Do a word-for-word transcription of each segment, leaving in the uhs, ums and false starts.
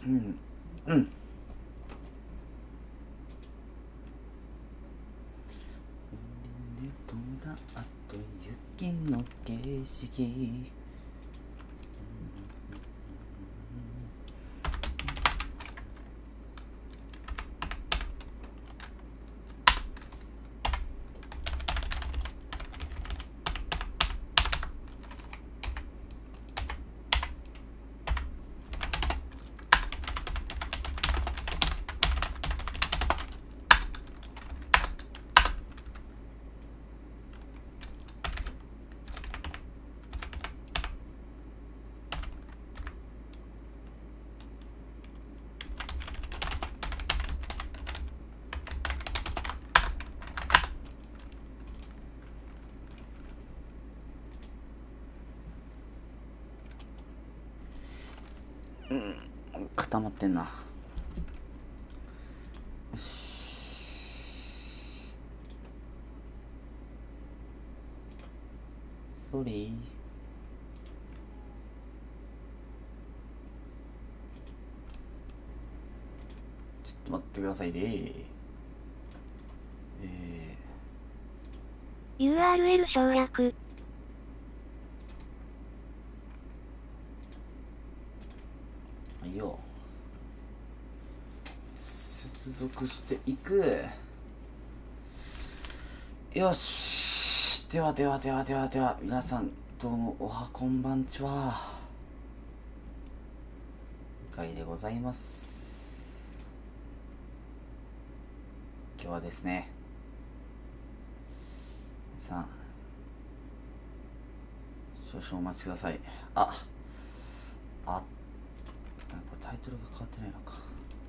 うんうんどうだあと雪の景色うん固まってんな。よしソリーちょっと待ってくださいね。えユーアールエル 省略。 ー、はいよ接続していく。よし、ではではではではでは皆さんどうもおはこんばんちは。うかいでございます。今日はですね、皆さん少々お待ちください。ああこれタイトルが変わってないのか。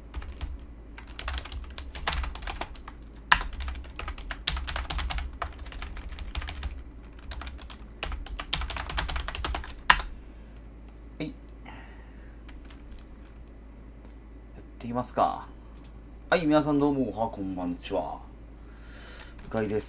はい、やっていきますか。はい、皆さんどうもおはこんばんちは。うかいです。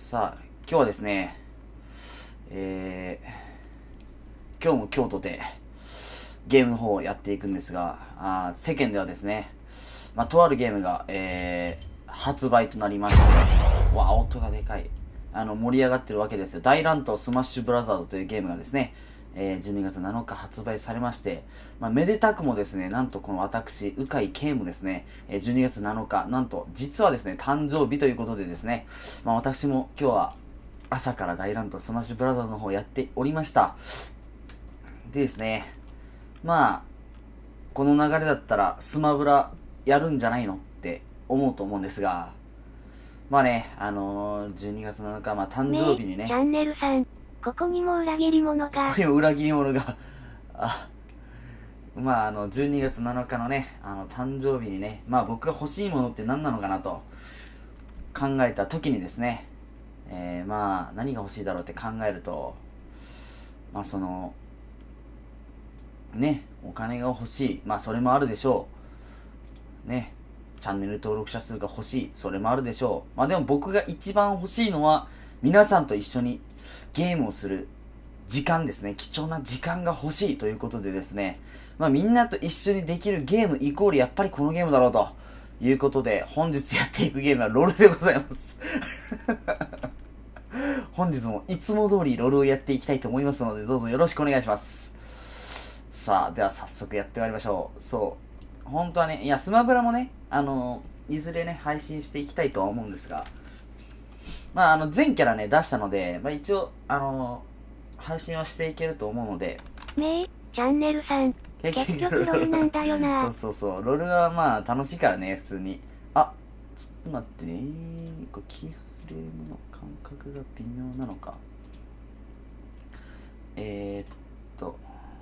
さあ今日はですね、えー、今日も京都でゲームの方をやっていくんですが、あ世間ではですね、まあ、とあるゲームが、えー、発売となりまして、わあ音がでかい、あの盛り上がってるわけですよ。大乱闘スマッシュブラザーズというゲームがですね、えー、じゅうにがつなのか発売されまして、まあ、めでたくもですね、なんとこの私、鵜飼圭もですね、えー、じゅうにがつなのか、なんと実はですね、誕生日ということでですね、まあ、私も今日は朝から大乱闘スマッシュブラザーズの方をやっておりました。でですね、まあ、この流れだったらスマブラやるんじゃないのって思うと思うんですが、まあね、あのー、じゅうにがつなのか、まあ誕生日にね、 チャンネルさん、ここにも裏切り者が。 これも裏切り者が、あ、まああの、じゅうにがつなのかのね、あの、誕生日にね、まあ僕が欲しいものって何なのかなと考えた時にですね、えー、まあ何が欲しいだろうって考えると、まあその、ね、お金が欲しい。まあそれもあるでしょう。ね、チャンネル登録者数が欲しい。それもあるでしょう。まあでも僕が一番欲しいのは、皆さんと一緒にゲームをする時間ですね。貴重な時間が欲しいということでですね。まあみんなと一緒にできるゲームイコールやっぱりこのゲームだろうということで、本日やっていくゲームはロールでございます。本日もいつも通りロールをやっていきたいと思いますので、どうぞよろしくお願いします。さあ、では早速やってまいりましょう。そう。本当はね、いや、スマブラもね、あの、いずれね、配信していきたいとは思うんですが、まあ、あの、全キャラね、出したので、まあ一応、あの、配信はしていけると思うので。 ねえ、チャンネルさん、結局ロールなんだよな。 そうそうそう、ロールはまあ楽しいからね、普通に。あ、ちょっと待ってね。これ、キーフレームの感覚が微妙なのか。えー、っと、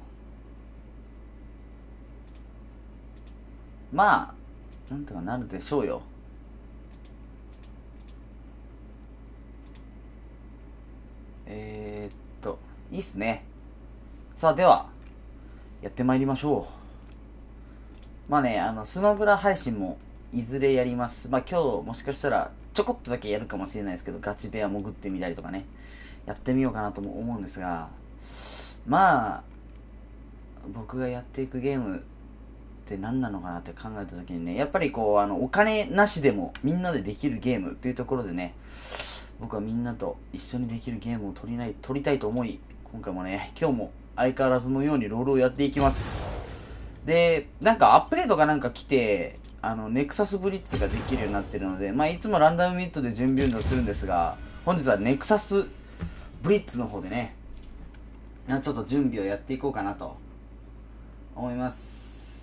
まあ、なんとかなるでしょうよ。えー、っと、いいっすね。さあ、では、やってまいりましょう。まあね、あの、スマブラ配信もいずれやります。まあ今日もしかしたらちょこっとだけやるかもしれないですけど、ガチ部屋潜ってみたりとかね、やってみようかなとも思うんですが、まあ、僕がやっていくゲームって何なのかなって考えた時にね、やっぱりこうあのお金なしでもみんなでできるゲームというところでね、僕はみんなと一緒にできるゲームを取りない取りたいと思い、今回もね、今日も相変わらずのようにロールをやっていきます。で、なんかアップデートがなんか来て、あのネクサスブリッツができるようになってるので、まあいつもランダムミットで準備運動するんですが、本日はネクサスブリッツの方でね、ちょっと準備をやっていこうかなと思います。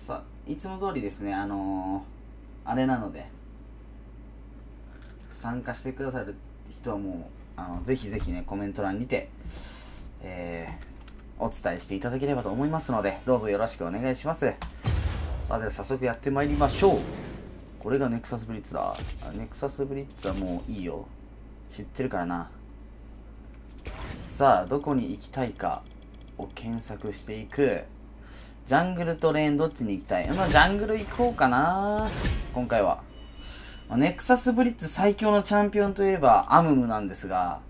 さあ、いつも通りですね、あのー、あれなので、参加してくださる人はもう、あのぜひぜひね、コメント欄にて、えー、お伝えしていただければと思いますので、どうぞよろしくお願いします。さあ、では早速やってまいりましょう。これがネクサスブリッツだ。ネクサスブリッツはもういいよ。知ってるからな。さあ、どこに行きたいかを検索していく。ジャングルとレーンどっちに行きたい？まあ、ジャングル行こうかな。今回は。まあ、ネクサスブリッツ最強のチャンピオンといえばアムムなんですが、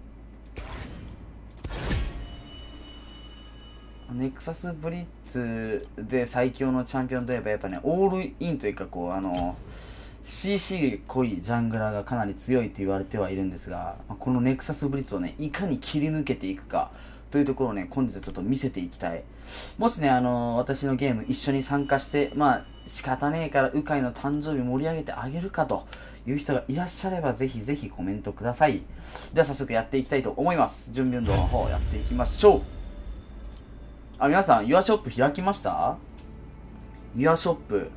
ネクサスブリッツで最強のチャンピオンといえばやっぱね、オールインというかこう、あの、シーシー 濃いジャングラーがかなり強いって言われてはいるんですが、このネクサスブリッツをね、いかに切り抜けていくかというところをね、本日はちょっと見せていきたい。もしね、あの、私のゲーム一緒に参加して、まあ、仕方ねえから鵜飼の誕生日盛り上げてあげるかという人がいらっしゃれば、ぜひぜひコメントください。では早速やっていきたいと思います。準備運動の方やっていきましょう。あ、皆さん、ユアショップ開きました？ユアショップ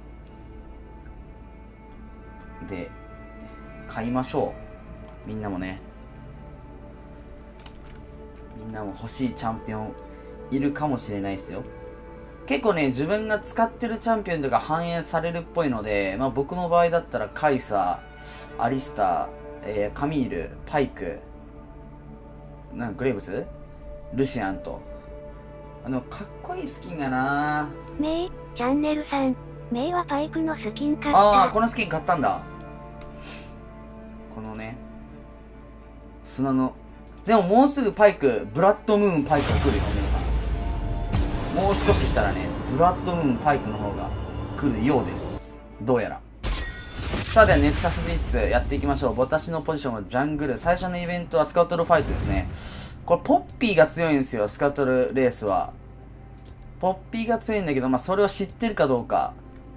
で買いましょう。みんなもね、みんなも欲しいチャンピオンいるかもしれないですよ。結構ね、自分が使ってるチャンピオンとか反映されるっぽいので、まあ僕の場合だったらカイサー、アリスター、えー、カミール、パイク、なんかグレーブス、ルシアンと、あのかっこいいスキンがな。 メイ、チャンネルさん、メイはパイクのスキン買った。 ああ、このスキン買ったんだ。このね、砂の、でももうすぐパイク、ブラッドムーンパイクが来るよ、皆さん。もう少ししたらね、ブラッドムーンパイクの方が来るようです。どうやら。さあ、ではネクサスブリッツやっていきましょう。私のポジションはジャングル。最初のイベントはスカトルファイトですね。これポッピーが強いんですよ、スカトルレースは。ポッピーが強いんだけど、まあそれを知ってるかどうか。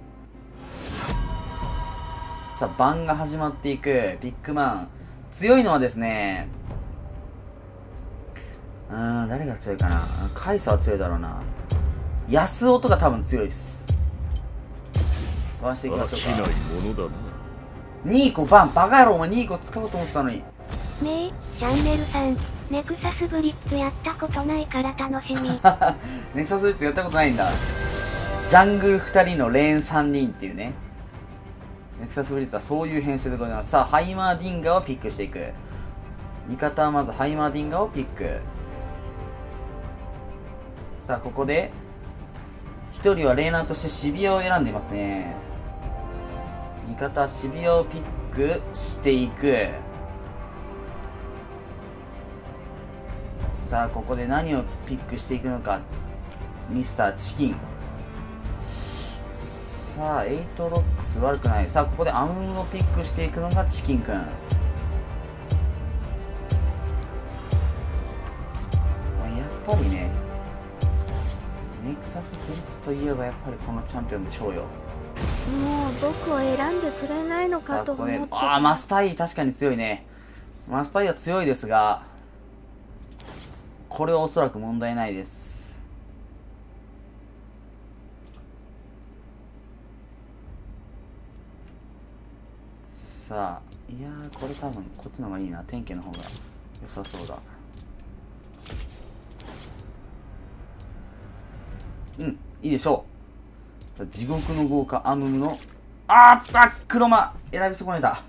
さあ、番が始まっていく。ビッグマン。強いのはですね、うーん、誰が強いかな。カイサは強いだろうな。ヤスオとか多分強いです。回していきましょうか。ニーコバン、バカ野郎、お前ニーコ使おうと思ってたのに。 メイ、チャンネルさん、ネクサスブリッツやったことないから楽しみ。 ネクサスブリッツやったことないんだ。ジャングルふたりのレーンさんにんっていうね。ネクサスブリッツはそういう編成でございます。さあ、ハイマーディンガーをピックしていく。味方はまずハイマーディンガーをピック。さあ、ここでひとりはレーナーとしてシビアを選んでいますね。味方はシビアをピックしていく。さあ、ここで何をピックしていくのか。ミスターチキン。さあ、エイトロックス悪くない。さあ、ここでアムムをピックしていくのがチキンくん。やっぱりね、ネクサスブリッツといえばやっぱりこのチャンピオンでしょうよ。 もう僕を選んでくれないのかと思って。 ああ、マスター E 確かに強いね。マスター E は強いですが、これはおそらく問題ないです。さあ、いやー、これ多分こっちの方がいいな。天気の方が良さそうだ。うん、いいでしょう。地獄の豪華アムムの、あーあ、黒魔選び損ねた。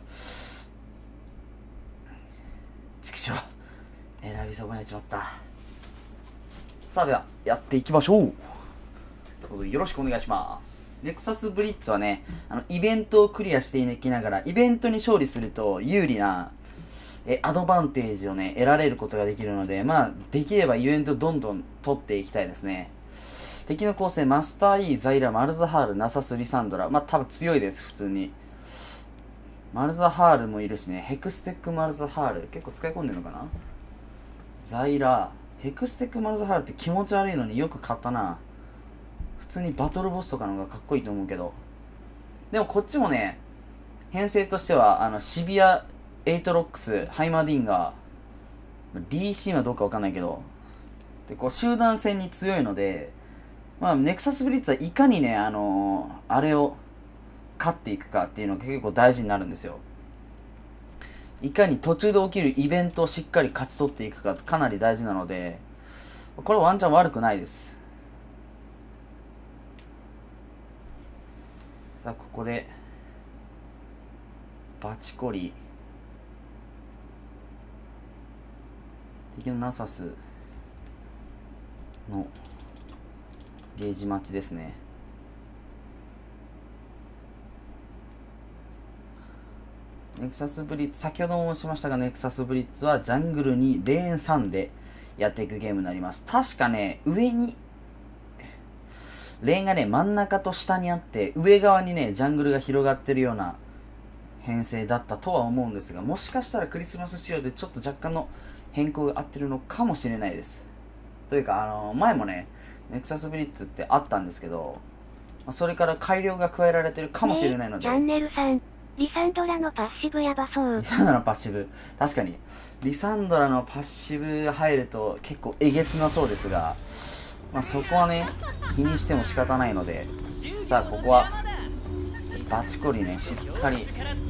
ちくしょう、選び損ねちまった。さあ、ではやっていきましょう。どうぞよろしくお願いします。ネクサスブリッツはね、あのイベントをクリアしていきながら、イベントに勝利すると有利なえアドバンテージをね得られることができるので、まあできればイベントどんどん取っていきたいですね。 敵の構成、マスター E、ザイラ、マルザハール、ナサス、リサンドラ。まあ多分強いです、普通に。マルザハールもいるしね。ヘクステックマルザハール。結構使い込んでるのかな。ザイラ。ヘクステックマルザハールって気持ち悪いのによく買ったな。普通にバトルボスとかの方がかっこいいと思うけど。でもこっちもね、編成としては、あの、シビア、エイトロックス、ハイマーディンガー、ディーシー はどうかわかんないけど、で、こう、集団戦に強いので、まあ、ネクサスブリッツはいかにね、あのー、あれを勝っていくかっていうのが結構大事になるんですよ。いかに途中で起きるイベントをしっかり勝ち取っていくかかなり大事なので、これワンチャン悪くないです。さあ、ここで、バチコリ、敵のナサスのゲージ待ちですね。ネクサスブリッツ、先ほども申しましたが、ネクサスブリッツはジャングルにレーンさんでやっていくゲームになります。確かね、上に、レーンがね、真ん中と下にあって、上側にね、ジャングルが広がってるような編成だったとは思うんですが、もしかしたらクリスマス仕様でちょっと若干の変更が合ってるのかもしれないです。というか、あの、前もね、ネクサスブリッツってあったんですけど、それから改良が加えられてるかもしれないので。 チャンネルさん、リサンドラのパッシブやばそう。 リサンドラのパッシブ。確かに。リサンドラのパッシブ入ると結構えげつなそうですが、まあそこはね、気にしても仕方ないので、さあここは、バチコリね、しっかり、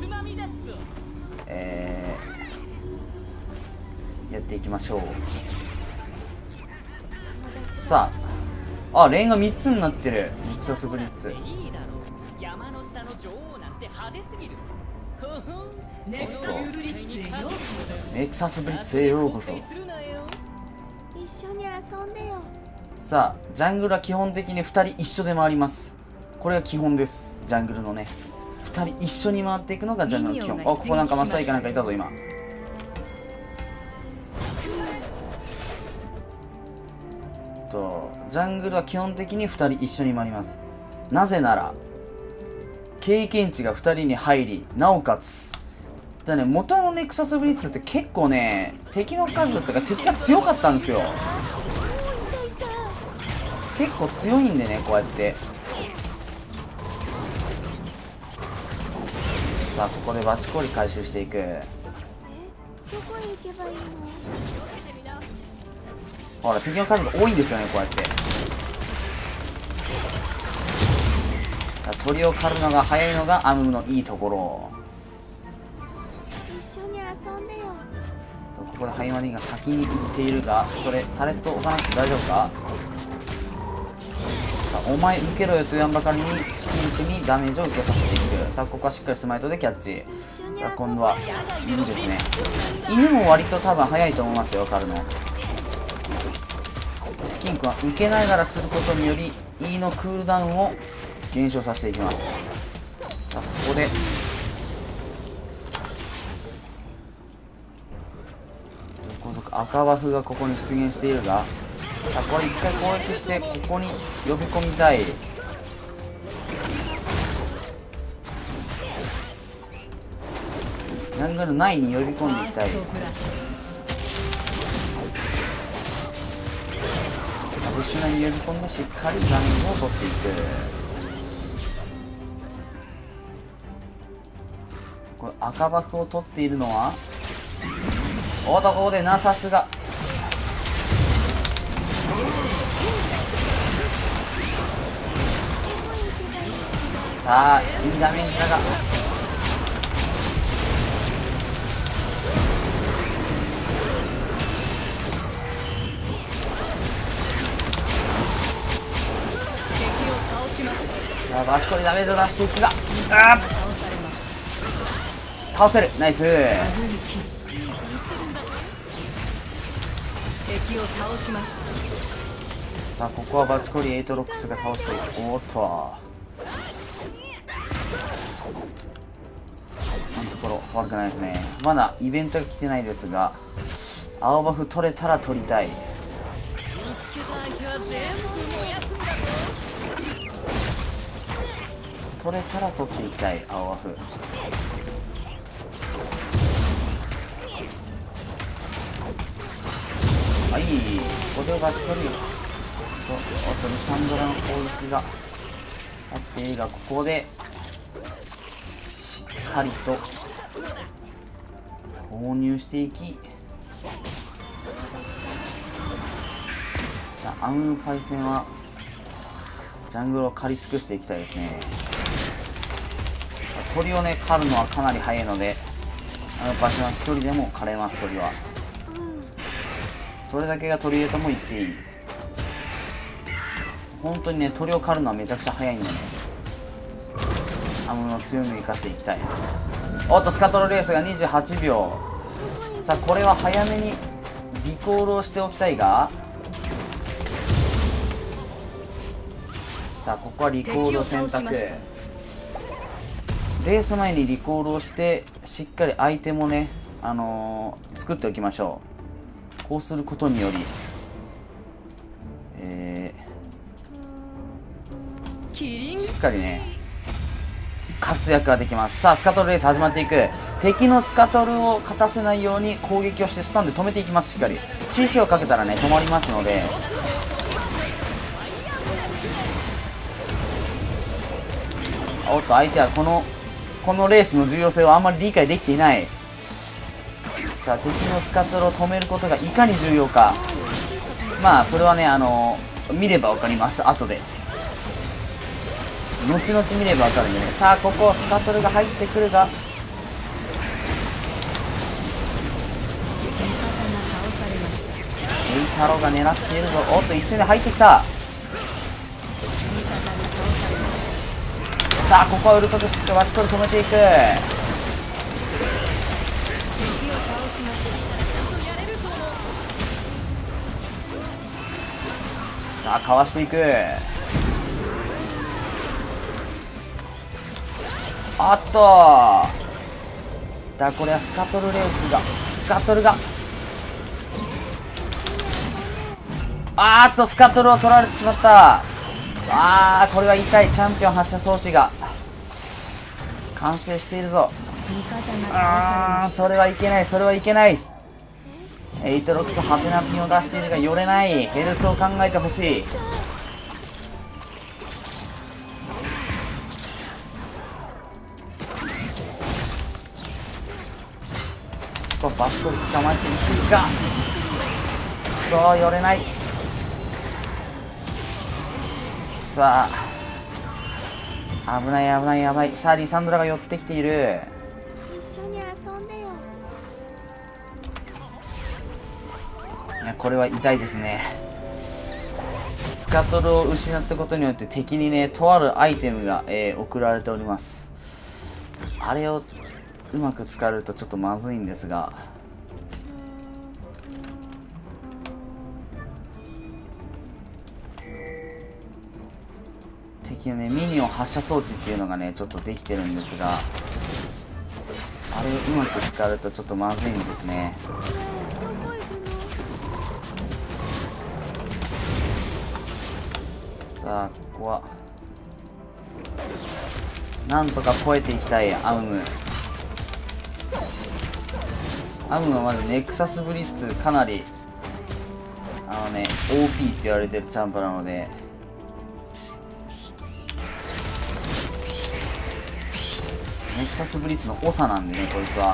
えー、やっていきましょう。さあ、あ、レーンがみっつになってる。ネクサスブリッツ。ネクサスブリッツへようこそ。 一緒に遊んでよ。 さあ、ジャングルは基本的にふたり一緒で回ります。これが基本です。ジャングルのね、ふたり一緒に回っていくのがジャングルの基本。あ、ここなんかマッサイかなんかいたぞ今。とジャングルは基本的にふたり一緒に回ります。なぜなら経験値がふたりに入り、なおかつだね、元のネクサスブリッツって結構ね、敵の数とか敵が強かったんですよ。結構強いんでね、こうやって。さあここでバチコリ回収していく。 え、どこへ行けばいいの？ ほら、敵の数が多いんですよね、こうやって。鳥を狩るのが早いのがアムムのいいところ。 一緒に遊んでよ。 ここでハイマリンが先に行っているが、それタレット置かなくて大丈夫か。さあお前受けろよと言わんばかりにチキンクにダメージを受けさせていく。さあここはしっかりスマイトでキャッチ。さあ今度は犬ですね。犬も割と多分早いと思いますよ、狩るの。チキンクは受けながらすることにより E のクールダウンを減少させていきます。さあここで赤バフがここに出現しているが、さあこれ一回攻撃してここに呼び込みたい。ジャングル内に呼び込んでいきたい。ブッシュ内に呼び込んでしっかりダメージを取っていく。これ赤バフを取っているのはおっと、ここでナサスがさあいいダメージだが、さあバチコリダメージを出していくが、あ倒せる。ナイス。さあここはバチコリエイトロックスが倒していく。おっと今のところ悪くないですね。まだイベントが来てないですが、青バフ取れたら取りたい。 取れたら取っていきたい青ワフ。はい、ここで勝ち取るよ。おっとリシャンドラの攻撃があっていいが、ここでしっかりと購入していき、じゃあアムパイセンはジャングルを狩り尽くしていきたいですね。鳥をね狩るのはかなり早いので、アムパイセンは一人でも狩れます。鳥はそれだけが鳥入れとも言っていい。本当にね鳥を狩るのはめちゃくちゃ早いんでね、アムの強みを生かしていきたい。おっとスカトロレースがにじゅうはちびょう。さあこれは早めにリコールをしておきたいが、さあここはリコールを選択。レース前にリコールをしてしっかりアイテムをね、あのー、作っておきましょう。こうすることにより、えー、しっかりね活躍ができます。さあスカトルレース始まっていく。敵のスカトルを勝たせないように攻撃をしてスタンで止めていきます。しっかり シーシー をかけたらね止まりますので、おっと相手はこのこのレースの重要性をあんまり理解できていない。さあ敵のスカトルを止めることがいかに重要か、まあそれはねあの見れば分かります。後で後々見れば分かるんでね。さあここスカトルが入ってくるが、エイタロが狙っているぞ。おっと一斉に入ってきた。さあここはウルトとしっかりバチコリ止めていく。さあかわしていく。あっとだこれはスカトルレースがスカトルがあーっとスカトルを取られてしまった。あーこれは痛い。チャンピオン発射装置が完成しているぞ。あーそれはいけない、それはいけない。エイトロックスハテナピンを出しているが寄れない。ヘルスを考えてほしい。ここバスコリ捕まえていくか。そう寄れない。さあ危ない危ない危ない。さあリサンドラが寄ってきている。 一緒に遊んでよ。 いやこれは痛いですね。スカトルを失ったことによって敵にねとあるアイテムが、えー、送られております。あれをうまく使えるとちょっとまずいんですが、敵のねミニオン発射装置っていうのがねちょっとできてるんですが、あれをうまく使うとちょっとまずいんですね。さあここはなんとか超えていきたい。アムムアムムはまずネクサスブリッツかなりあのね オーピー って言われてるチャンプなので、ネクサスブリッツの長なんでねこいつは。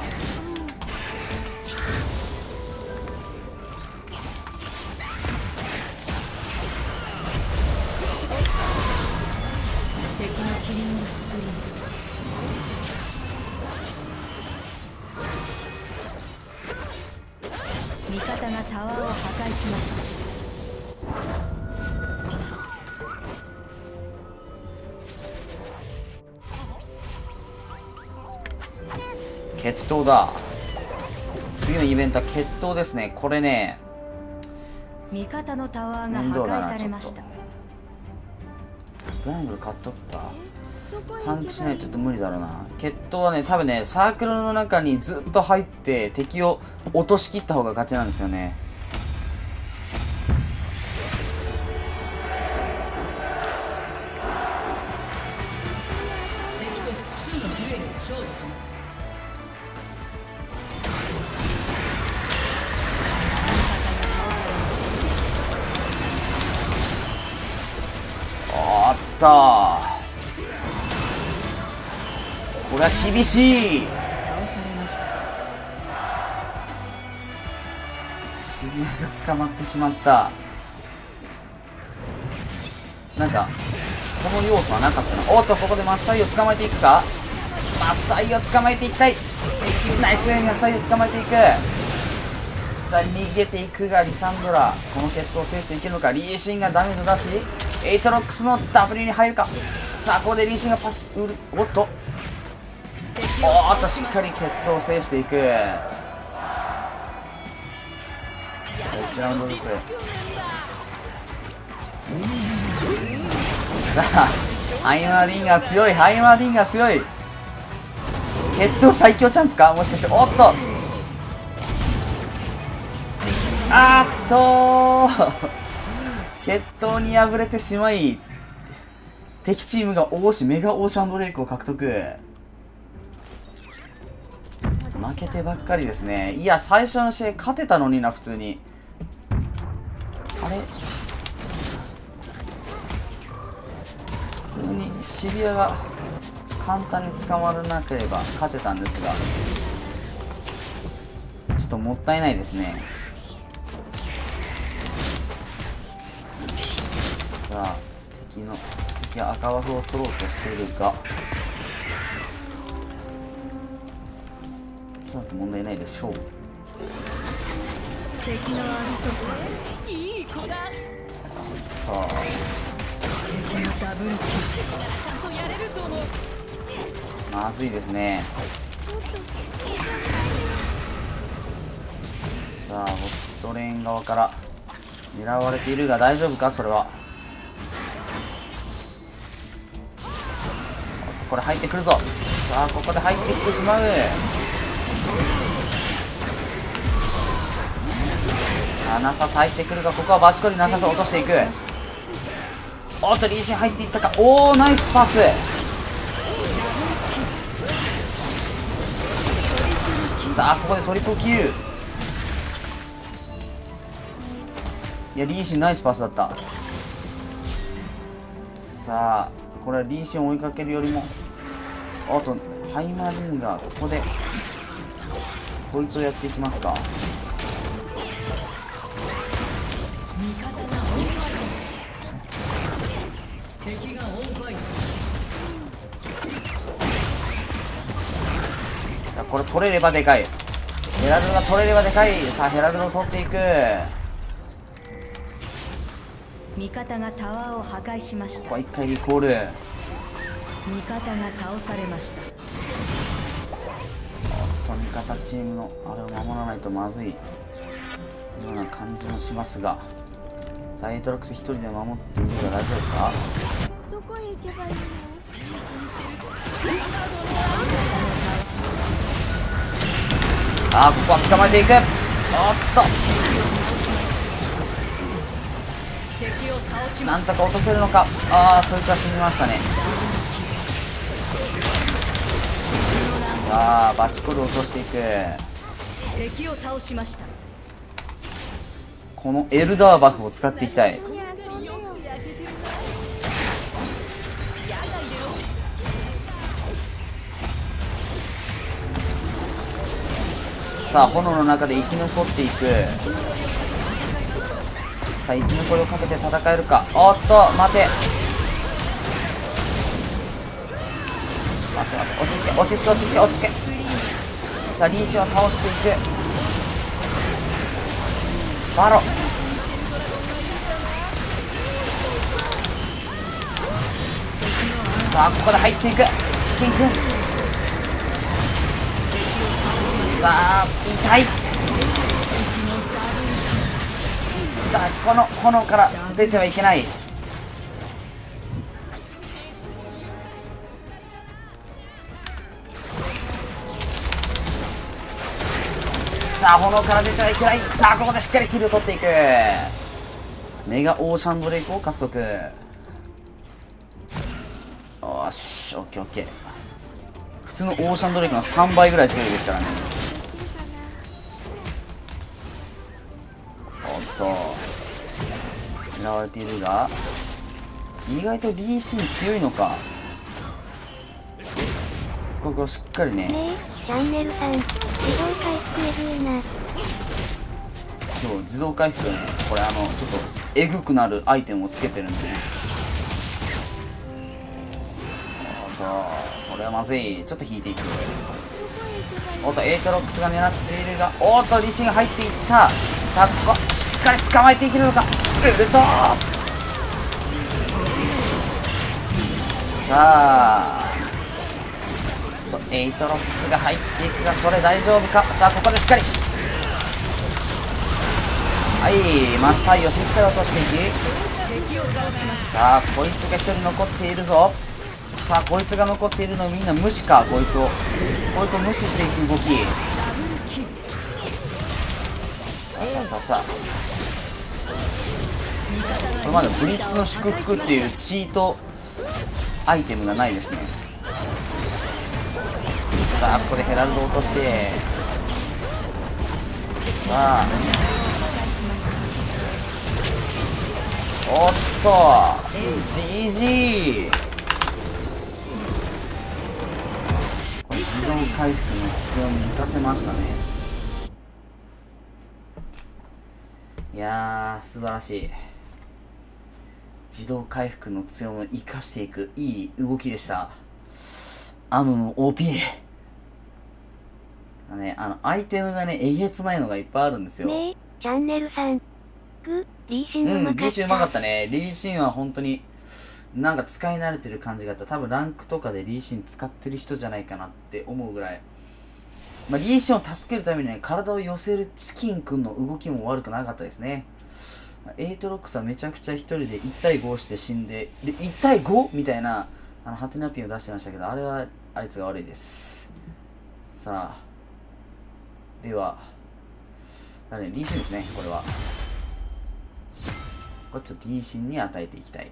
味方がタワーを破壊しました。 決闘だ。次のイベントは決闘ですね。これね味方のタワーが破壊されました。 ブラングル買っとくか。探知しないと無理だろうな。決闘はね多分ねサークルの中にずっと入って敵を落としきった方が勝ちなんですよね。 とこれは厳しい。渋谷が捕まってしまった。なんかこの要素はなかったな。おっとここでマスタイを捕まえていくか。マスタイを捕まえていきたい。ナイスマスタイを捕まえていく。さあ逃げていくがリサンドラ、この決闘を制していけるのか。リーシンがダメージを出しエイトロックスの ダブリュー に入るか。さあここでリーシンがパス売る。おっとおーっとしっかり決闘を制していく。いちラウンドずつ。さあハイマーリンガー強い。ハイマーリンガー強い。決闘最強チャンプかもしかして。おっとあーっと決闘に敗れてしまい敵チームが王子メガオーシャンドレイクを獲得。負けてばっかりですね。いや最初の試合勝てたのにな。普通にあれ普通に渋谷が簡単に捕まらなければ勝てたんですが、ちょっともったいないですね。さあ敵の敵は赤枠を取ろうとしているが、おそらく問題ないでしょう。 敵のあるとこいい子だ。 さあ敵のダブルキル。 まずいですね。さあボットレーン側から狙われているが大丈夫か。それはこれ入ってくるぞ。さあここで入ってきてしまう。あナサス入ってくるが、ここはバチコリナサス落としていく。おっとリーシン入っていったか。おおナイスパス。さあここでトリプルキル。いやリーシンナイスパスだった。さあこれはリーシンを追いかけるよりも、あとハイマーリンがここでこいつをやっていきますか。さあこれ取れればでかい。ヘラルドが取れればでかい。さあヘラルドを取っていく。 味方がタワーを破壊しました。 ここは一回リコール。 味方が倒されました。 おっと味方チームのあれを守らないとまずいような感じもしますが、さあエイトロックス一人で守っているが大丈夫か。 どこへ行けばいいの？ ああここは捕まえていく。おっとなんとか落とせるのか。ああそいつは死にましたね。さあバチコル落としていく。 敵を倒しました。 このエルダーバフを使っていきたい。さあ炎の中で生き残っていく。さあ生き残りをかけて戦えるか。おっと待て待て待て、落ち着け落ち着け落ち着け落ち着け。さあリーチを倒していく。バロさあここで入っていく。チキンくんさあ痛い。さあこの炎から出てはいけない。さあ炎から出てはいけない。さあここでしっかりキルを取っていく。メガオーシャンドレイクを獲得。よしオッケーオッケー。普通のオーシャンドレイクのさんばいぐらい強いですからね。おっと狙われているが、 意外とリーシン強いのか。ここしっかりね。 ねえ、チャンネルさん、自動回復えぐいな。 そう、自動回復ね。これあの、ちょっと、えぐくなるアイテムをつけてるんでね。おっと、これはまずい。ちょっと引いていく。おっと、エイトロックスが狙っているが、おっと、リーシンが入っていった。さあ、ここ、しっかり捕まえていけるのか。ウルトさあ、エイトロックスが入っていくが、それ大丈夫か。さあ、ここでしっかり。はい、マスターをしっかり落としていき。さあ、こいつがひとり残っているぞ。さあ、こいつが残っているのをみんな無視か。こいつをこいつを無視していく動き。さあさあさあさあ、これまでブリッツの祝福っていうチートアイテムがないですね。さあ、ここでヘラルド落として、さあ、おっと ジージー。 これ自動回復の強み生かせましたね。いやー、素晴らしい。自動回復の強みを生かしていくいい動きでした。アムも オーピー。ね、あのアイテムがね、えげつないのがいっぱいあるんですよ。 ねえ、チャンネルさん。グ、リーシンうまかった。 うん、リーシンうまかったね。リーシンは本当になんか使い慣れてる感じがあった。多分ランクとかでリーシン使ってる人じゃないかなって思うぐらい。まあ、リーシンを助けるためにね、体を寄せるチキンくんの動きも悪くなかったですね。エイトロックスはめちゃくちゃ一人でいち対ごして死んで、で、いち対 ご? みたいな、あの、ハテナピンを出してましたけど、あれは、あいつが悪いです。さあ、では、だね、リーシンですね、これは。これちょっとリーシンに与えていきたい。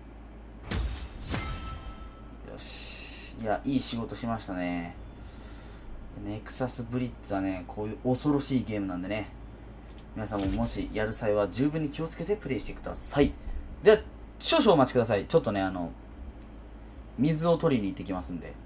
よし。いや、いい仕事しましたね。ネクサスブリッツはね、こういう恐ろしいゲームなんでね。皆さんももしやる際は十分に気をつけてプレイしてください。では、少々お待ちください。ちょっとね、あの、水を取りに行ってきますんで。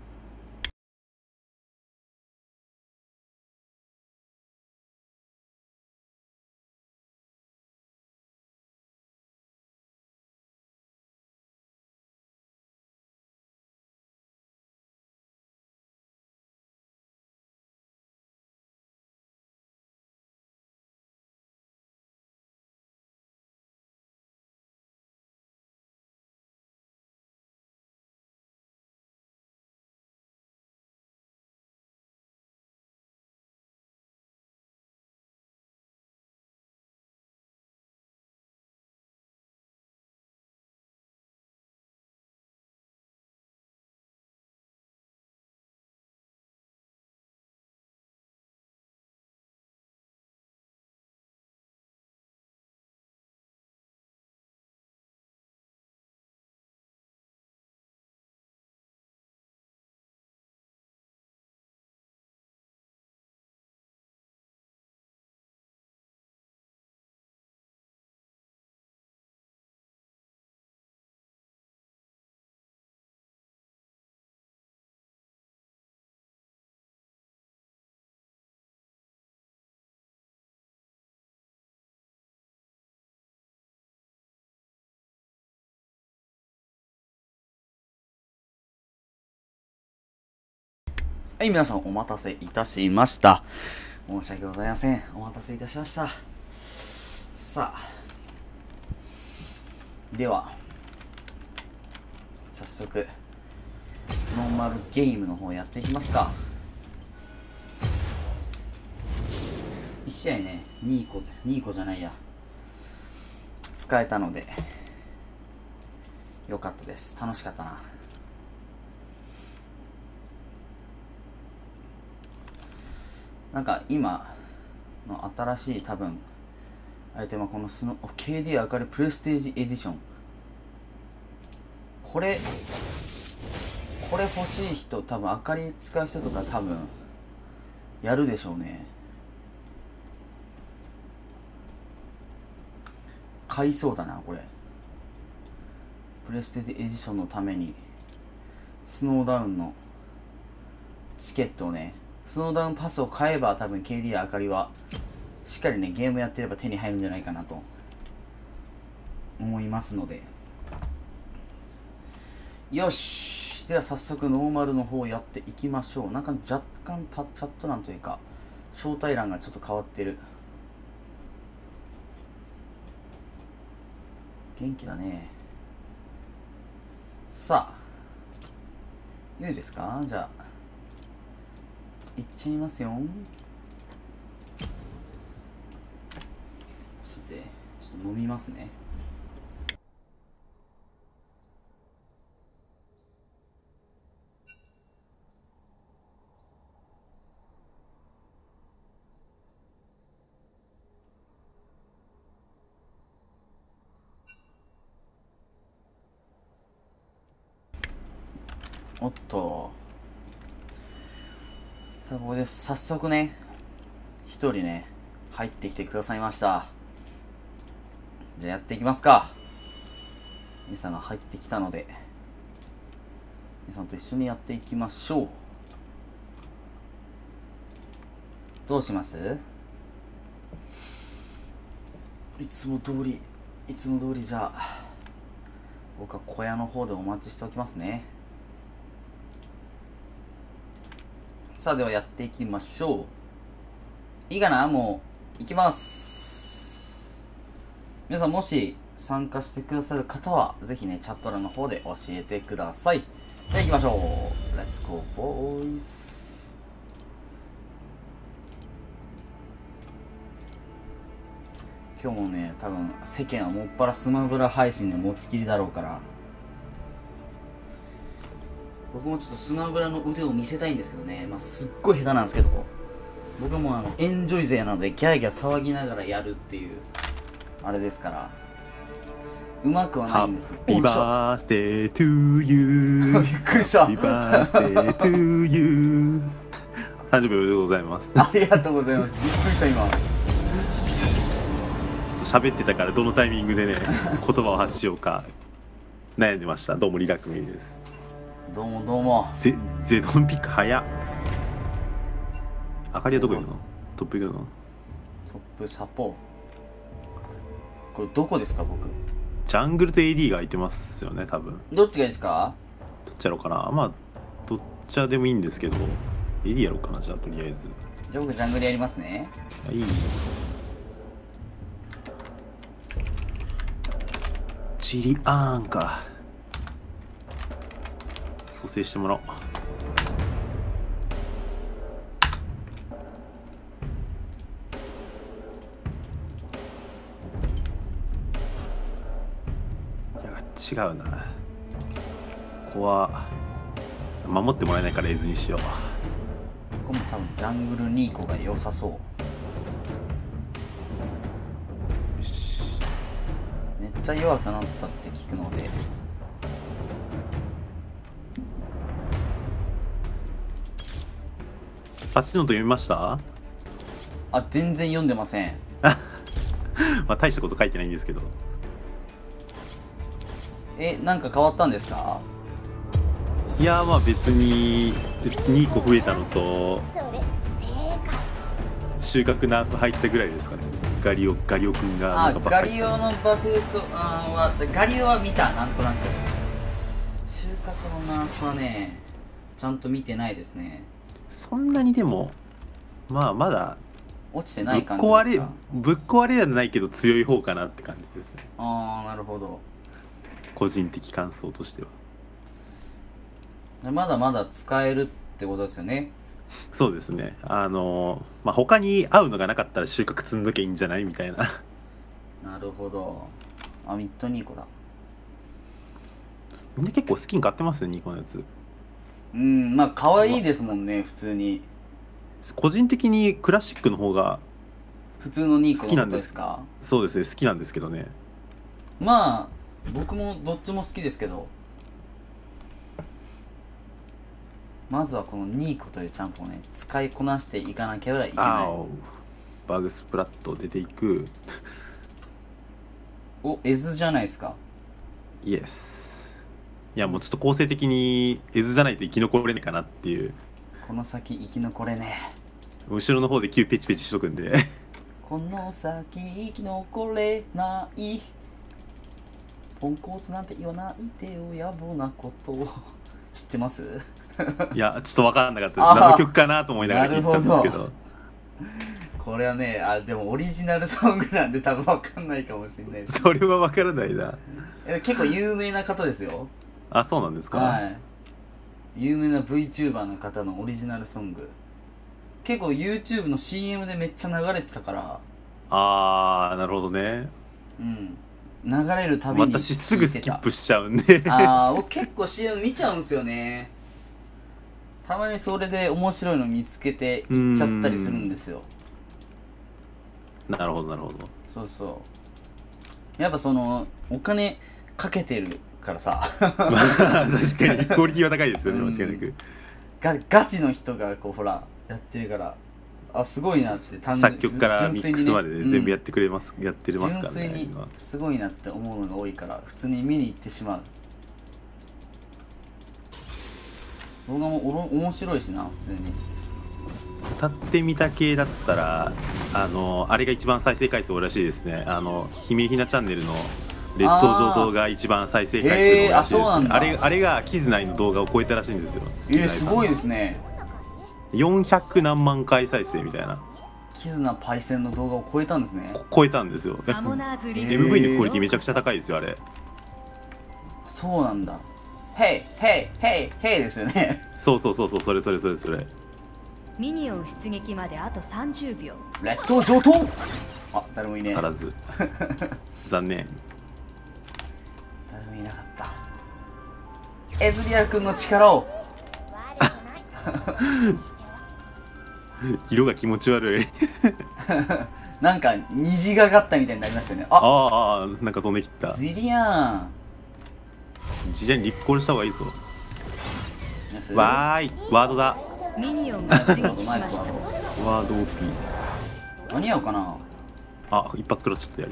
はい、皆さんお待たせいたしました。申し訳ございません。お待たせいたしました。さあ。では、早速、ノーマルゲームの方やっていきますか。いち試合ね、にこ、にこじゃないや。使えたので、よかったです。楽しかったな。なんか今の新しい多分アイテムはこのスノ ケーディー 明るいプレステージエディション。これこれ欲しい人、多分明かり使う人とか多分やるでしょうね。買いそうだなこれ。 プレステエディションのためにスノーダウンのチケットをね、スノーダウンパスを買えば多分 ケーディー やあかりはしっかりねゲームやってれば手に入るんじゃないかなと思いますので、よし、では早速ノーマルの方やっていきましょう。なんか若干たチャット欄というか招待欄がちょっと変わってる。元気だね。さあ言うですか。じゃあいっちゃいますよ。そしてちょっと飲みますね。おっと、さあここで早速ね一人ね入ってきてくださいました。じゃあやっていきますか。皆さんが入ってきたので皆さんと一緒にやっていきましょう。どうします？いつも通りいつも通りじゃあ僕は小屋の方でお待ちしておきますね。さあではやっていきましょう。いいかな。もう行きます。皆さんもし参加してくださる方はぜひねチャット欄の方で教えてください。では行きましょう。 Let's go boys。 今日もね多分世間はもっぱらスマブラ配信で持ちきりだろうから、僕もちょっとスマブラの腕を見せたいんですけどね、まあ、すっごい下手なんですけど、僕もあのエンジョイ勢なのでギャーギャー騒ぎながらやるっていうあれですからうまくはないんですよ。 ハッピーバースデートゥーユー。 びっくりした。 ハッピーバースデートゥーユー。誕生日おめでとうございます。 ありがとうございます。びっくりした今。 喋ってたからどのタイミングでね言葉を発しようか悩んでました。どうもリラクミです。 どうもどうも。 ゼゼドンピック早っ。あかりはどこ行くの？トップ行くの？ トップサポ。これどこですか僕？ ジャングルと エーディー が空いてますよね多分。 どっちがいいですか？ どっちやろうかな。まあどっちでもいいんですけど エーディー やろうかな。じゃあとりあえず。 じゃあ僕ジャングルやりますね。 はい。チリアーンか。蘇生してもらおう。いや違うな。ここは守ってもらえないからエズにしよう。 ここも多分ジャングルニーコが良さそう。 よし。 めっちゃ弱くなったって聞くので。 パチノート読みました？ あ、全然読んでません。 まあ大したこと書いてないんですけど。 え、なんか変わったんですか？ いやまあ別ににこ増えたのと収穫ナーフ入ったぐらいですかね。ガリオガリオくんがあ、ガリオのバフとあはガリオは見た、なんとなく。収穫のナーフはねちゃんと見てないですね。 そんなにでもまあまだ落ちてない感じぶっ壊れですか？ ぶっ壊れではないけど強い方かなって感じですね。 ああ、なるほど。 個人的感想としては。 まだまだ使えるってことですよね。 そうですね。あのまあ他に合うのがなかったら収穫積んどきゃいいんじゃないみたいな。 なるほど。あ、ミッドニーコだ。 みんな結構スキン買ってますね、ニコのやつ。 うん、まあ可愛いですもんね、普通に。 個人的にクラシックの方が普通のニーコのことですか？ そうですね、好きなんですけどね。 まあ僕もどっちも好きですけど、まずはこのニーコというチャンプをね使いこなしていかなければいけない。 あバグスプラット出ていく。 お、エズじゃないですか。 イエス。 いやもうちょっと構成的に絵図じゃないと生き残れないかなっていう。 この先生き残れねえ。 後ろの方でキューペチペチしとくんでこの先生き残れない。ポンコツなんて言わないでよ、野暮なことを。知ってます？ いやちょっと分からなかったです。何の曲かなと思いながら聞いたんですけど。 これはね、あ、でもオリジナルソングなんで多分分かんないかもしれないです。 それは分からないな。 え、結構有名な方ですよ。 あ、そうなんですか。 はい。有名な VTuber の方のオリジナルソング。結構 YouTube の シーエム でめっちゃ流れてたから。 あー、なるほどね。 うん。流れるたびに私すぐスキップしちゃうんでああ、僕結構 シーエム 見ちゃうんですよね。たまにそれで面白いの見つけて行っちゃったりするんですよ。 なるほどなるほど。 そうそう。やっぱそのお金かけてるからさ確かにクオリティは高いですよね、間違いなく。 ガガチの人がこうほらやってるから、あ、すごいなって単作曲からミックスまでで全部やってくれます、うん、やってますからね。 純粋にすごいなって思うのが多いから普通に見に行ってしまう。動画もおろ面白いしな、普通に。 歌ってみた系だったらあのあれが一番再生回数多いらしいですね。あの姫ひなチャンネルの列島上等が一番再生回数多いらしいですね。あれあれがキズナイの動画を超えたらしいんですよ。 えー、すごいですね。 よんひゃく何万回再生みたいな。 キズナパイセンの動画を超えたんですね。 超えたんですよ。エムブイ のクオリティめちゃくちゃ高いですよあれ。 そうなんだ。ヘイヘイヘイヘイですよね。 そうそうそうそう、それそれそれそれ。 ミニオン出撃まであとさんじゅうびょう。 列島上等。あ、誰もいねえ。 足らず残念。 誰もいなかった。エズリア君の力を色が気持ち悪いなんか虹がかったみたいになりますよね。あああ、なんか飛んできた。 ジリアンジリアンリッコールした方がいいぞ。わーい、ワードだ。 ミニオンが出撃しました。 ワード オーピー間に合うかな。 あ、一発食らっちゃったや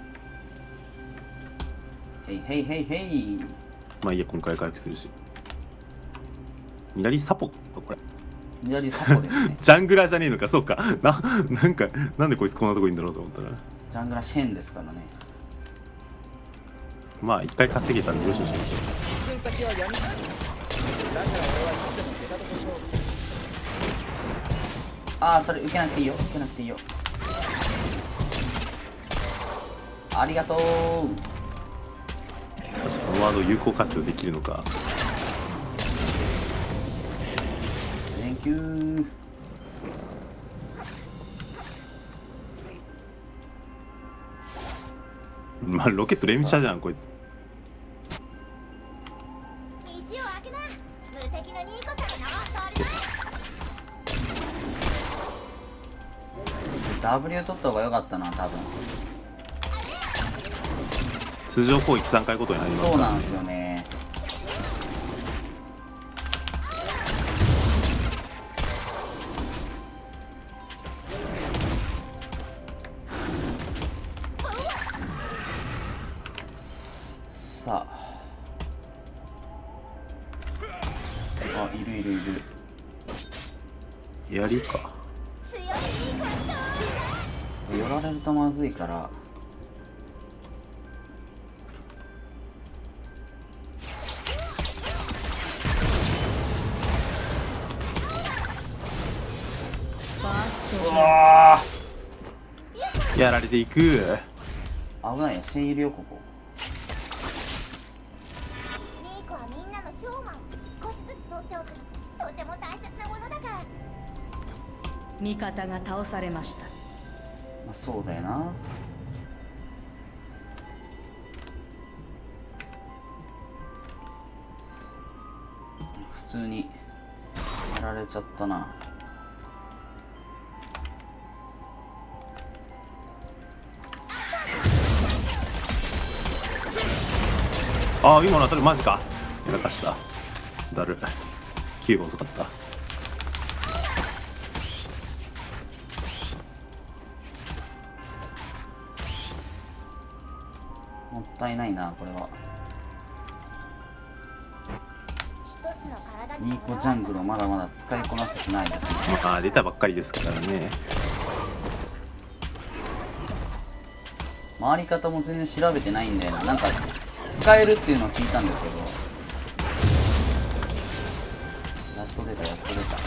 り。 ヘイヘイヘイヘイ。 まあいいや、今回回復するし。左サポこれ。 左サポですね。 ジャングラーじゃねえのか、そうか。な、なんか、なんでこいつこんなとこいるんだろうと思ったら。 ジャングラーシェンですからね。 まあ一回稼げたんでよしよしよし。 ああ、それ受けなくていいよ、受けなくていいよ。ありがとう。 私このワード有効活用できるのか。 Thank you。 まあロケット連射じゃんこいつ。 ダブリュー 取った方が良かったな、多分。 通常攻撃さんかいことになりますから、ね、 そうなんですよね。さあ、あ、いるいるいる。 やりか。 寄られるとまずいから。うわー、やられていく。 危ないよ、シェンいるよここ。 ニーコはみんなのショーマン。少しずつ取っておくとても大切なものだから。 味方が倒されました。 まあそうだよな。普通にやられちゃったな。 ああ、今の当たるマジか。やらかした。だる。キューが遅かった。 もったいないな、これは。 ニーコジャングルをまだまだ使いこなせてないですね。 まあ出たばっかりですからね。 回り方も全然調べてないんだよな。なんか使えるっていうのは聞いたんですけど、やっと出たやっと出た。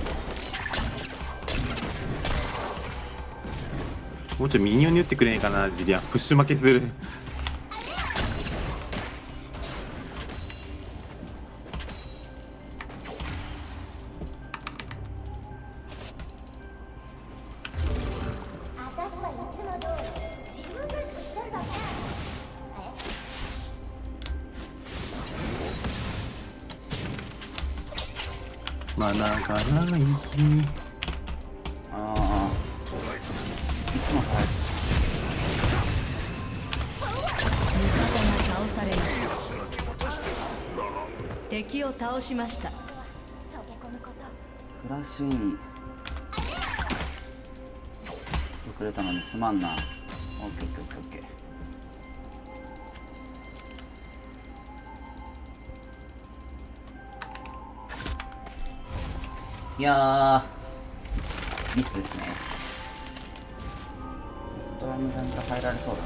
もうちょいミニオンに打ってくれないかな。ジリアンプッシュ負けする。マナーがない。 ああ、いつも返す。 味方が倒されました。敵を倒しました。 フラッシュインしてくれたのにすまんな。オッケーオッケーオッケーオッケー。いやー、ミスですね。ドラムちゃんと入られそうだね。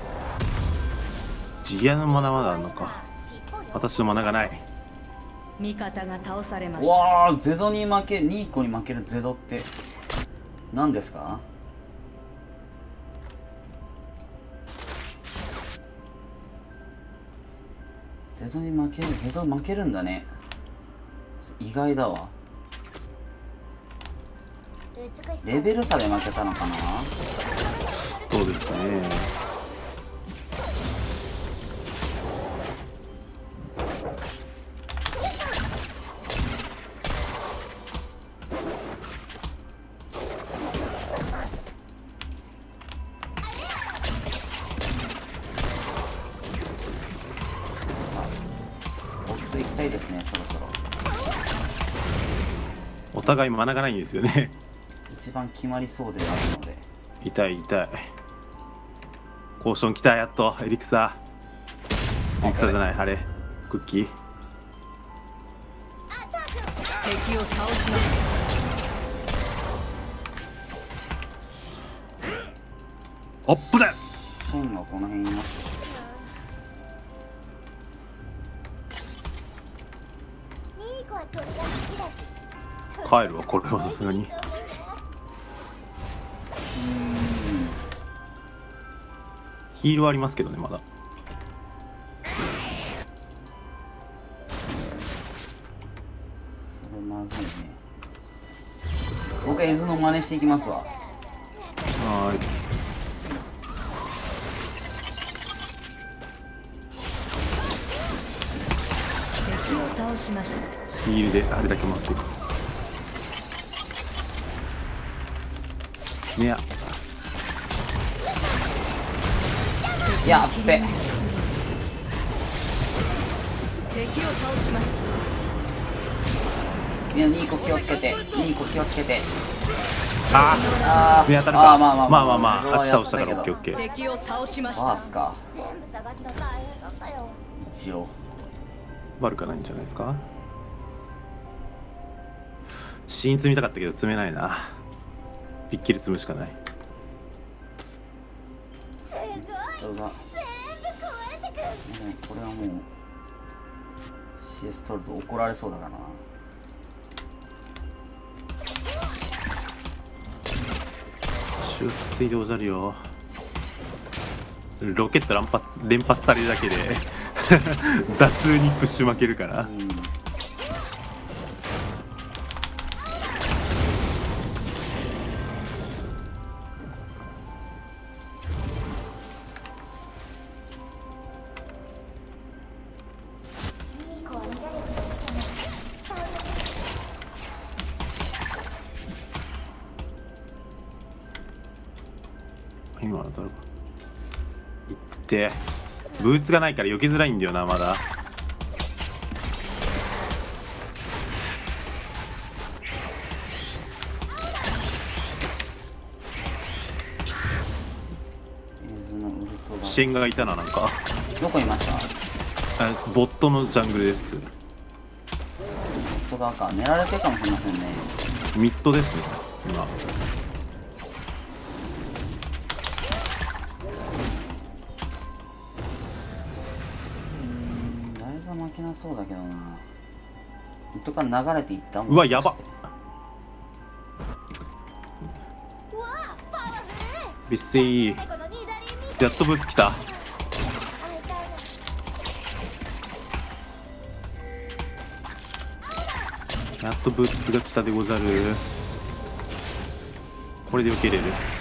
ジリアンのマナまだあるのか。私のマナがない。 味方が倒されました。 わー、ゼドに負け、ニーコに負けるゼドって何ですか？ゼドに負ける、ゼド負けるんだね。意外だわ。レベル差で負けたのかな。 どうですかね。 追っていきたいですね、そろそろ。 お互いマナがないんですよね。 一番決まりそうであるので。 痛い痛い。コーション来た。やっとエリクサーエリクサーじゃない、あれクッキー。 敵を倒しました。 アップだ。 シェンがこの辺いますよ。 帰るわこれはさすがに。 うーん、 ヒールはありますけどねまだ。 それまずいね。僕は絵図の真似していきますわ。 はーい。 敵を倒しました。 ヒールであれだけ回っていく。ねや。 やっべ。 敵を倒しました。 みんなニーコ気をつけて、ニーコ気をつけて。 あああ、ね当たるか。 あーまあまあまあまあまあ、あっちそれはやった倒したからオッケーオッケー。 敵を倒しました。 ワースか。一応。 悪くないんじゃないですか。シーン積みたかったけど積めないな。びっきり積むしかない。 人が。これはもう シーエス 取ると怒られそうだからな。 シュッついでおじゃるよ。ロケット乱発連発されるだけで雑にプッシュ負けるから。 うん、 今当たるか。いってブーツがないから避けづらいんだよなまだ。支援がいたな。なんかどこいました？ ボットのジャングルです。 ト側か。狙われてるかもしれませんね。 ミッドですね今。 うん大豆は負けなそうだけどな。ミッドから流れていったもん。 うわやばっ。ビッセイやっとブーツ来た。やっとブーツが来たでござる。これで受けれる。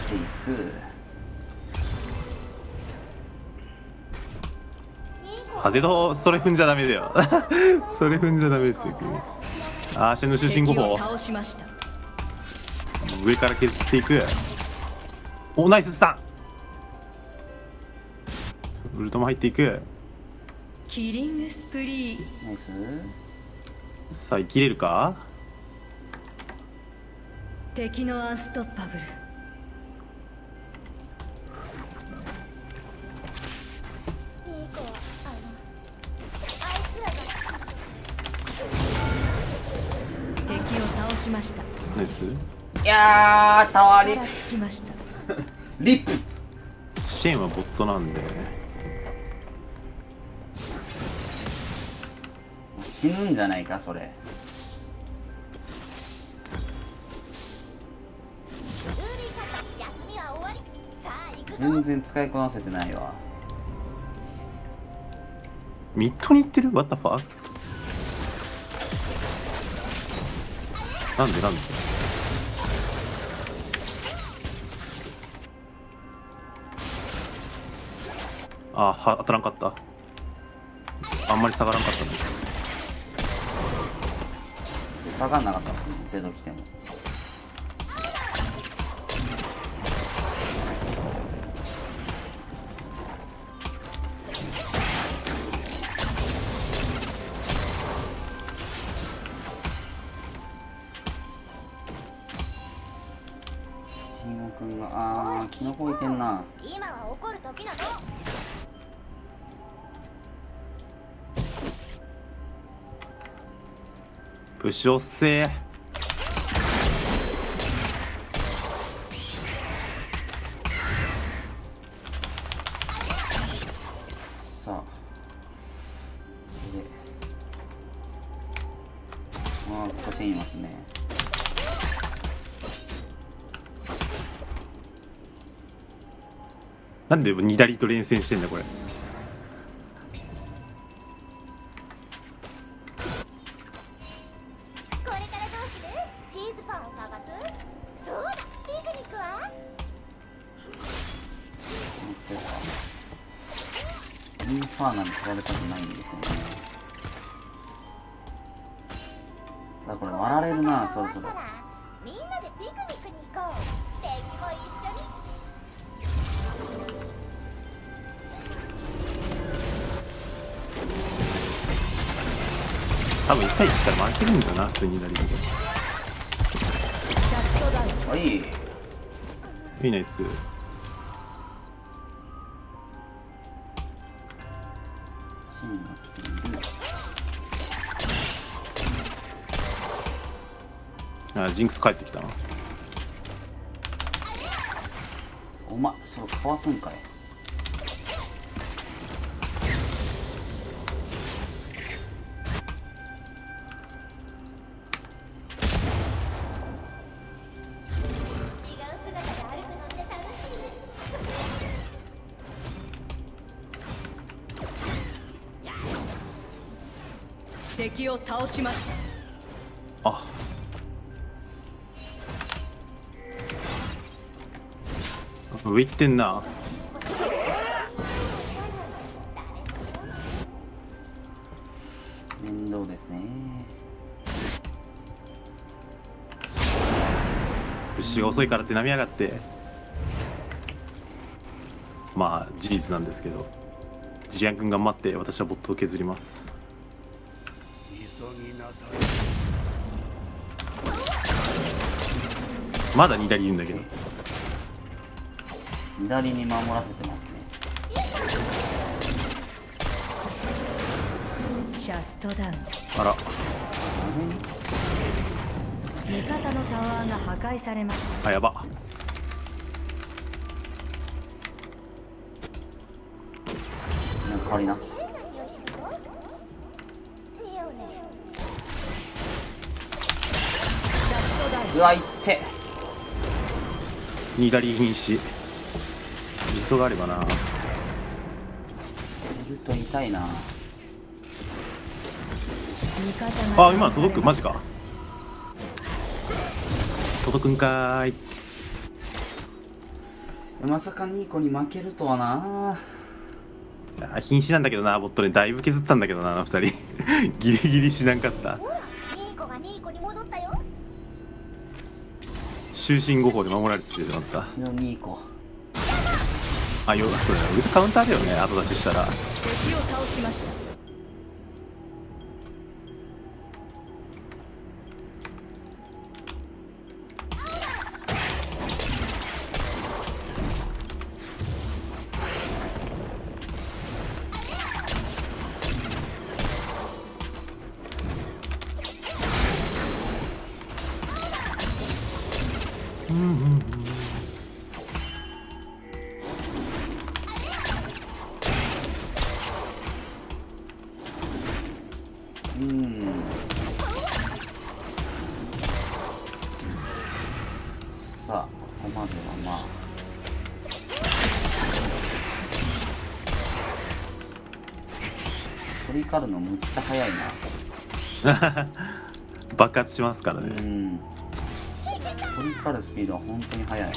風のそれ踏んじゃダメだよそれ踏んじゃダメですよ。あーシェの出身ごぼう上から削っていく。おナイススタン。ウルトも入っていく。 キリングスプリー。 ナイス。 さあ生きれるか。 敵のアンストッパブル。敵を倒しました。 ナイス。 いやータワーリッ力尽きました。 プリップ。 シェーンはボットなんで死ぬんじゃないかそれ。全然使いこなせてないわ。 ミッドに行ってる。What the fuck。なんでなんで。あーは当たらんかった。あんまり下がらんかったんです。 下がんなかったっすね。ゼド来ても。キモ君があーキノコいてんな。 今は怒る時なの。 プッシュおっせー。 さあでああここシェンいますね。 なんでニダリと連戦してんだこれ。 インファーナル取られたくないんですよね。ただこれ割られるなそろそろ。 みんなでピクニックに行こう。敵も一緒に。 多分いち対いちしたら負けるんだよな普通にニダリで。 はい。 いいナイス。あジンクス帰ってきたな。 お前それかわすんかい。 敵を倒しました。 あ上行ってんな。 面倒ですね。 牛が遅いからって舐めやがって。まあ事実なんですけど、ジリアン君頑張って私はボットを削ります。まだ左いるんだけど。 左に守らせてますね。 シャットダウン。 あらま風に味方のタワーが破壊されました。 あ、やば。 なんか変わりな。うわ、いってニダリ瀕死。リフトがあればな。 いると痛いな。 あ、今の届く？マジか。届くんかーい。 まさかニーコに負けるとはな。 いや瀕死なんだけどな。ボットね、だいぶ削ったんだけどな、あのふたりギリギリ死なんかった。終身ご法で守られてるじゃないですか。 ニーコ。 あ、よ、そうだよ。カウンターだよね、後出ししたら。 敵を倒しました。 うんうんうん。 うん。さあ、ここまではまあ。取り狩るのむっちゃ早いな。 爆発しますからね。 うん。取り狩るスピードは本当に速い。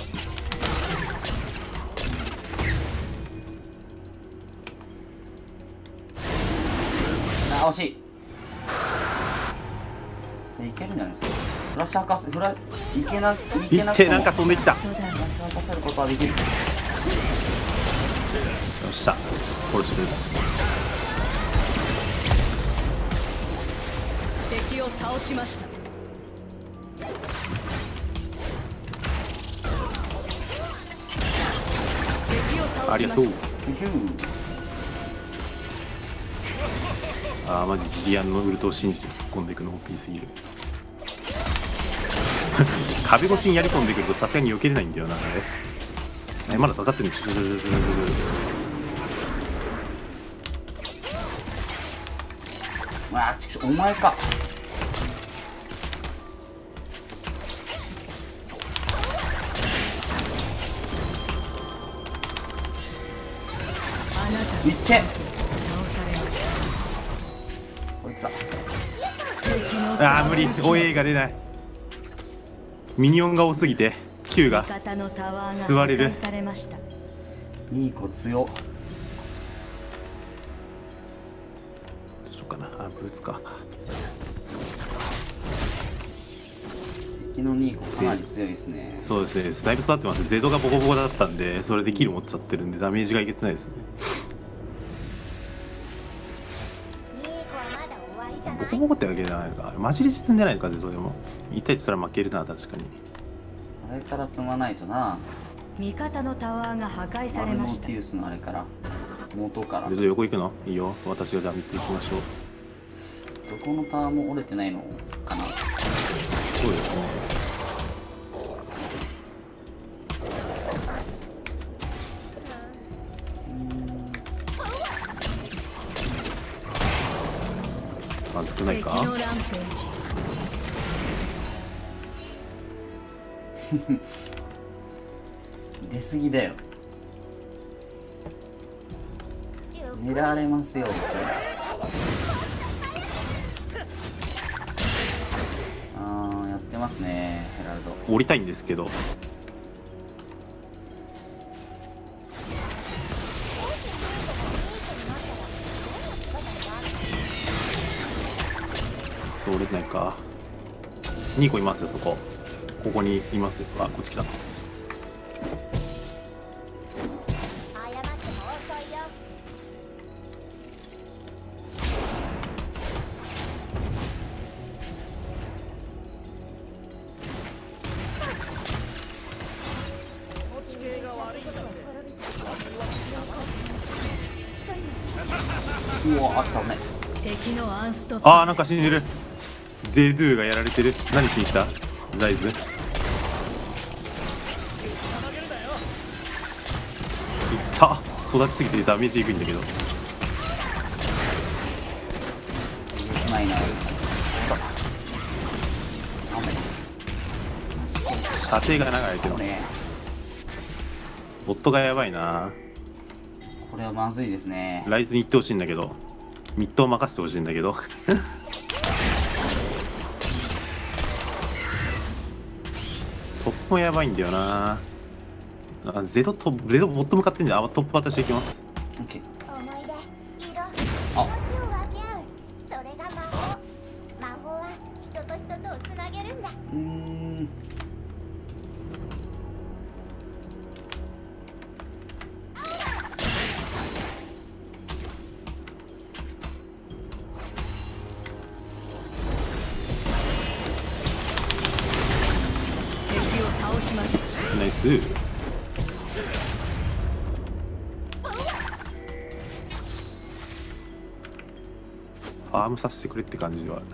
あ、惜しい。それいけるんじゃないですか。フラッシュ博士、フラいけな、いけなくてもなんか飛んできた。よフラッシュ博せることはできる。 っしゃ、殺してくれた。 敵を倒しました。 ありがとう。 セキュー。 あー、マジジリアンのウルトを信じて突っ込んでいくの オーピー すぎる。壁越しにやり込んでくるとさすがに避けれないんだよな、あれ。え、まだかかってるんでしょ。 あー、ちくしょう、お前か。いっちゃえ。こいつだ。 あー、無理。おえが出ない。ミニオンが多すぎて Q が座れる。 ニーコ強っ。 どうしようかな。あ、ブーツか。 敵のニーコかなり強いですね。 そうですね、だいぶ育ってます。ゼドがボコボコだったんで、それでキル持っちゃってるんでダメージがいけてないですね。ボコボコってわけじゃないのか。マジで進んでないのか、ゼドでもいち対いちしたら負けるな。確かにあれから積まないとな。 味方のタワーが破壊されました。 マルモティウスのあれから元から。 ゼド横行くのいいよ。私がじゃあ見ていきましょう。 どこのタワーも折れてないのかな。 そうですね。まずくないか。 出過ぎだよ。狙われますよそれ。あー、やってますねヘラルド。 降りたいんですけど。そう降りてないか。にこいますよ。そこここにいますよ。あ、こっち来た。 うわ、あったね。 敵のアンストップ。 あー、なんか死んでる。 ゼドゥがやられてる。何しに来たライズ。いった育ちすぎてダメージいくんだけど。 ないな。 射程が長いけどね。ボットがやばいな。 これはまずいですね。 ライズに行ってほしいんだけど、ミッドを任せてほしいんだけど。トップもやばいんだよな。あ、ゼロとゼロボット向かってんじゃん。あ、トップ私行きます。 オッケー。 あ、 うーん。 敵を倒しました。 ナイス。ファームさせてくれって感じは。なんか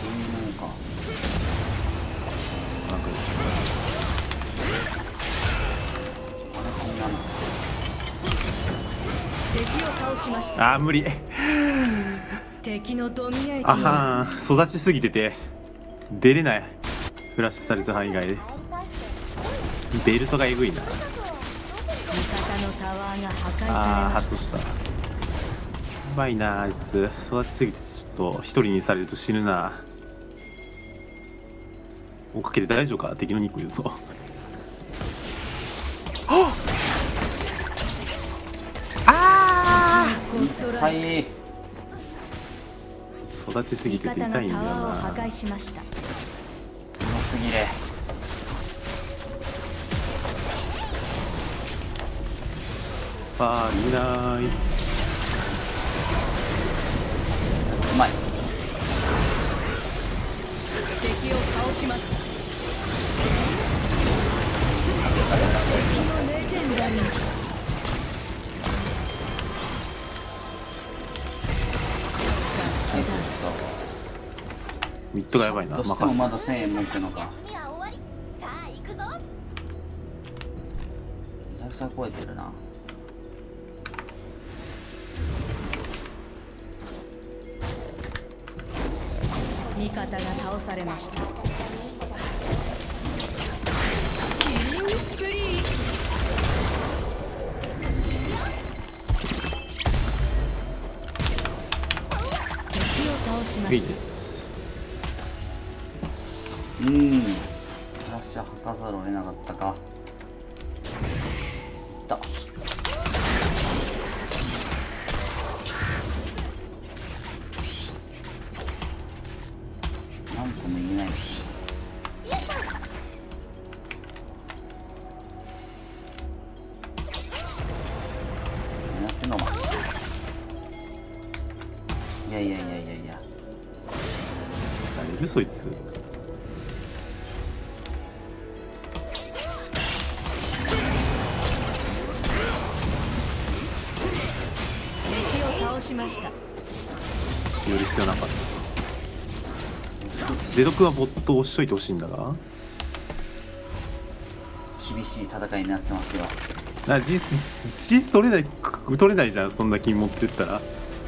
敵を倒しました。 あー無理。 敵のドミネーシあョンはー育ちすぎてて出れない。フラッシュされた範囲外でベルトがえぐいな。 味方のタワーが破壊されあーまし外した。やばいなあいつ。育ちすぎてちょっと一人にされると死ぬな。追っかけて大丈夫か。敵の肉いるぞ。あた。 はい。 育ちすぎてて痛いんだよ味方のタワーを破な。 壊しました。 強すぎれ。 あーいない。 うまい。 敵を倒しました。敵のレジェンダリー。 ナイス。 ミッドがやばいな。 どうしてもまだせんえん持ってるのか。めちゃくちゃ超えてるな。 味方が倒されました。キリングスプリー。敵を倒しまいいした。 です。 うーん。フラッシュ吐かざるを得なかったか。いった。なんとも言えないです。何やってんのお前。いやいやいやいやいや。 誰いるそいつ。 敵を倒しました。 より必要なかった。ゼロ君はボット押しといてほしいんだが。 厳しい戦いになってますよ。 な実質取れない取れないじゃん。そんな金持ってったら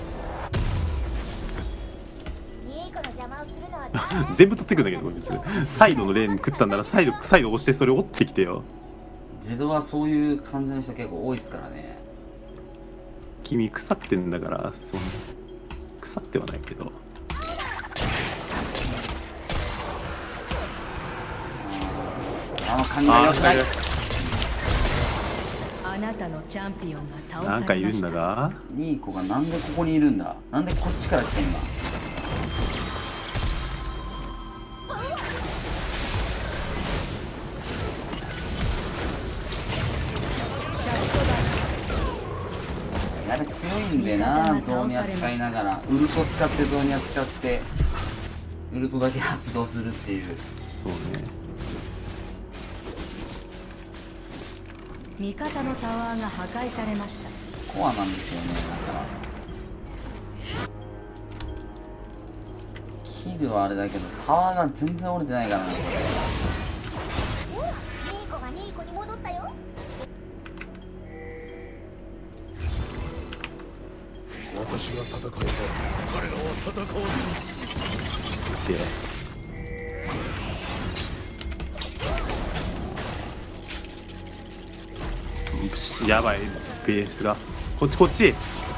全部取ってくんだけど、こいつサイドのレーン食ったんならサイドサイド押してそれ折ってきてよ。 ジェドはそういう感じの人結構多いですからね。 君腐ってんだから。そんな腐ってはないけど。 あの感じが良くない。 あなたのチャンピオンが倒されました。 なんかいるんだが。 ニーコがなんでここにいるんだ。なんでこっちから来てんだ。あれ強いんでな。ゾーニア使いながらウルト使ってゾーニア使ってウルトだけ発動するっていう。 そうね。 味方のタワーが破壊されました。 コアなんですよね。だからヒルはあれだけどタワーが全然折れてないからな。これニーコがニーコに戻ったよ。 私が戦えば彼らは戦わず。 やばい、ベースがこっちこっち。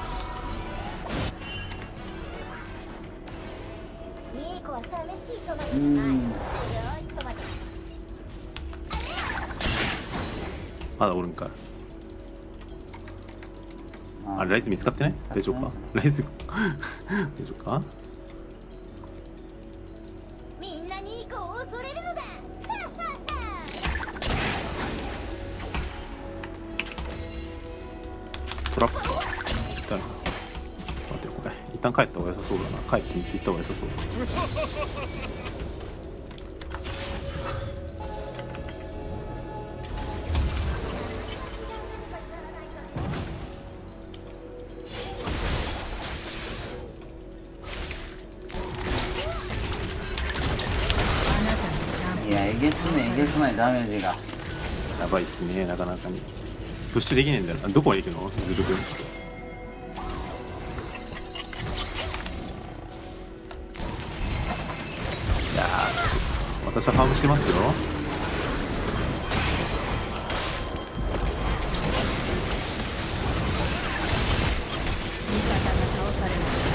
ニーコは寂しいトマトじゃない。強いトマト。 まだおるんか。あれライズ見つかってない？大丈夫か？ライズ大丈夫か？ みんなニーコを恐れるのだ。 トラップか。一旦待ってよ、これ一旦帰った方が良さそうだな。帰ってみていった方が良さそう。 いや、えげつないえげつないダメージがやばいっすね、なかなかに。プッシュできねえんだよな。どこに行くの？ズル君。いやー、私はファームしてますよ。 味方が倒され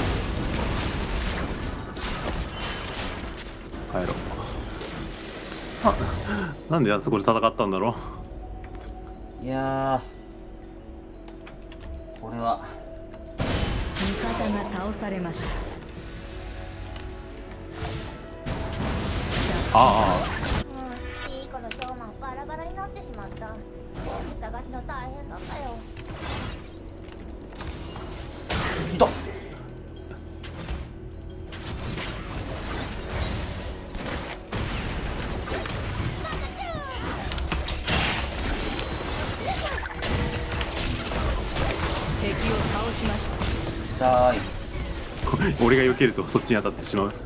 ました。 帰ろう。あ、なんであそこで戦ったんだろいやー、これは味方が倒されました。 ああ、 うん、ニーコのショーマンバラバラになってしまった。探しの大変だったよ。 いた。 敵を倒しました。 痛い。 俺が避けるとそっちに当たってしまう。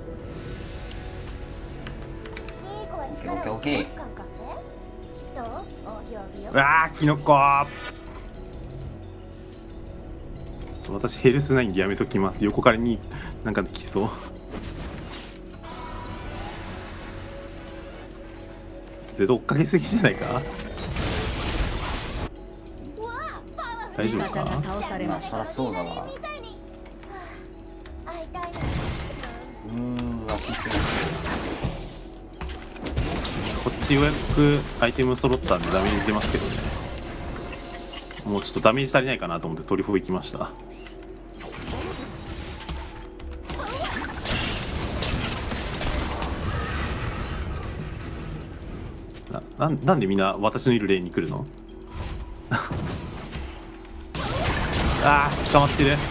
ニーコは力をオッケーオッケーオッケー使うかって人を大きよびよ。 うわー、キノコー。私ヘルスナインでやめときます。横からになんか来そう。ゼロ追っかけすぎじゃないか。大丈夫か？ 味方が倒されまあました。 そりゃそうだわ。 みたいに。会いたいな。 うーわ、きつい。 こっちようやくアイテム揃ったんでダメージ出ますけどね。もうちょっとダメージ足りないかなと思ってトリフォー行きました。な, な, なんでみんな私のいるレーンに来るの？あー、捕まってる。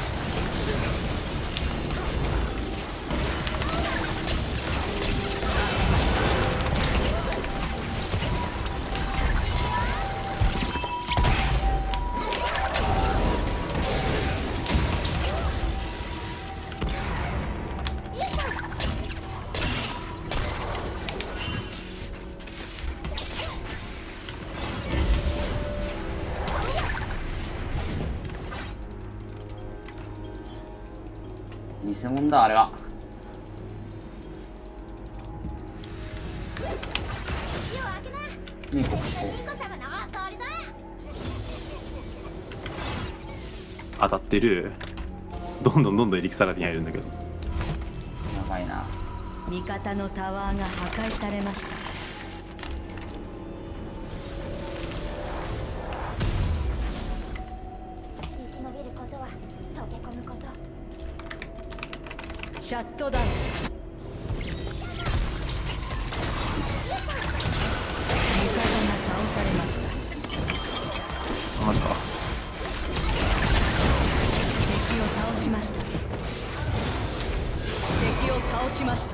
偽物だあれは。ニコここ当たってる。どんどんどんどんエリクサが手に入るんだけど。 やばいな。 味方のタワーが破壊されました。 生き延びることは溶け込むこと。 シャットダウン。味方が倒されました。 なんか敵を倒しました。敵を倒しました。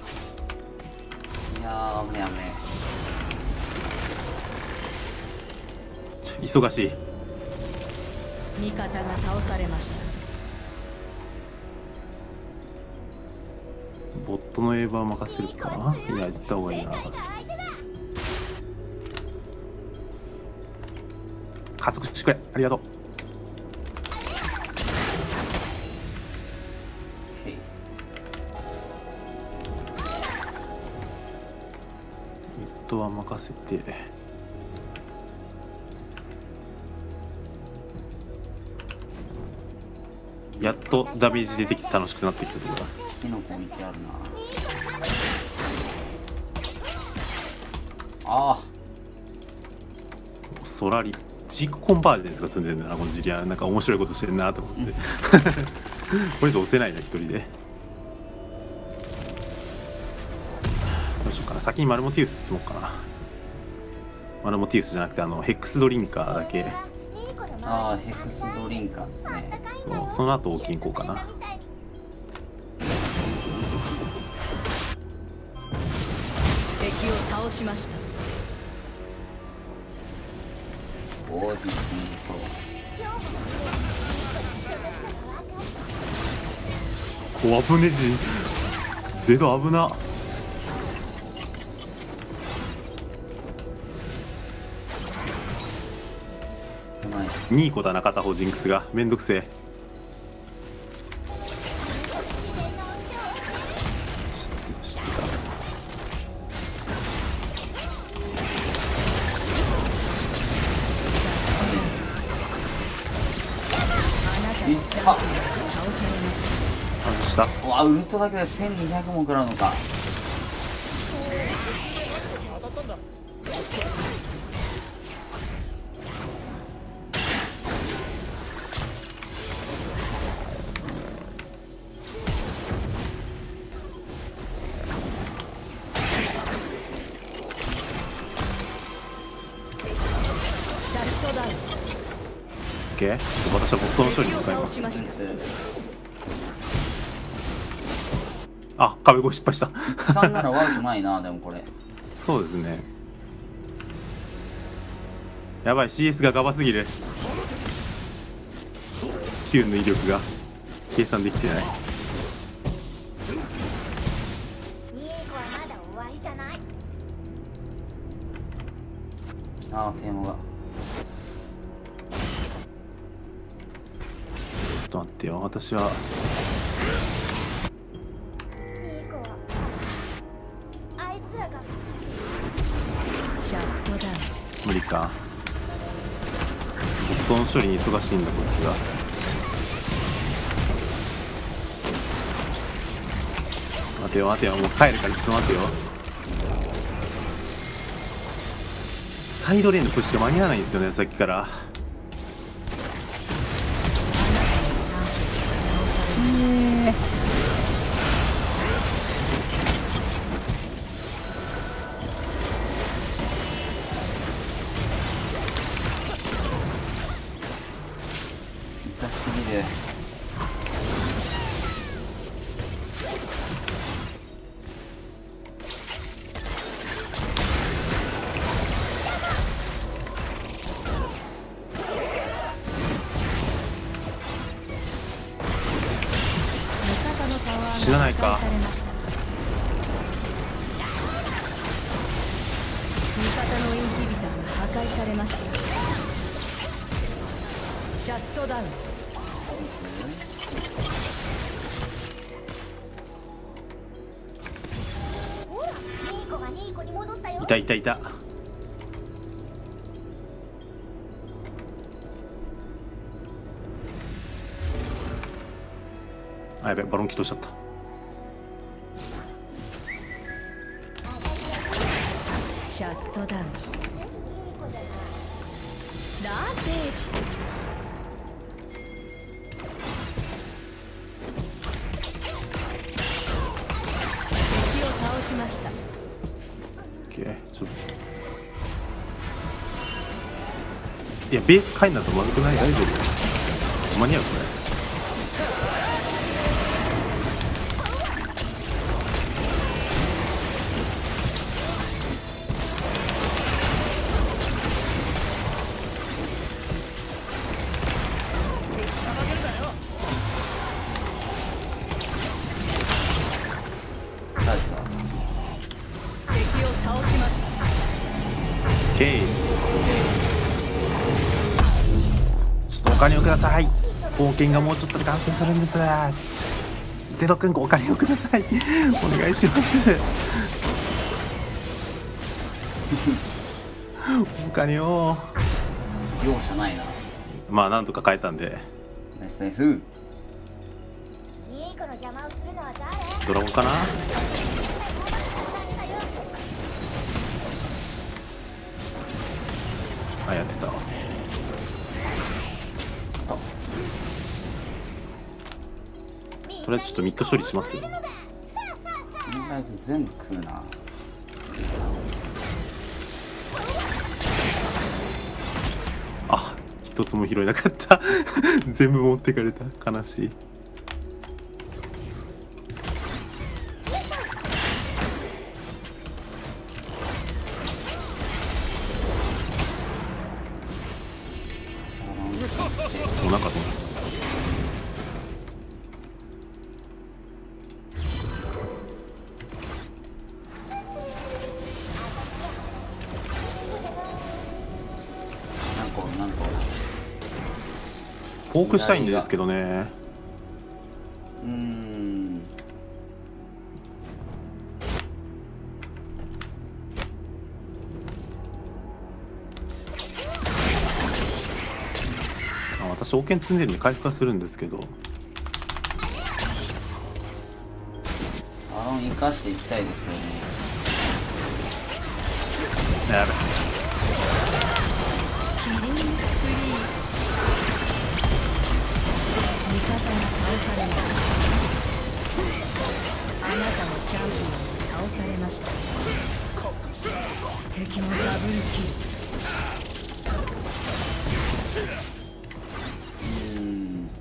いやー、危ねえ危ね忙しい。 味方が倒されました。 ボットのエーバー任せるかな。いや、行った方がいいな。加速してくれ。ありがとう。ミッドは任せて。やっとダメージ出てきて楽しくなってきたところだ。 キノコ見てあるな。ああ。 ソラリジークコンバージョンですか積んでるんだなこのジリア。なんか面白いことしてるなと思って。これ以上押せないな一人で。どうしようかな。先にマルモティウス積もうかな。マルモティウスじゃなくてあのヘックスドリンカーだけ。 ああ、ヘクスドリンカーですね。 そう、その後大きい行こうかな。 敵を倒しました。 王子ですね。 お危ねじ。ゼロ危な。ニーコだな片方ジンクスがめんどくせえ。 いった外した。 うわ、ウルトだけでせんにひゃくも食らうのか。 私はボットの処理に向かいます。あ、壁越し失敗した。 さんなら悪くないな。でもこれそうですね。やばい シーエス がガバすぎる。 Q の威力が計算できてない。 ああ、テーマがちょっと待ってよ。私は無理か。ボットの処理に忙しいんだこっちが。待てよ待てよ、もう帰るからちょっと待てよ。サイドレーンのプッシュが間に合わないんですよねさっきから。 痛すぎる。 知らないか。 味方のインヒビターが破壊されました。シャットダウン。 いたいたいた。あ、やべ、バロン起動しちゃった。 シャットダウン。ランページ。敵を倒しました。 オッケー、ちょっといやベース変えんなとまずくない？大丈夫？間に合うこれ。 ケー。ちょっとお金をください。冒険がもうちょっとで完成するんです。ゼド君お金をください。お願いします。お金を。 容赦ないな。 まあなんとか変えたんで。 ナイスナイス。 ニーコの邪魔をするのは誰？ ドラゴンかな。あ、やってた。とりあえずちょっとミッド処理します。 とりあえず全部食うな。 あ、一つも拾えなかった。全部持ってかれた。悲しい。お腹と。フォークしたいんですけどね。 うーん。 あ、私王権積んでるんで回復はするんですけど。 アロン生かしていきたいですけどね。 やべ。 あなたのチャンピオンに倒されました。敵のダブルキうーん。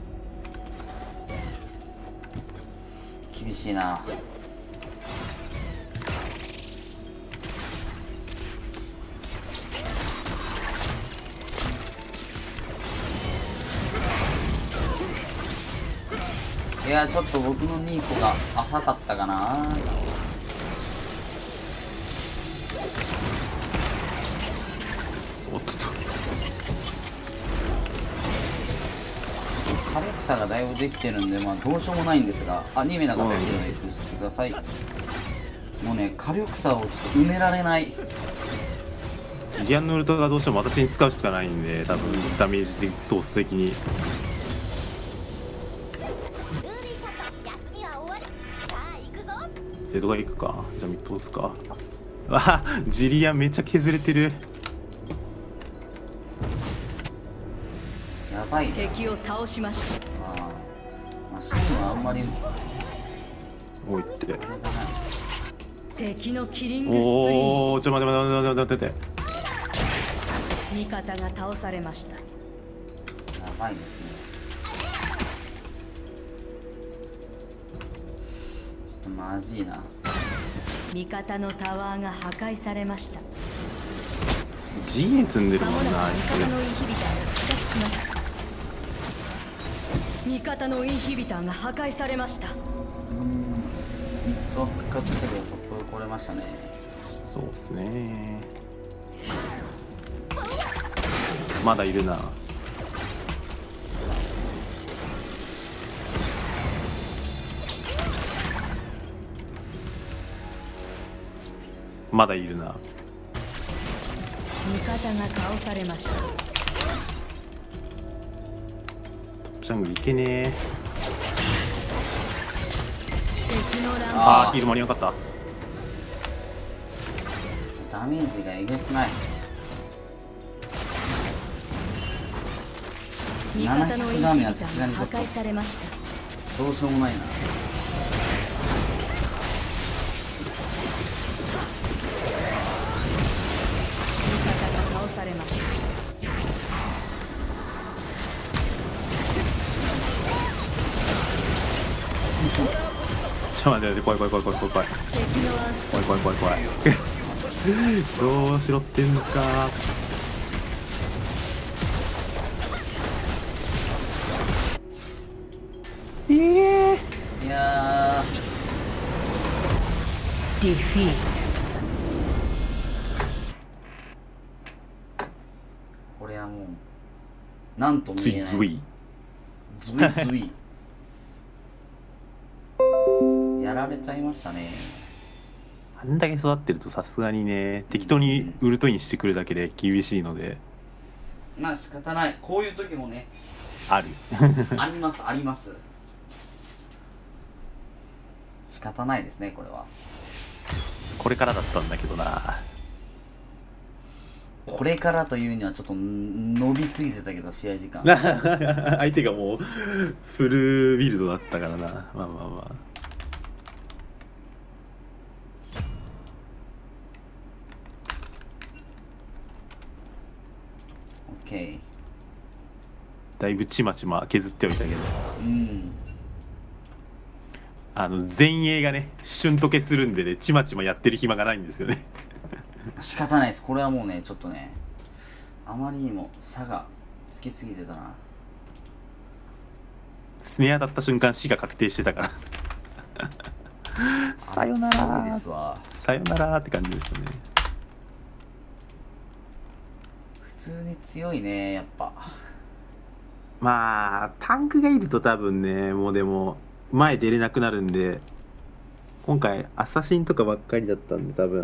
厳しいな。いや、ちょっと僕のニーコが浅かったかな。 おっとっと。 火力差がだいぶできてるんで、まあどうしようもないんですが、あ、に名な方いるので行してください。もうね、火力差をちょっと埋められない。 ジリアンのウルトがどうしても私に使うしかないんで、多分ダメージ的ソース的に。ゼドが行くか。じゃあミッド押すか。わあ、ジリアンめっちゃ削れてる。 やばいね。 敵を倒しました。 あー、まあ、そういうのはあんまり置いて。 敵のキリングスプリーン。 おお、ちょ待って待って待って待って待って。 味方が倒されました。 やばいですね。ちょっとまずいな。 味方のタワーが破壊されました。 ジーエン積んでるもんな。 まもなく味方のインヒビターが復活します。味方のインヒビターが破壊されました。 うーん。ミッド復活するとトップ来れましたね。 そうっすね。まだいるな。まだいるな。 味方が倒されました。 トップジャングルいけねえ。 敵のランああ、ヒール間に合わなかっダメージがえげつない。 味方のインヒビタななひゃくダメはーが破さすがにちょっと壊されました。 どうしようもないな。 味方が倒されました。 ちょっと待って待って、怖い怖い怖い怖い怖い怖い敵のワンス怖い怖い怖い怖いどうしろってんですか。ええいやディフィーはもうなんともズイ言えない。 ズイズイズイやられちゃいましたね。 あんだけ育ってるとさすがにね適当にウルトインしてくるだけで厳しいので。 まあ仕方ない、こういう時もねあるありますあります。仕方ないですねこれは。 これからだったんだけどな。 これからというにはちょっと伸びすぎてたけど試合時間相手がもうフルビルドだったからな。まあまあまあオッケー。 だいぶちまちま削っておいたけど、 うん、 あの前衛がね瞬時計するんでねちまちまやってる暇がないんですよね仕方ないです。これはもうねちょっとねあまりにも差がつきすぎてたな。 スネアだった瞬間死が確定してたからさよならですわ。 さよならって感じでしたね。 普通に強いねやっぱ。 まあタンクがいると多分ねもうでも前出れなくなるんで、今回アサシンとかばっかりだったんで多分、 うん、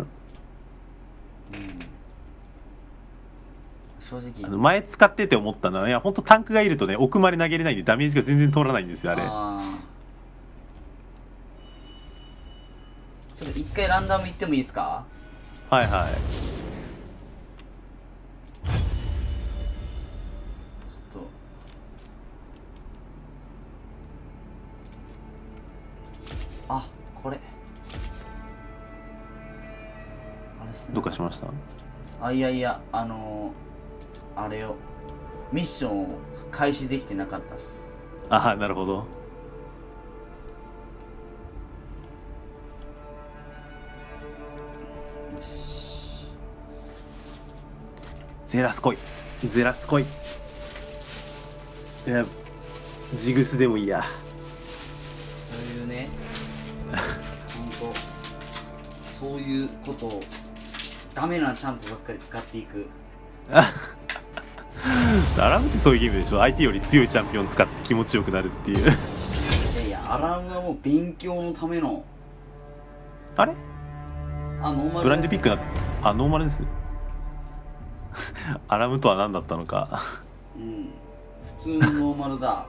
正直あの前使ってて思ったのは、いや本当タンクがいるとね奥まで投げれないんでダメージが全然通らないんですよあれ。 あちょっと一回ランダムいってもいいですか。 はいはい。 ちょっとあこれあれしてなどうかしました？ あいやいやあのー、あれをミッションを開始できてなかったっす。 ああなるほど。よしゼラス来いゼラス来い。いやジグスでもいいや。 そういうね本当そういうことをダメなチャンプばっかり使っていく。 アラムってそういうゲームでしょ。相手より強いチャンピオン使って気持ちよくなるっていう。 いやいやアランはもう勉強のためのあれあノーマルです。 ブラインドピックなあノーマルですねアラムとは何だったのかうん普通のノーマルだ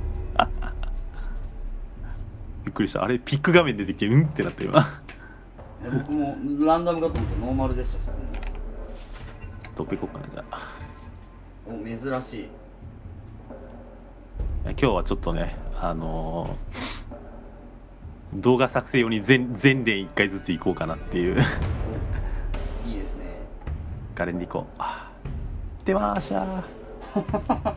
びっくりした。あれピック画面出てきてうんってなった今僕もランダムかと思ってノーマルでした普通に。 トップいこうかなじゃあ。 お珍しい。 今日はちょっとねあのー、動画作成用に全全連いっかいずつ行こうかなっていういいですね。 ガレンで行こう。出まーしゃー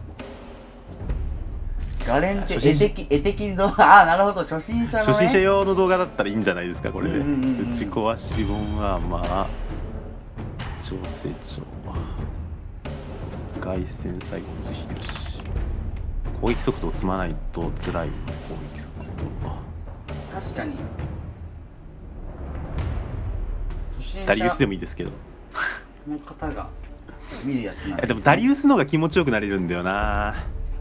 ガレンって絵的絵的に動画あなるほど初心者のね初心者用の動画だったらいいんじゃないですかこれで。 うんうんうんうん打ち壊し本はまあ調整長外旋最後の秀吉攻撃速度を積まないと辛い攻撃速度。 確かに初心ダリウスで者もいいですけどの方が見るやつなんえでもダリウスの方が気持ちよくなれるんだよな。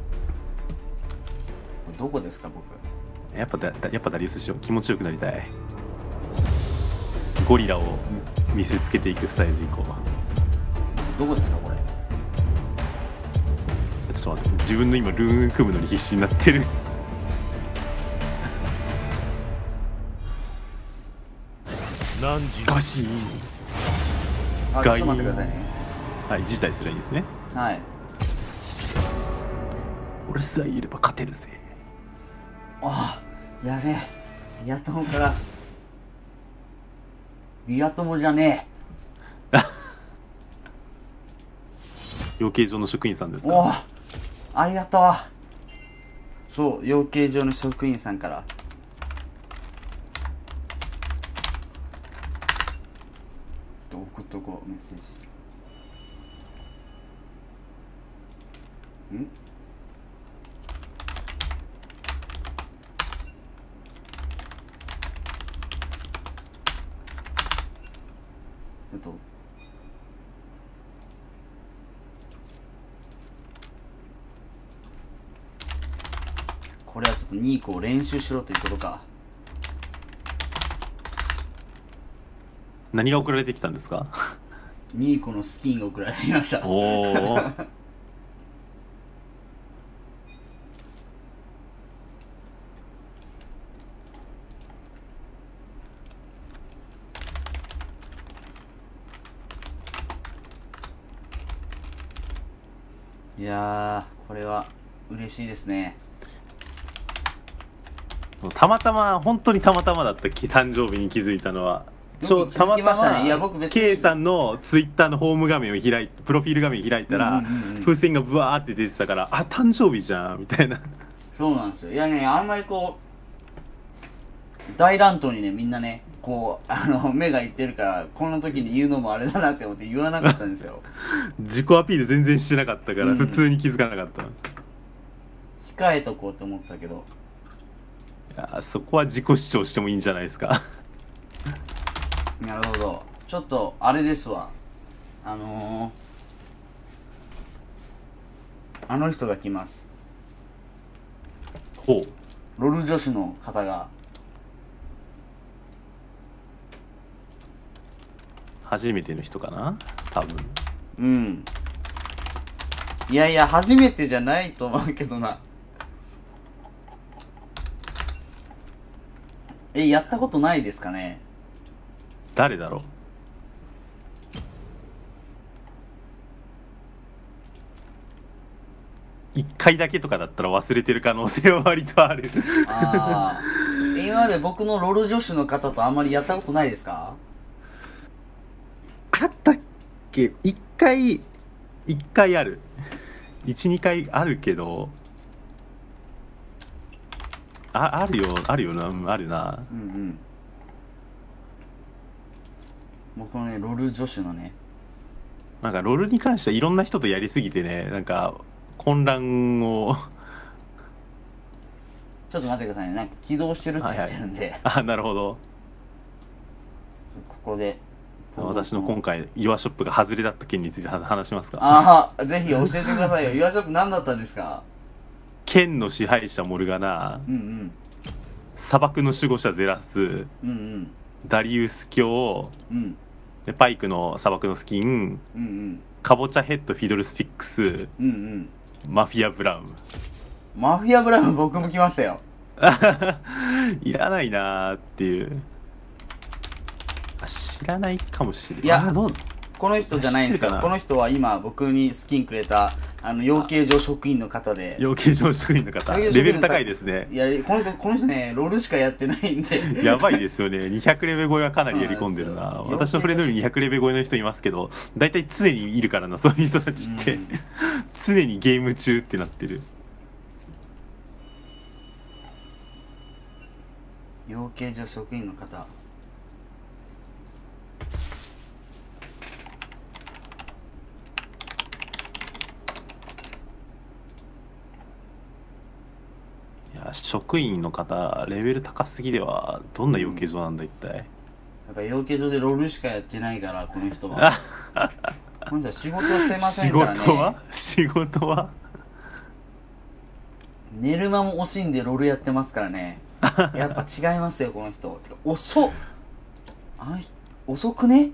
どこですか僕。 やっぱだやっぱダリウスしよう。気持ちよくなりたい。ゴリラを見せつけていくスタイルでいこう。 どこですかこれ。 ちょっと待って、自分の今ルーン組むのに必死になってる何時ガシーあちょっと待ってくださいね。 はい辞退すればいいですね。 はい。 俺さえいれば勝てるぜ。 ああやべえビア友からビア友じゃね養鶏場の職員さんですえ。おおか。 ありがとう。そう養鶏場の職員さんから送っとこうメッセージ。んえっとこれはちょっとニーコを練習しろということか。 何が送られてきたんですか？ ニーコのスキンが送られてきました。 おお。 いやー、これは嬉しいですね。 たまたま本当にたまたまだったっけ、誕生日に気づいたのは。ちょたまたま、 いや僕別に K さんのツイッターのホーム画面を開いて、プロフィール画面開いたら、 うんうんうん、 風船がブワーって出てたから、あ、誕生日じゃんみたいな。 そうなんですよ。いやね、あんまりこう大乱闘にね、みんなね、こうあの目がいってるから、こんな時に言うのもあれだなって思って言わなかったんですよ。 自己アピール全然してなかったから、うん、普通に気づかなかった。 控えとこうと思ったけど、 いや、そこは自己主張してもいいんじゃないですか。 なるほど。ちょっとあれですわ、あのー、あの人が来ます。 ほう。 ロル女子の方が。 初めての人かな、多分。 うん。いやいや、初めてじゃないと思うけどな。え、やったことないですかね。 誰だろう。一回だけとかだったら忘れてる可能性は割とある。 ああ。今まで僕のロル女子の方とあんまりやったことないですか？ あったっけ？一回、一回ある。一、二回あるけど、あ、あるよ、あるよな、うん、あるな。 うんうん。僕のね、ロル女子のね。 なんかロルに関してはいろんな人とやりすぎてね、なんか混乱を。 ちょっと待ってくださいね。なんか起動してるって言ってるんで。はいはい、 あ、なるほど。 ここで。 私の今回、ユアショップが外れだった件について話しますか。 ああ、ぜひ教えてくださいよ。ユアショップ何だったんですか？ 剣の支配者モルガナ、 うんうん、 砂漠の守護者ゼラス、 うんうん、 ダリウス教、 うん、 でパイクの砂漠のスキン、 うんうん、 カボチャヘッドフィドルスティックス、うんうん、 マフィアブラウン。 マフィアブラウン僕も来ましたよ。 いらないなーっていう。知らないかもしれない。 いや、どうこの人じゃないんですよ。この人は今僕にスキンくれたあの養鶏場職員の方で。 養鶏場職員の方、レベル高いですね。 いや、この人この人ね、ロールしかやってないんで。 やばいですよね。にひゃくレベル超えはかなりやり込んでるな。私のフレンドににひゃくレベル超えの人いますけど、大体常にいるからな、そういう人たちって、うん、常にゲーム中ってなってる。 養鶏場職員の方。 職員の方レベル高すぎでは。どんな養鶏場なんだ一体。やっぱ養鶏場でロールしかやってないからこの人は。この人は仕事してませんからね。 仕事は仕事は寝る間も惜しんでロールやってますからね。やっぱ違いますよこの人。てか遅っ、あい遅くね。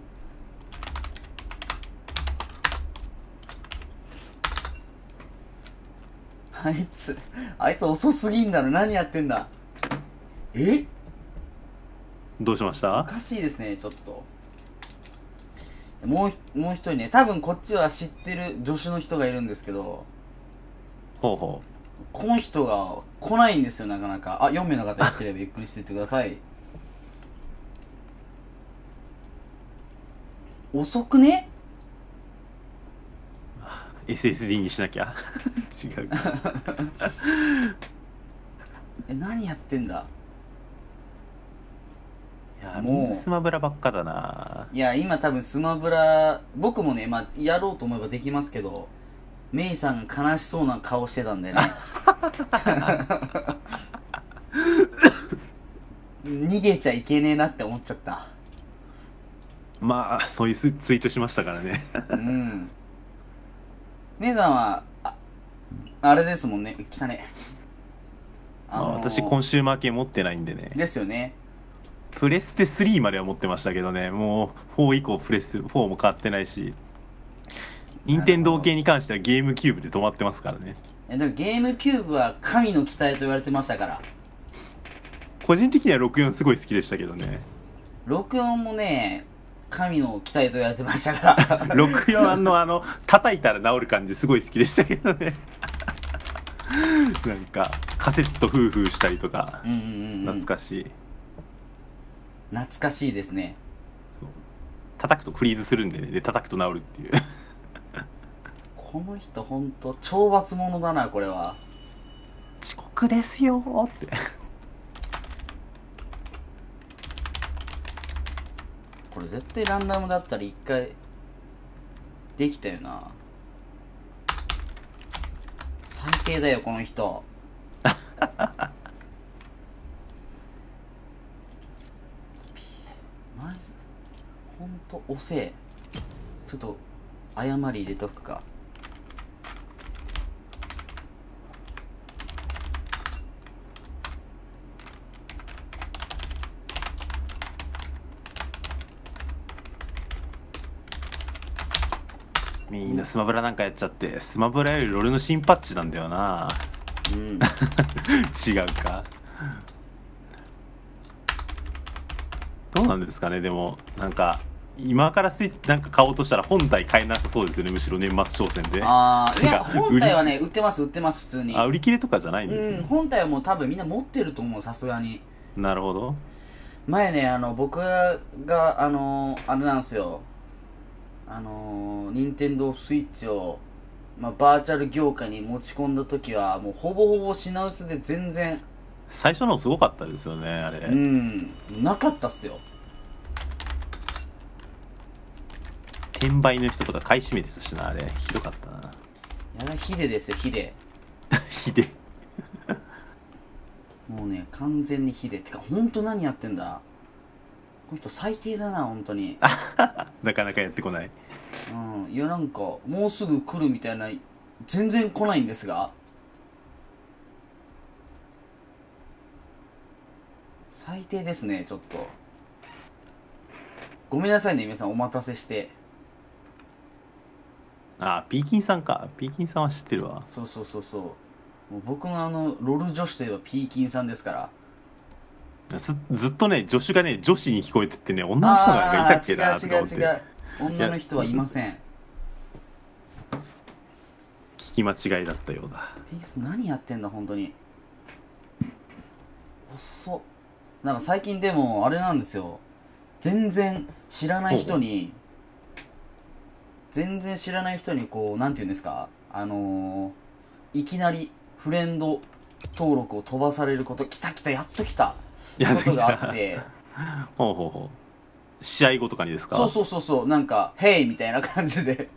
あいつ、あいつ遅すぎんだろ。何やってんだ。え？ どうしました？ おかしいですね、ちょっと。もう、もう一人ね、多分こっちは知ってる助手の人がいるんですけど、 ほうほう。この人が来ないんですよ、なかなか。あ、よん名の方やってればゆっくりしていってください。遅くね？ エスエスディー にしなきゃ。違う。 え、何やってんだ。 いや、みんなスマブラばっかだな。 いや、今多分スマブラ、僕もね、まあ、やろうと思えばできますけど、メイさんが悲しそうな顔してたんでね。逃げちゃいけねえなって思っちゃった。 まあ、そういうツイートしましたからね。 うん。姉さんは、あ、あれですもんね。来たね。 あのーまあ、私コンシューマー系持ってないんでね。 ですよね。 プレステスリーまでは持ってましたけどね、もうフォー以降プレステフォーも変わってないし、任天堂系に関してはゲームキューブで止まってますからね。 えでもゲームキューブは神の機体と言われてましたから。 個人的にはろくよんすごい好きでしたけどね。 ろくよんもね、神の機体と言われてましたからろくよんのあの叩いたら治る感じすごい好きでしたけどねなんかカセットフーフーしたりとか、 うんうんうん、うん、 懐かしい。 懐かしいですね。 そう叩くとフリーズするんでね、で叩くと治るっていうこの人ほんと懲罰者だな、これは。 遅刻ですよーってこれ絶対ランダムだったら一回できたよな。最低だよこの人まずほんと遅え。ちょっと謝り入れとくか。 みんなスマブラなんかやっちゃって、スマブラよりロールの新パッチなんだよな。 うん違うか。どうなんですかね。でもなんか今からスイッチなんか買おうとしたら本体買えなさそうですよね。むしろ年末商戦で。 ああ、いやてか本体はね売ってます売ってます普通に。 あ、売り切れとかじゃないんですね。 うん、本体はもう多分みんな持ってると思う、さすがに。 なるほど。 前ね、あの僕があのあれなんですよ、あの任天堂スイッチを、まあ、バーチャル業界に持ち込んだ時はもうほぼほぼ品薄で全然、 最初のすごかったですよねあれ。 うん、なかったっすよ。 転売の人とか買い占めてたしな、あれひどかったな。 やだ、ヒデですよヒデひでもうね完全にヒデってか、ほんと何やってんだこの人、最低だな本当になかなかやってこない。 うん、いやなんかもうすぐ来るみたいな、全然来ないんですが、最低ですね。ちょっとごめんなさいね皆さん、お待たせして。 あ、ピーキンさんか。ピーキンさんは知ってるわ。 そうそうそうそう、もう僕のあのロール女子といえばピーキンさんですから。 ず, ずっとね助手がね女子に聞こえてってね、女の人がいたっけなとか思って。 違う違う違う、女の人はいません。 聞き間違いだったようだ。 ピース何やってんだ本当に。遅っ。なんか最近でもあれなんですよ、全然知らない人に全然知らない人にこうなんていうんですか、あのー、いきなりフレンド登録を飛ばされること、来た来たやっと来たことがあってほうほうほう。試合後とかにですか。 そうそうそうそう、なんか「ヘイ」みたいな感じで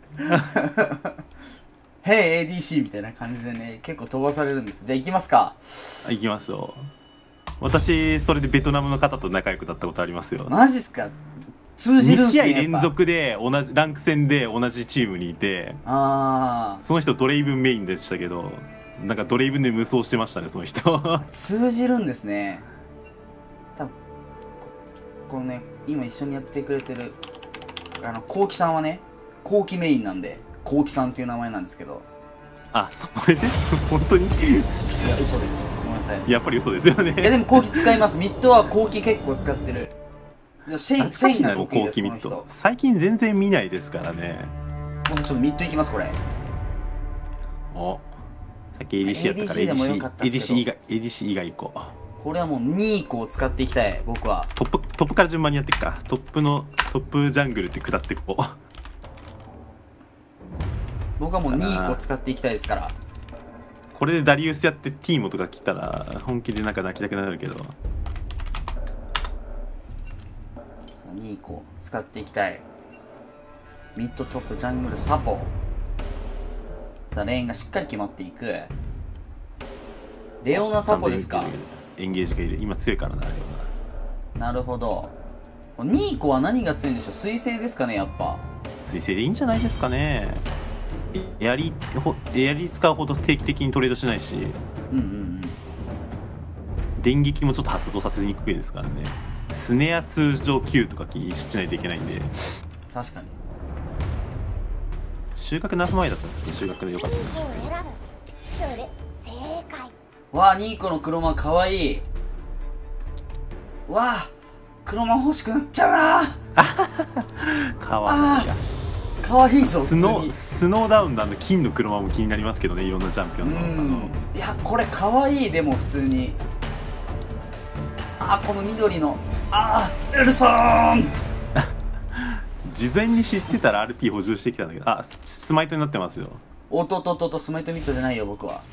「ヘイ エーディーシー」みたいな感じでね、結構飛ばされるんです。じゃあ行きますか。 行きましょう。私それでベトナムの方と仲良くなったことありますよ。 マジっすか。通じるんすね。 に試合連続で同じランク戦で同じチームにいて、 ああ、 その人ドレイブンメインでしたけど、なんかドレイブンで無双してましたねその人通じるんですね。多分 こ, このね今一緒にやってくれてるあのコウキさんはね、コウキメインなんでコウキさんっていう名前なんですけど。 あ、それで本当にいや嘘です、ごめんなさい。 やっぱり嘘ですよね。 いやでもコウキ使います。ミッドはコウキ結構使ってる。シェイン、シェインが得意ですこの人。 最近全然見ないですからね。 僕ちょっとミッドいきますこれ。 お、さっき エーディーシー やったからエーディーシー でもよかったですけどエーディーシー 以外 エーディーシー 以外行こう。 これはもうにいこを使っていきたい僕は。 トップトップから順番にやっていくか。トップのトップジャングルって下っていこう。 僕はもうにいこ使っていきたいですから。 これでダリウスやってティーモとか来たら本気でなんか泣きたくなるけど、 にいこ使っていきたい。ミッドトップジャングルサポ。さあレーンがしっかり決まっていく。レオナサポですか。 エンゲージがいる。今強いからなレオナ。なるほど。にいこは何が強いんでしょう。水星ですかね。やっぱ水星でいいんじゃないですかね。エアリーエアリー使うほど定期的にトレードしないし。 うんうんうん。 電撃もちょっと発動させにくいですからね。スネア通常 Q とか意識しないといけないんで。 確かに収穫何分前だったんですか？収穫でよかったです。 敵を選ぶ。それ正解。 わあ、ニーコの黒マかわいい。わあ、黒マ欲しくなっちゃうな。 かわいいや。 かわいいぞ。 スノースノーダウンのあの金の車も気になりますけどね、いろんなチャンピオンの。 うんいやこれかわいい。でも普通にあこの緑のあエルさん事前に知ってたら アールピー 補充してきたんだけど、あススマイトになってますよ。 おっとっとっとっとスマイトミットじゃないよ僕は。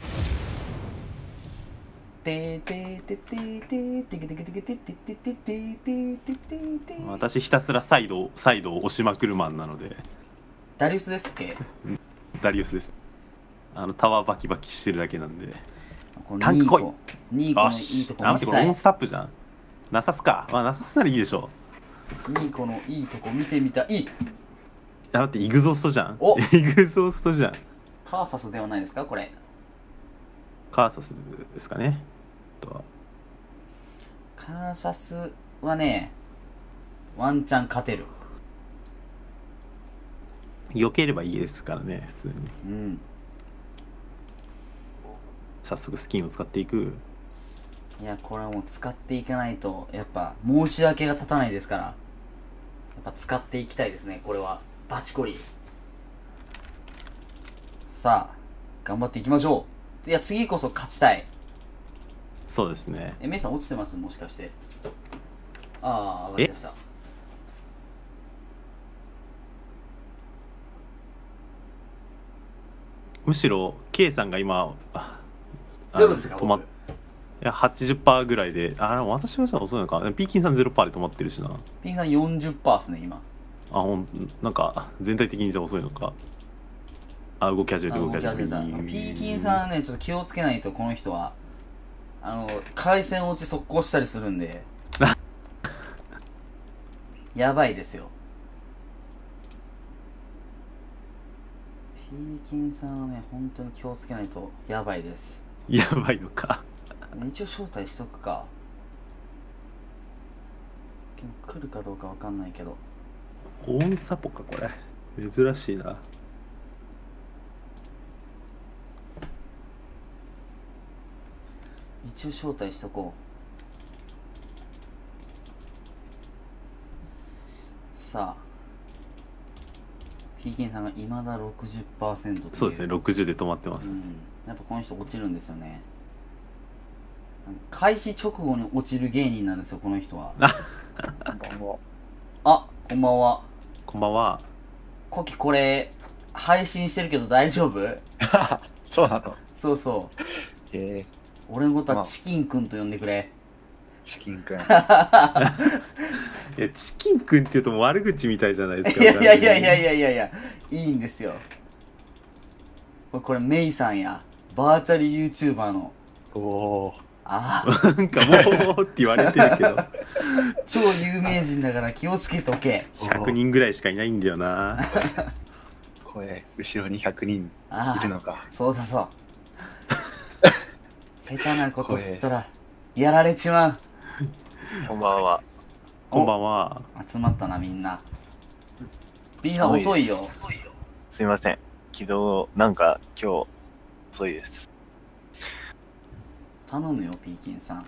てててててててててててててててて。 私ひたすらサイドサイドを押しまくるマンなので。 ダリウスですっけ？ ダリウスです。あのタワーバキバキしてるだけなんで。 このタンク来い。 ニーコのいいとこ見せたい。 あ、待ってこれオンスタップじゃん。なさすか。まあなさすならいいでしょう。ニーコのいいとこ見てみたい。いやだってイグゾーストじゃん。 おイグゾーストじゃん。 カーサスではないですかこれ。 カーサスですかね。とはカーサスはねワンチャン勝てる。 避ければいいですからね普通に。 うん早速スキンを使っていく。 いやこれはもう使っていかないとやっぱ申し訳が立たないですから、やっぱ使っていきたいですねこれは。バチコリ。さあ頑張っていきましょう。いや次こそ勝ちたい。 そうですね。 えメイさん落ちてますもしかして。ああ上がりました。 むしろ K さんが今ゼロですか？ 止まっいや はちじゅっパーセント ぐらいで、あれ私がじゃあ遅いのか。ピーキンさん ゼロパーセント で止まってるしな。 ピーキンさん よんじゅっパーセント ですね今。 あほんなんか全体的にじゃあ遅いのか。あ動き始めて動き始めて。 ピーキンさんねちょっと気をつけないと。この人はあの回線落ち速攻したりするんでやばいですよ。ピーキンさんはね本当に気をつけないとやばいです。 やばいのか。 一応招待しとくか。来るかどうかわかんないけど。 オンサポかこれ珍しいな。 一応招待しとこう。さあピーキンさんがいまだ ろくじゅっパーセントそうですねろくじゅうで止まってます、 うん、やっぱこの人落ちるんですよね。開始直後に落ちる芸人なんですよこの人は。あこんばんは。 こんばんは。 コキこれ配信してるけど大丈夫？ そうなの？ そうそう。 えー、 俺のことはチキンくんと呼んでくれ。 チキンくん。 いやチキンくんって言うともう悪口みたいじゃないですか。 いやいやいやいやいやいやいやいいんですよ。これメイさんやバーチャル YouTuber の。 おお。 ああなんかもうって言われてるけど超有名人だから気をつけとけ。 ひゃくにんぐらいしかいないんだよな声後ろにひゃくにんいるのか。 そうだそう下手なことしたらやられちまう。 こんばんは。 こんばんは。 集まったなみんな。B さん遅いよ。 すみません。起動なんか今日遅いです。 頼むよピーキンさん。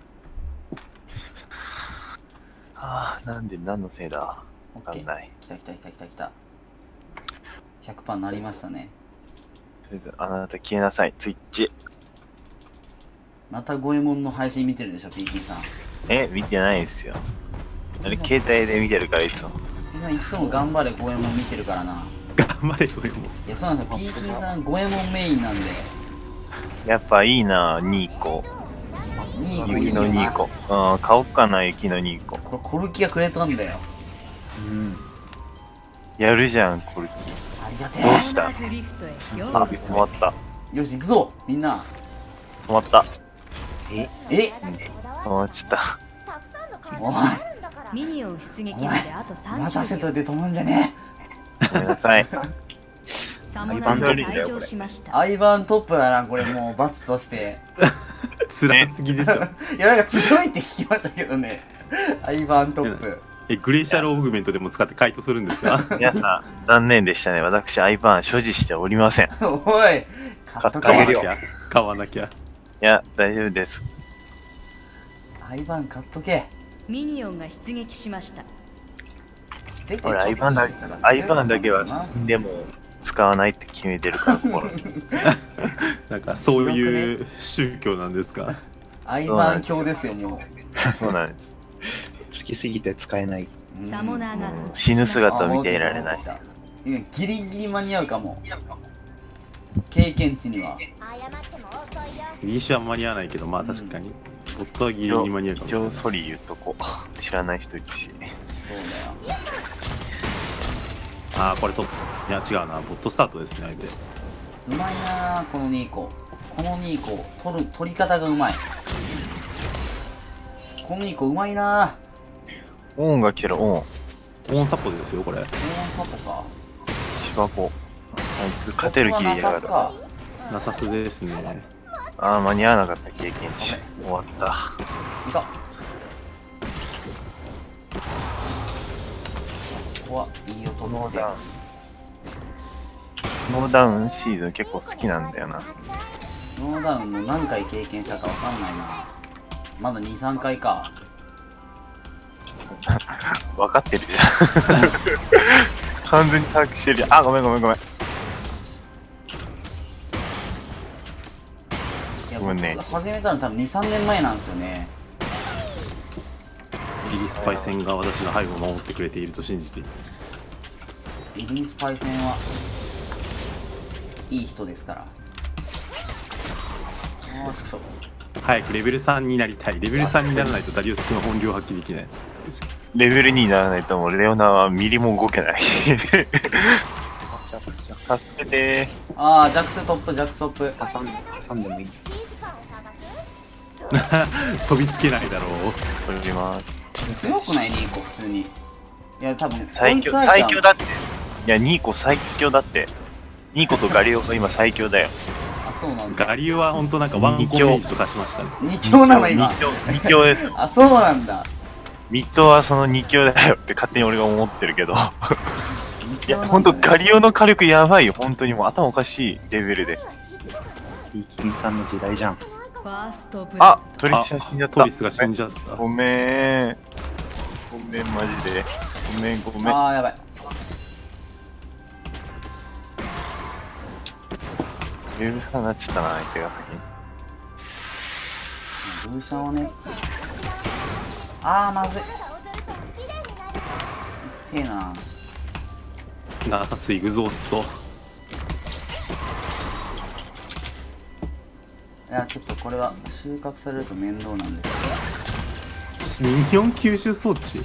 ああなんで何のせいだ。わかんない。 来た来た来た来た来た。ひゃくパーセント なりましたね。 とりあえずあなた消えなさい。ツイッチ。 またゴエモンの配信見てるでしょピーキンさん。 え見てないですよ。あれ携帯で見てるからいつも。 いつも頑張れゴエモン見てるからな。 頑張れゴエモン。 いやそうなんですよ。ピーキンさんゴエモンメインなんで。 やっぱいいなニーコ。 ニーコ雪のニーコ。ああ買おっかな雪のニーコ。 これコルキがくれたんだよ。 うんやるじゃんコルキ。 ありがてえ。 どうした？あ止まった。 よし行くぞみんな。 止まった。ええ止まっちゃった。 おいミニオン出撃まであとさんじゅうびょう。 待たせといて飛ぶんじゃねごめんなさい。 サモナーが退場しました。 え。アイバーントップだなこれもう罰として。 辛すぎでしょ。 いや、なんか強いって聞きましたけどね。アイバーントップ。 え、グレーシャルオーグメントでも使って回答するんですか？ 皆さん、残念でしたね。私、アイバーン所持しておりません。いおい、買っとけ。 買わなきゃ。買わなきゃ。 や、大丈夫です。 アイバーン買っとけ。 ミニオンが出撃しました。 俺、アイバーンだけ、アイバーンだけは、でも、使わないって決めてるから、心に。 なんか、そういう宗教なんですか？ アイバーン教ですよ、もう。 そうなんです。 好きすぎて使えない。 サモナーが死ぬ姿を見ていられない。 いやギリギリ間に合うかも。経験値には。 謝っても遅いよ。 リーシュは間に合わないけど、まあ確かに。ボットはギリギリ間に合うかもし一れない。 応ソリ言っとこう。知らない人いるし。 そうだよ。 ああ、これと、いや違うな、ボットスタートですね、相手。 うまいなぁ、このにこ。このにこ、取る、取り方がうまい。このにこうまいなぁ。 オーンが来てる、オーン。 オンサポですよ、これ。 オーンサポか。 芝子。あいつ勝てる気でいやがる。 か。 ナサスですね。 ああ、間に合わなかった経験値。終わった。 いた。ここはいい音ので。 ノーダウン。ノーダウンシーズン結構好きなんだよな。 ノーダウンも何回経験したかわかんないな。まだに、さんかいか。 分かってるじゃん。完全に把握してるじゃん。あ、ごめんごめんごめん。 いやごめんね僕始めたの多分に、さんねんまえなんですよね。 イギリスパイセンが私の背後を守ってくれていると信じている。 イギリスパイセンはいい人ですから。ああ、ちょっと。 早くレベルさんになりたい。レベルさんにならないとダリオスクの本領を発揮できない。 レベルにならないともうレオナはミリも動けない。助けてああ、ジャックストップ、ジャックストップ。 挟ん挟んでもいい。 飛びつけないだろう。 ー。取ります。 強くないニーコ、普通に。いや、多分最強、最強だって。いや、ニーコ最強だって。ニーコとガリオが今最強だよ。 あ、そうなんだ。 ガリュウは本当なんかワンコメージとかしましたね。 二強なの今。 二強、二強です。 あ、そうなんだ。 ミッドはその二強だよって勝手に俺が思ってるけど。いや、 二強なんだねほんとガリオの火力やばいよ。本当にもう頭おかしいレベルで。 いいキンさんの時代じゃん。 ファーストブレあ、トリスが死んじゃった。 トリスが死んじゃった。 ごめん。ごめん、マジで。ごめん、ごめん。 ああ、やばい。 レベルさんになっちゃったな、相手が先に。 ブーシャンはね。ああ、まずい。痛えな。 ナサスイグゾースト。 いや、ちょっとこれは収穫されると面倒なんですミニオン吸収装置。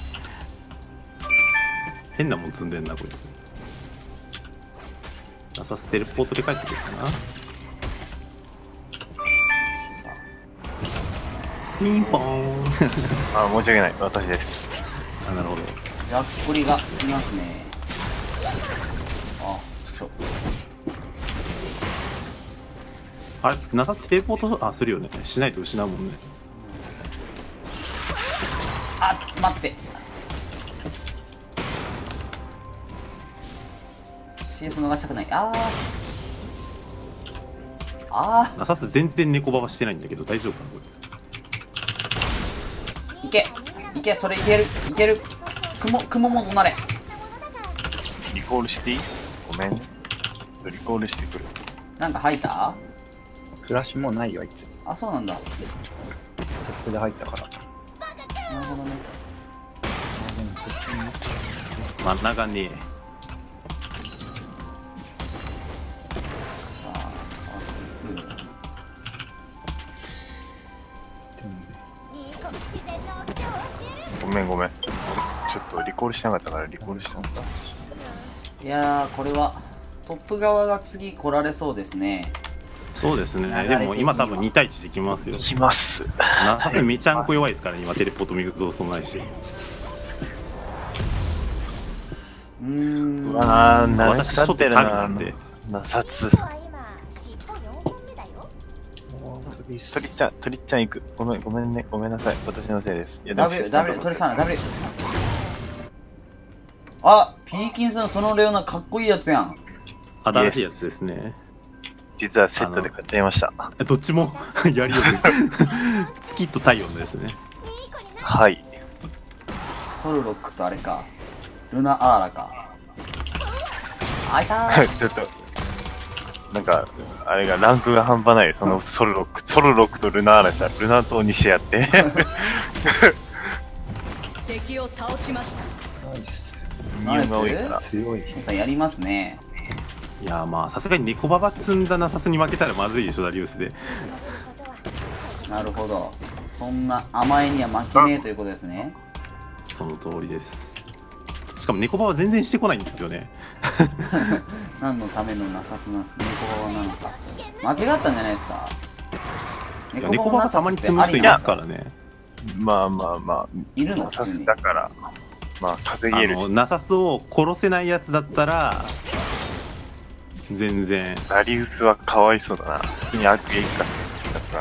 変なもん積んでんな、こいつ。ナサステレポートで帰ってくるかな。ピンポーン。 あ、申し訳ない。私です。 あ、なるほど。 けど。ジャッコリがいますね。あ、ちくしょう。 あれ、ナサステレポート、あ、するよね。しないと失うもんね。 あ、待って。シーエス 逃したくない。ああ。あナサス全然猫ババしてないんだけど、大丈夫かな、こあ。いけ。いけ、それいける。いける。雲、雲もとなれ。 リコールしていい？ごめんね。リコールしてくる。 なんか入ったフラッシュもうないよ、あいつ。 あ、そうなんだ。 トップで入ったから。 なるほどね。 あでもこっちにれ。真ん中ね。 さあ、あ、そう来る。 ごめんごめん。ちょっとリコールしなかったからリコールしたんだ。 いやー、これはトップ側が次来られそうですね。 そうですね。 流れ的にはでも今多分にたいいちできますよ。 来ます。 ナサスめちゃんこ弱いですから、今テレポートミグゾーストもないし。 うーん。 うわー、長く私ちょっと足りなってるななんで。 なさつ。 今尻尾よんほんめだよ。 ビス。 トリッちゃん、トリッちゃん行く。ごめん、ごめんね。ごめんなさい。私のせいです。いや、でも W、W、鳥さん、W。あ、ピーキンさん、そのレオナかっこいいやつやん。 新しいやつですね。 実はセットで買っちゃいました。 どっちもやりよく月と太陽のですね。 はい。 ソルロックとあれか。ルナアーラか。あいたーちょっと、なんか、あれがランクが半端ない。そのソルロック、ソルロックとルナーラさ、ルナ島にしてやって。 敵を倒しました。 ナイス。 ナイスが多いから。 強い。 さんやりますね。 いやまあさすがに猫ババ積んだナサスに負けたらまずいでしょ、ダリウスで。 なるほど。そんな甘えには負けねえということですね。 その通りです。しかも猫ババ全然してこないんですよね。 何のためのナサスの猫ババなのか。間違ったんじゃないですか。 猫ババたまに積む人いますからね。 まあまあまあ、 いるのナサスだから、まあ稼げるし。 ナサスを殺せないやつだったら、全然。 ダリウスはかわいそうだな。普通に悪影響だったら。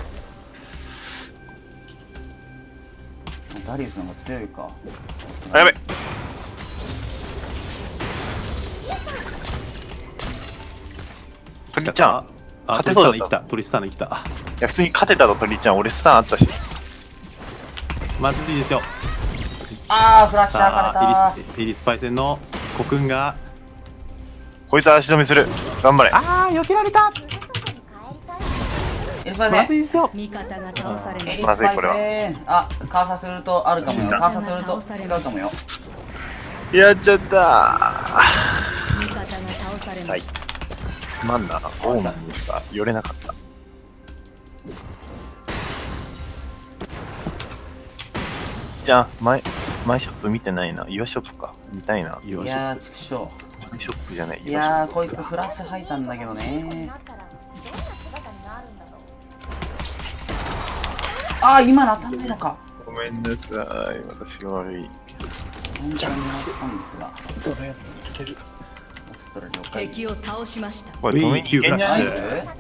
ダリウスの方が強いか。 あ、やべ。トリちゃん、 あ、 勝てトリスそうだった。 ターに来た。トリスターに来た。 いや、普通に勝てたとトリちゃん、俺スタンあったし。 まずいですよ。 あー、フラッシャーさかれたあ、エリス、エリスパイセンのコクンが。 こいつは足止めする。頑張れ。 あー、避けられた。 エリスパイセンまずいですよ。 味方が倒されまエリした。 スパイセンあ、カーサするとあるかもよ。カーサすると使うかもよ。 やっちゃった味方が倒されまはい。 した。 つまんな。オーマンにしか寄れなかった。じゃあ、マイ、マイショップ見てないな。岩ショップか。見たいな。 よし。 いやー、ちくしょマイショップじゃない。 う。いやー、こいつフラッシュ吐いたんだけどね。あー、今の当たんないのか。 ごめんなさい。私が悪い。 本当に狙ったんですが。 どれやってる。 オクストラ了解。 敵を倒しました。 これ、止めに行けんじゃないナイス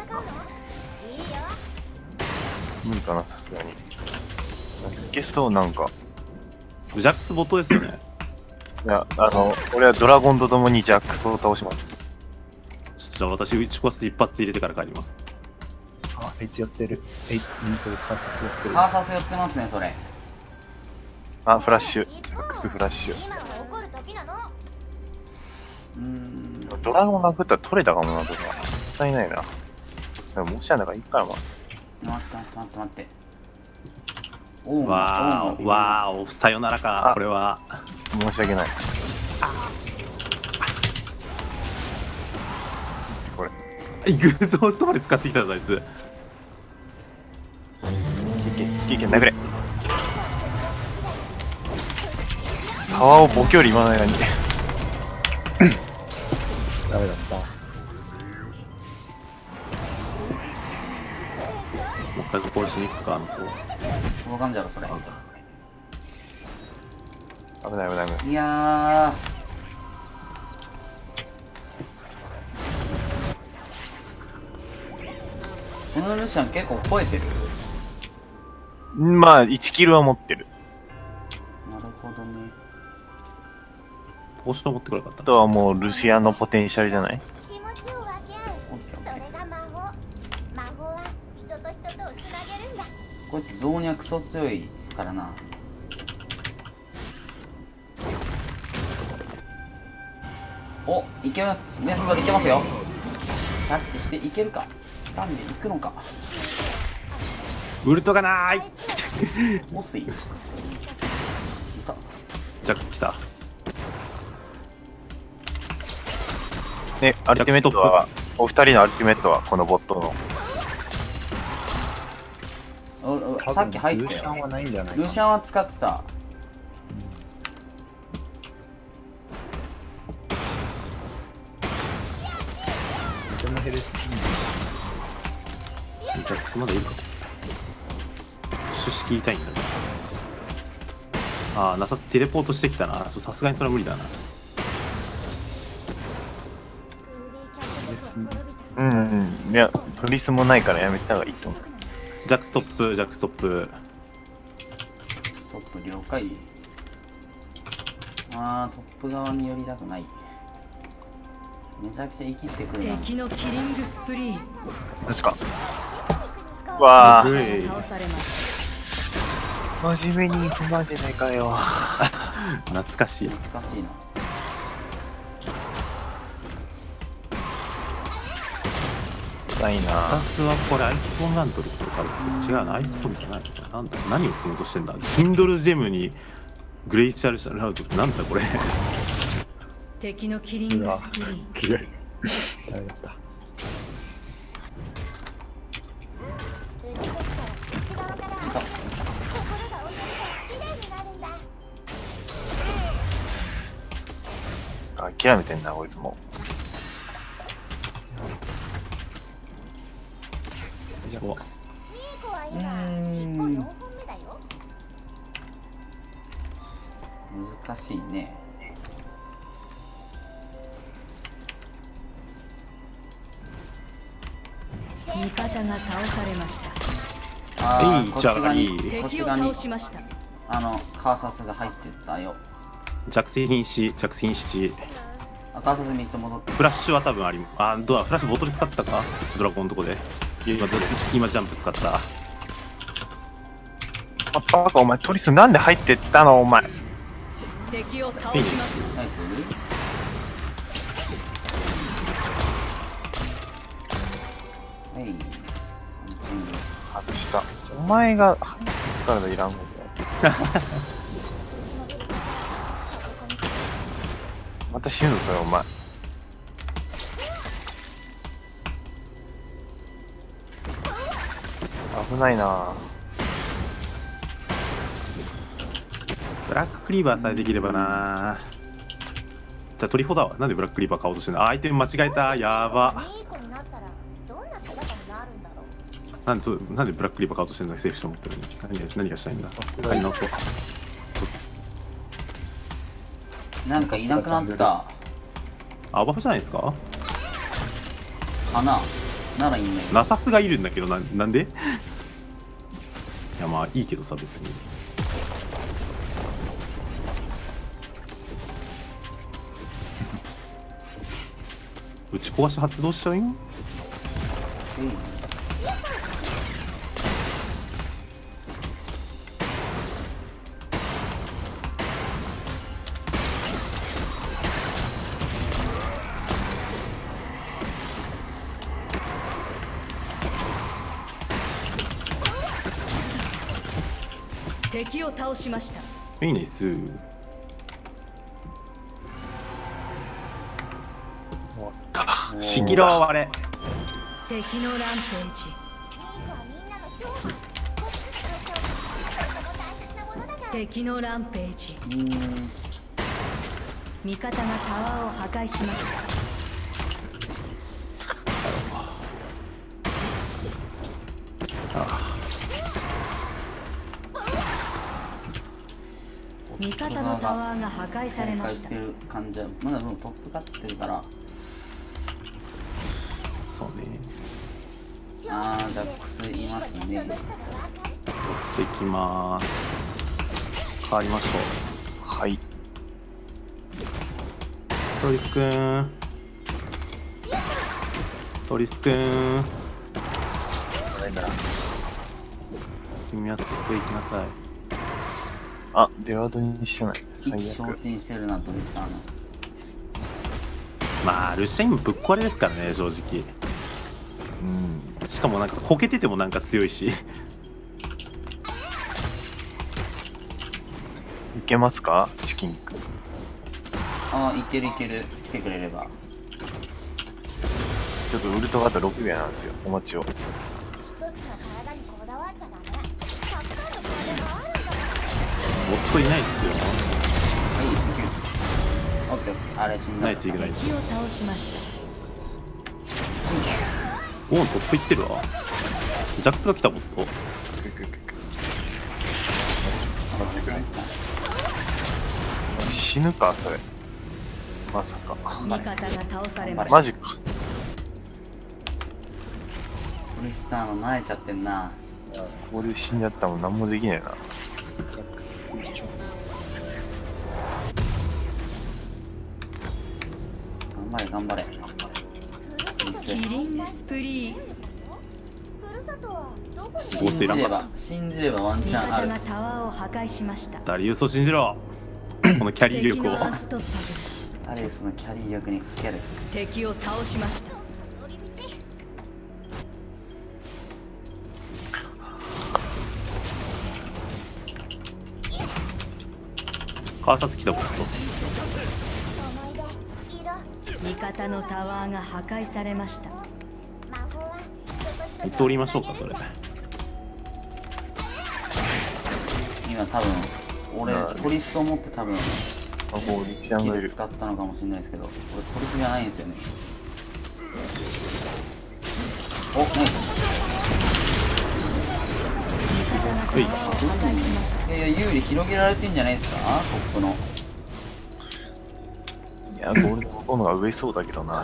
無理かな、さすがに。いけそう、なんか。 ジャックスボットですよね。 いや、あの、俺はドラゴンと共にジャックスを倒します。 じゃあ私、打ち壊す一発入れてから帰ります。 あ、エイチやってる。エイチ、うんと、カーサスやってる。 カーサス寄ってますね、それ。 あ、フラッシュ。ジャックスフラッシュ。 今は怒る時なの。 うーん。 ドラゴン殴ったら取れたかもな、とか。もったいないな。でも、もしやだからいいから、まあ。 待って待って待って待って。おうわーお、わーお、さよならか、これは。 申し訳ない。これ。 グーゾーストまで使ってきたぞ、あいつ。 いけ、いけ、いけ、殴れ。タワーをボケより今の間に。 ダメだった。 もう一回ここしに行くか、あの子。 届かんじゃろ、それ。 危ない危ない危ない。 いやー。このルシアン結構超えてる。 まあ、いちキルは持ってる。 なるほどね。 ポーション持ってこなかったあ。とはもうルシアンのポテンシャルじゃない？ 気持ちを分け合う。 オッケーオッケそれが魔法。魔法は人と人とをつなげるんだ。 ー。こいつゾウにはクソ強いからな。お、いけます。メスいけますよ。キャッチしていけるか。掴んでいくのか。 ウルトがなーい。 おすい。いた。 ジャックス来た。 ね、アルティメットは、お二人のアルティメットはこのボットの。 おおさっき入ったよ。 ルーシャンはないんじゃないかな。 ルシャンは使ってた。 でもヘルスジャックスまだいるか。プッシュ式痛いんだね。ああ、なさすテレポートしてきたな。さすがにそれは無理だな。 うんうん。いや、トリスもないからやめた方がいいと思う。 ジャックストップ、ジャックストップ。 ストップ了解。あー、トップ側に寄りたくない。めちゃくちゃ生きてくるな。 敵のキリングスプリー。 確か。わあ。 うい倒されます。 真面目に不真面目かよ。 懐かしい。 懐かしいな。 ないな。 さすはこれアイスポンラントルとか違うな、アイスポンじゃない。なんだ、何を積もうとしてんだ。キンドルジェムにグレイチャルシャラウトってなんだこれ。 敵のキリングスプリー。 きれい。ダメだった。 諦めてんな、こいつも。 うーん。難しいね。 味方が倒されました。 あー、 えいこっち側に、こっ敵をち側に倒しました。 あのカーサスが入ってったよ。 着水瀕死、着水瀕死。 あ、カーサスミッド戻って。 フラッシュは多分あり、あ、どうだ、フラッシュボトル使ってたか、ドラゴンのとこで。今、今ジャンプ使った。 あ、バカ、お前トリスなんで入ってったの、お前。 敵を倒しました。 ナイス。はい。 外した。お前が入ったからいらんのだよ。また死ぬぞ、それ、お前。危ないな。 ブラッククリーバーさえできればな。じゃあトリフォだわ。なんでブラッククリーバー買おうとしてんの。あ、アイテム間違えた。やば。なんで、なんでブラッククリーバー買おうとしてんの。セーフして持ってるのに。何が、何がしたいんだ。買い直そう。 なんかいなくなった。 アバフじゃないですか。 かな。ならいいね。 ナサスがいるんだけど、な、なんで。いや、まあいいけどさ、別に。打ち壊し発動しちゃうよ。 敵を倒しました。 いいね、すー。シキロは割れ。 敵のランページ。敵のランページ。味方がタワーを破壊しました。味方のタワーが破壊されました。 崩壊してる感じはまだでもトップ勝ってるから。 そうね。 あー、ジャックスいますね。 取っていきまーす。変わりましょう。 はい。 トリスくーん。トリスくーん。君はトップ行きなさい。 あ、デワードにしてない。 意気消沈してるな、トリスターの。 まあルシャインもぶっ壊れですからね、正直。うん。しかもなんかこけててもなんか強いし。いけますか、チキンくん。 ああ、いけるいける。来てくれれば。 ちょっとウルトガードろく秒なんですよ。お待ちを。 ボットいないですよ。 はい、オッケーオッケー。あれ死んだ。 ナイスイグナイト。 敵を倒しました。 おお、トップいってるわ。ジャックスが来たボット。 死ぬか、それ。まさか。 味方が倒されました。 マジか。 トリスターの慣れちゃってんな。 ここで死んじゃったもん何もできねえな。 頑張れ頑張れ。 キリングスプリー。 ふるさとはどこ？ 信じれば信じればワンチ味ャンある。 方がタワーを破壊しました。 ダリウスを信じろ。このキャリー敵力を。 のアンストッパブル。 アレスのキャリー力にかける。 敵を倒しました。 寄り道。 観察来たこと。 思い出色。 味方のタワーが破壊されました。 魔法は言っておりましょうかそれ。 今多分俺トリスト持って多分あ、こうリキちゃんがいる。 使ったのかもしれないですけど、俺トリスじゃないんですよね。お、ナイス。 はい。 いやいや、有利広げられてんじゃないですか、トップの。 いや、ゴールドコーナーが上そうだけどな。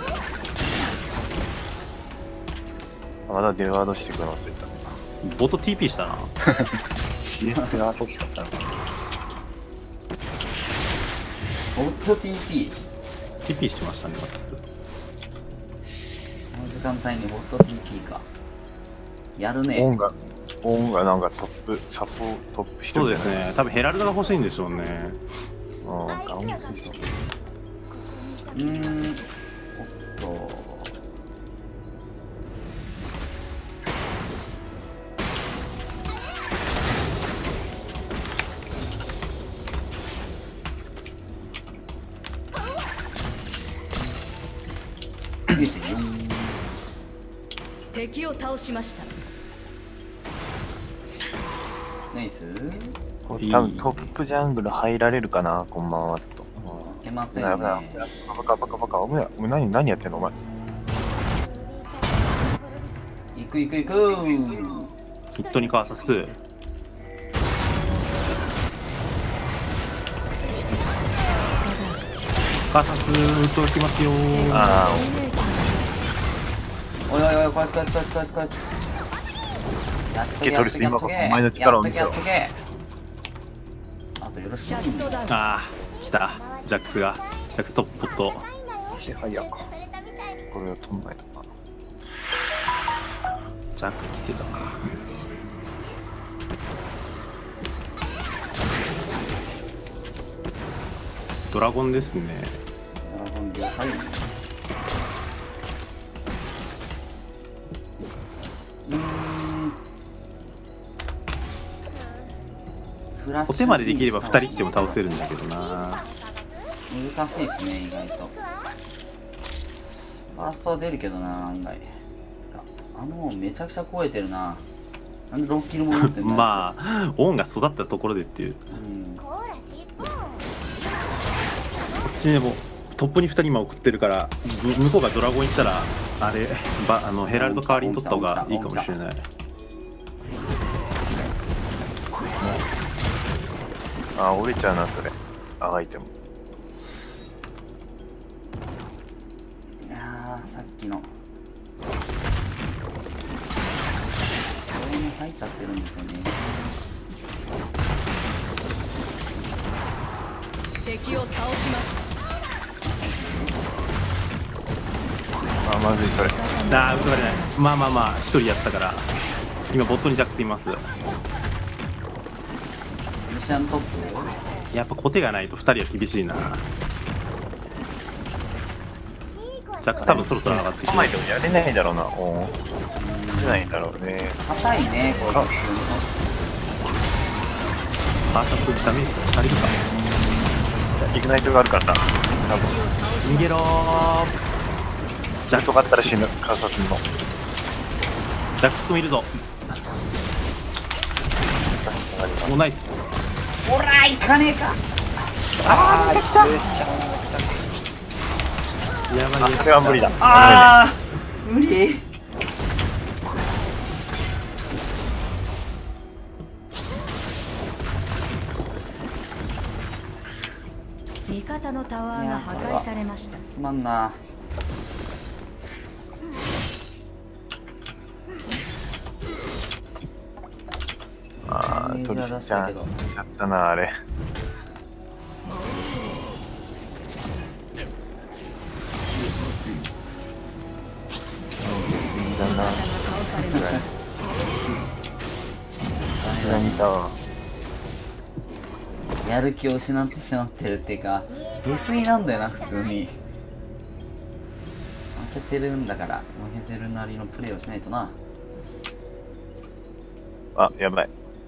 まだデワードしてくるのついた。 ボット ティーピー したな。 シーエフ が欲しかったのかな。 ボット ティーピー。 ティーピー しましたね、マサス。 この時間帯にボット ティーピー か。やるね。 オンが、オンがなんかトップ、サポートップしてそうるですね。多分ヘラルドが欲しいんでしょうね。 うん、ガウンシステム。 うーん。おっと。 敵を倒しました。 ナイス。 これ多分トップジャングル入られるかな、こんばんは、ちょっと。 いけませんバね。 カバカバカ、お前、お前何、何やってんの、お前。 行く行く行く。 ヒットにカーサス。カーサス打っときますよ。 あおいおいおい、こいつこいつこいつこいつこいつ。やっとけやっとけやっとけ。 お前の力を見せろやっとけやっとけ。あとよろしく。 シャットダウン。 ああ、来た。ジャックスが。ジャックストップポット。 支配やか。 あ、これは飛んないとか。 ジャックス来てたか。ドラゴンですね。 ドラゴン了解。うーん。フラッシュお手までできればふたり来ても倒せるんだけどな。 難しいですね、意外と。ファーストは出るけどな、案外。あのめちゃくちゃ超えてるな。なんでろっキルも持ってんだ。 まあ、オンが育ったところでっていう。 うん。 コーラ尻尾。 こっちにもトップにふたり今送ってるから、向こうがドラゴン行ったら、あれ、ばあのヘラルド代わりに取った方がいいかもしれない。 あ、折れちゃうな、それ。あ、アイテム。 いやー、さっきの。これに入っちゃってるんですよね。 敵を倒しました。 あ、まずい、それ。 ああ、打たれない。まあまあまあ、一人やったから。今、ボットにジャックスいます。 ルシアントップ。 やっぱコテがないとふたりは厳しいな。ジャックス多分そろそろ上がってきて。 来ないとやれないだろうな、おー。出ないだろうね。 硬いね、これ。 パーサスダメージ足りるか。 イグナイトがあるからな。多分。 逃げろー。 ジャックがあったら死ぬ、観察の。 ジャック君いるぞ。おナイス。 ほら、いかねえか。 ああ、来た。 やばいあ、それは無理だ。 ああ、無理。 味方のタワーが破壊されました。 すまんな。 イズはトリスちゃん出したけど。 やったな、あれ。次だな。何見たわ。 やる気を失ってしまってるっていうか、下水なんだよな、普通に。負けてるんだから、負けてるなりのプレーをしないとな。 あ、やばい。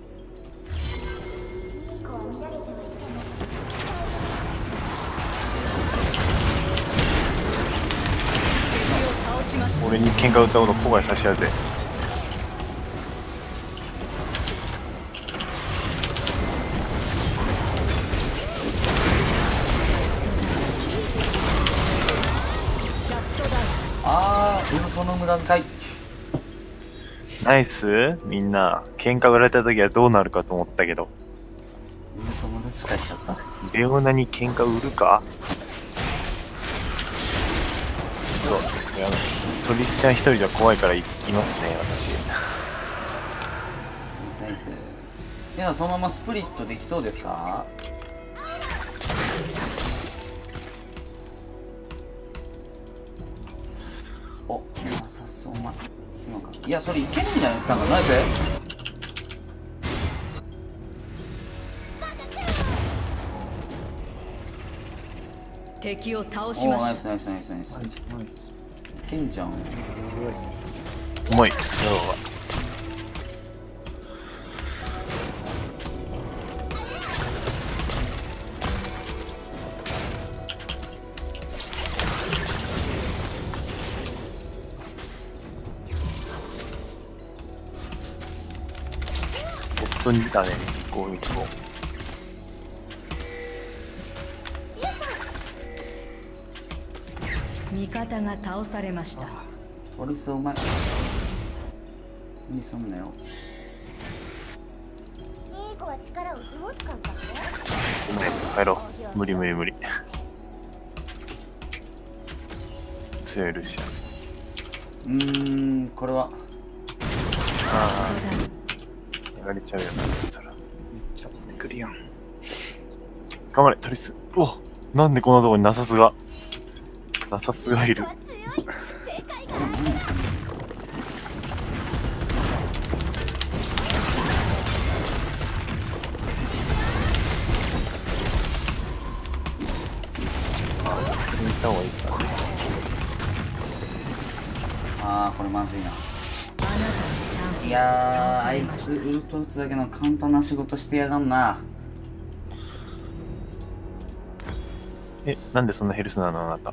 俺に喧嘩売ったこと後悔させてやるぜ。 あー、ウルトの無駄遣い。 ナイスみんな、喧嘩売られた時はどうなるかと思ったけど。 ウルト無駄遣いしちゃった。 レオナに喧嘩売るか？そう。いや、トリスちゃん一人じゃ怖いからい、いますね、私。 ナイスナイス。皆さんそのままスプリットできそうですか？お、なさそう、お前。いくのか。いや、それいけるんじゃないですか。ナイス。 敵を倒しおー、 ました。 ナイスナイスナイスナイス。 ナイスナイス。 いけんじゃん。 重い、スローは。本当にだね、こういこ味方が倒されました。 トリスお前。何すんなよ。 いい子は力をどう使うかね。 う。ね、帰ろう。無理無理無理。強いルシうーん、これは。 ア。ああ、やられちゃうよな、そら。 めっちゃ飛んでくるやん。 頑張れ、トリス。うわ、なんでこんなとこにナサスが。ナサスがいる。行った方がいいか。 あー、これまずいな。 あなたのチャンスいやー、あいつウルト打つだけの簡単な仕事してやがんな。 え、なんでそんなヘルスなのあなた。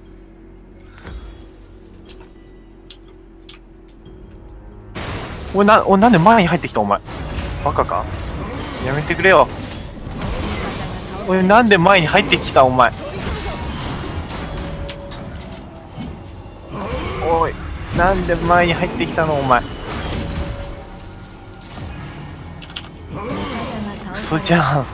おい、な、おい、なんで前に入ってきたお前。バカか？やめてくれよ。おい、なんで前に入ってきたお前。おい、なんで前に入ってきたのお前。嘘じゃん。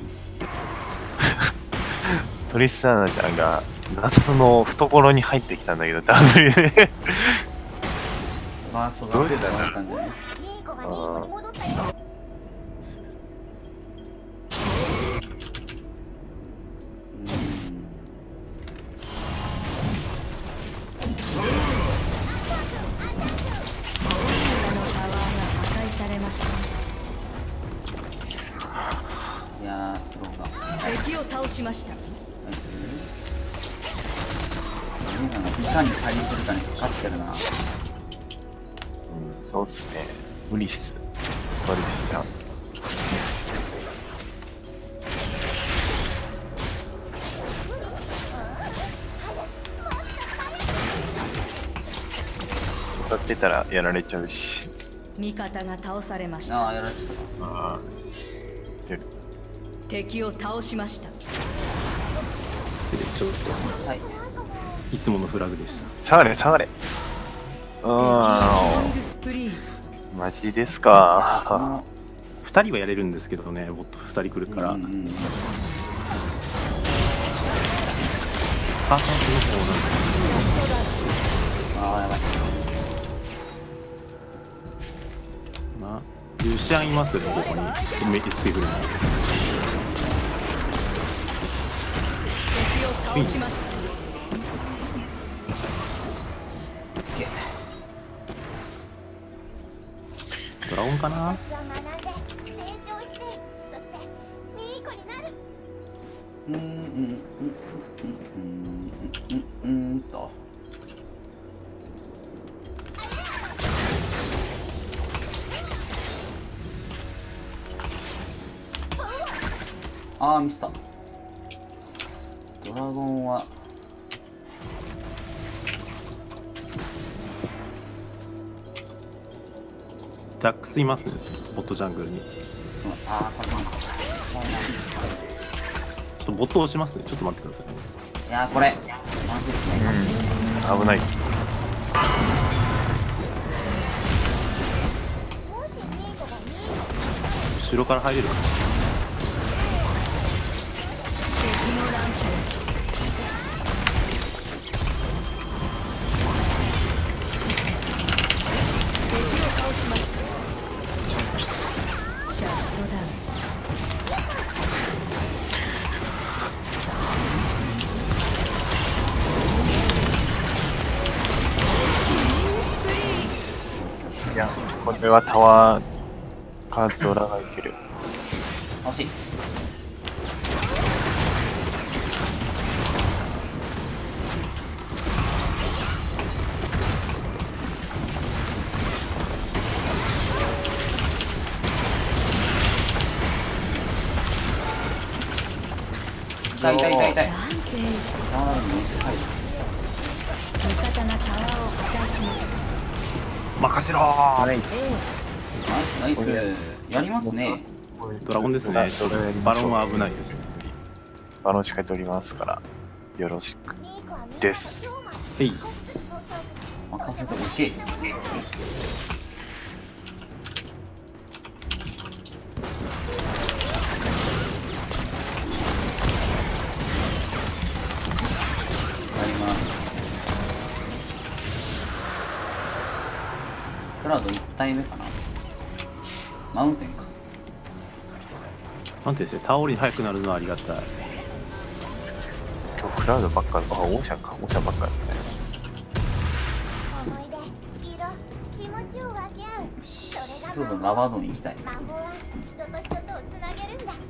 トリスターナちゃんがナサスの懐に入ってきたんだけど、ダブルで。 まあ、そうだせてもらったんじゃない？ いい子がいい子に戻ったよ。 いやー、スローが。 敵を倒しました。 ナイス。皆さんがいかに対峙するかにかかってるな。 うん、そうっすね。無理っす。トリスちゃん。歌ってたらやられちゃうし。 味方が倒されました。 ああ、やられてたか。 ああ。出る。 敵を倒しました。 失礼、ちょっはい。 といつものフラグでした。 下がれ、下がれ。うロンーグスプリー。 ん。マジですこか。 のふたりはやれるんですけどね、もっとふたり来るから、 うんうんうん、 パートナーの方なんああ、やばい。 まあ、ルルシアンいますよね、ここに。エイチピー フルの。 敵を倒しました。 ドラゴンかな。 私は学んで成長して、そしていい子になる。 うんうんうんうんうんうんうんと。ああミスった。ドラゴンはジャックスいますね、ボットジャングルに。 そうああこれなんかちょっとボット押しますね。ちょっと待ってください。 いやーこれまずいですね。 危ない。 もしニーコがニーコ後ろから入れるかな。 敵のランプ敵を倒しました。シャットダウン。 いや、これはタワーかドラがいける。 惜しい。痛い痛い痛い痛い。 ランページ。 あーめっちゃ入る。 味方がタワーを破壊しました。 任せろー。 ナイナイスナイス。やりますね。 ドラゴンですね。バロンは危ないですね。 バロンしっかり取りますから、よろしくニーコはみんなのです。 えい。 任せておけ。やります。クラウドいち体目かな。マウンテンか。 なんてですね、タオルに速くなるのはありがたい。 今日クラウドばっかり、あ、オーシャンか、オーシャンばっかりだね。 思い出、色、気持ちを分け合う。それがそうそうラバードに行きたい。 魔法は人と人とをつなげるんだ。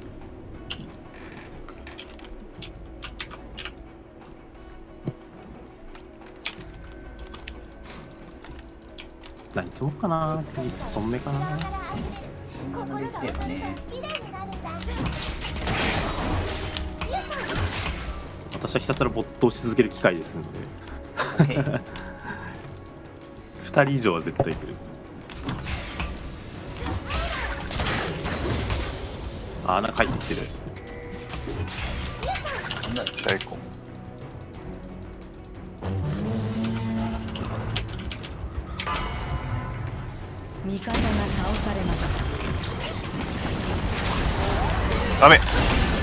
何積もうかな。次、ソンメかな。 そんなできればね。 綺麗になるんだ。 私はひたすら没頭し続ける機会ですので。 オッケー。 ふたり以上は絶対来る。あ、穴入ってきてる。 なんだ最高。 味方が倒されました。 ダメだ。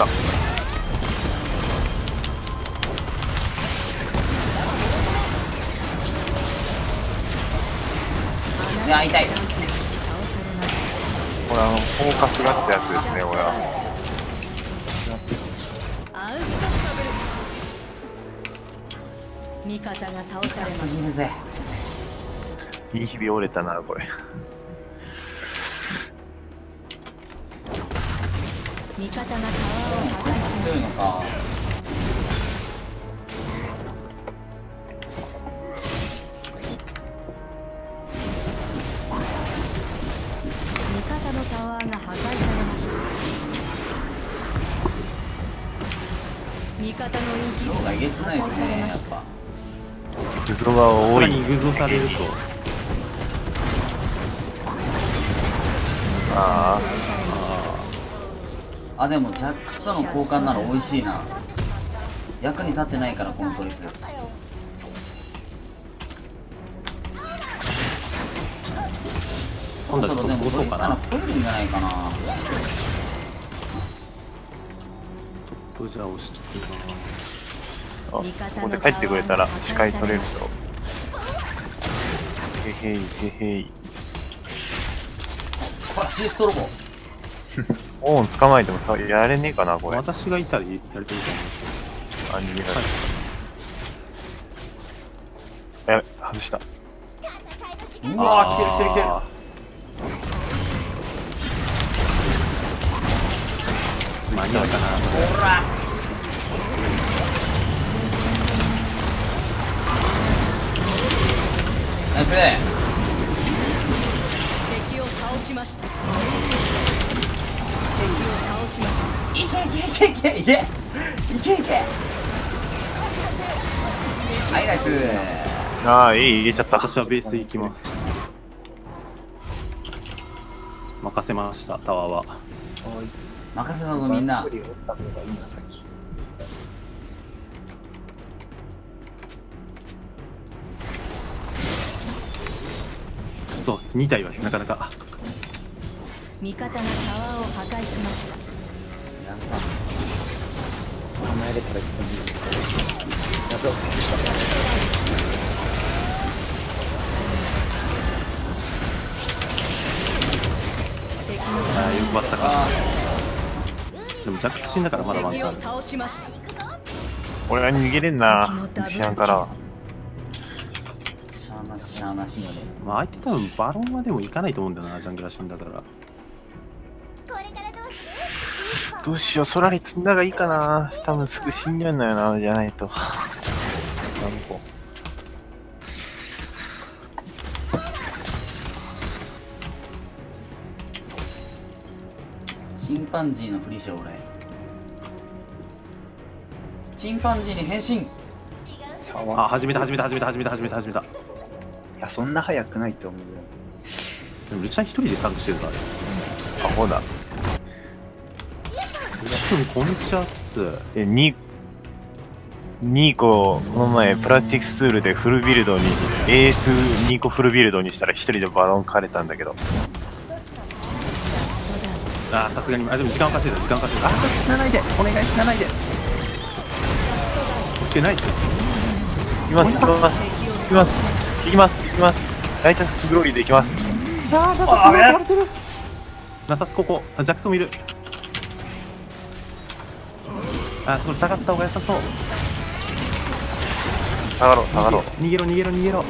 いや痛い。 倒されました。 これあの、フォーカスがってやつですね、俺は。 アンストッパブル。味方が倒されましすぎるぜ。 いい日々折れたな、これ。 た。味方がタワーを破壊しまし強いのか。 味方のタワーが破壊されました。味方のインヒそうがえげつないですね、やっぱ。 グゾが多い。 さらにグゾされると。 ああ、でもジャックスとの交換なら美味しいな。役に立ってないからコントリス。そ今度はちょっとろそろでもこそうかな。 こいつなら来るんじゃないかな。 ちょっとじゃあ押してくるな。 あ、ここで帰ってくれたら視界取れるぞ。へへいへへい。 こらし。 シストロボ。 オーン捕まえてもさやれねえかなこれ。 私がいたらやりたいと思います。 あ、逃げられた。やべ、外した。 うわー、来てる来てる来てる。 間に合うかな。 ほら。ナイス。 敵を倒しました。敵を倒しました。 いけいけいけいけいけいけいけ。はい、ナイス。 ああ、いい、入れちゃった。 私はベース行きます。任せました、タワーは。 任せたぞみんな。 そうに体はなかなか。 味方がタワーを破壊しました。 やめさ。 離れたら一本でいい。やべ、落とした。 ああ、よくバったか。でもジャックス死んだからまだワンチャンある。 倒しました。 俺は逃げれんな、シアンからは。 しゃーなししゃーなし。 まあ相手多分バロンはでも行かないと思うんだよな、ジャングラー死んだから。 どうしよう、ソラリ積んだがいいかな。多分すぐ死んじゃうんだよな、じゃないと。なんこチンパンジーのふりしよう俺。チンパンジーに変身。 あ、始めた始めた始めた始めた始めた始めた。いや、そんな早くないと思うよ。 でもルチャン一人でタンクしてるから。 アホだ。 ルチャンこんにちはっす。 え、ニーコ、この前プラクティクスツールでフルビルドに、エースニーコフルビルドにしたら一人でバロン枯れたんだけど。 ああ、さすがに、あ、でも時間を稼いだ、時間を稼いだ。あ、死なないで、お願い死なないで。いけない。 行きます、行きます、行きます、行きます、行きます。ライチャスグローリーで行きます。 あー、ナサス取られてる。ナサスここ、あ、ジャックソンもいる。あ、そこ下がった方が良さそう。 下がろう、下がろう。 逃げろ、逃げろ、逃げろ。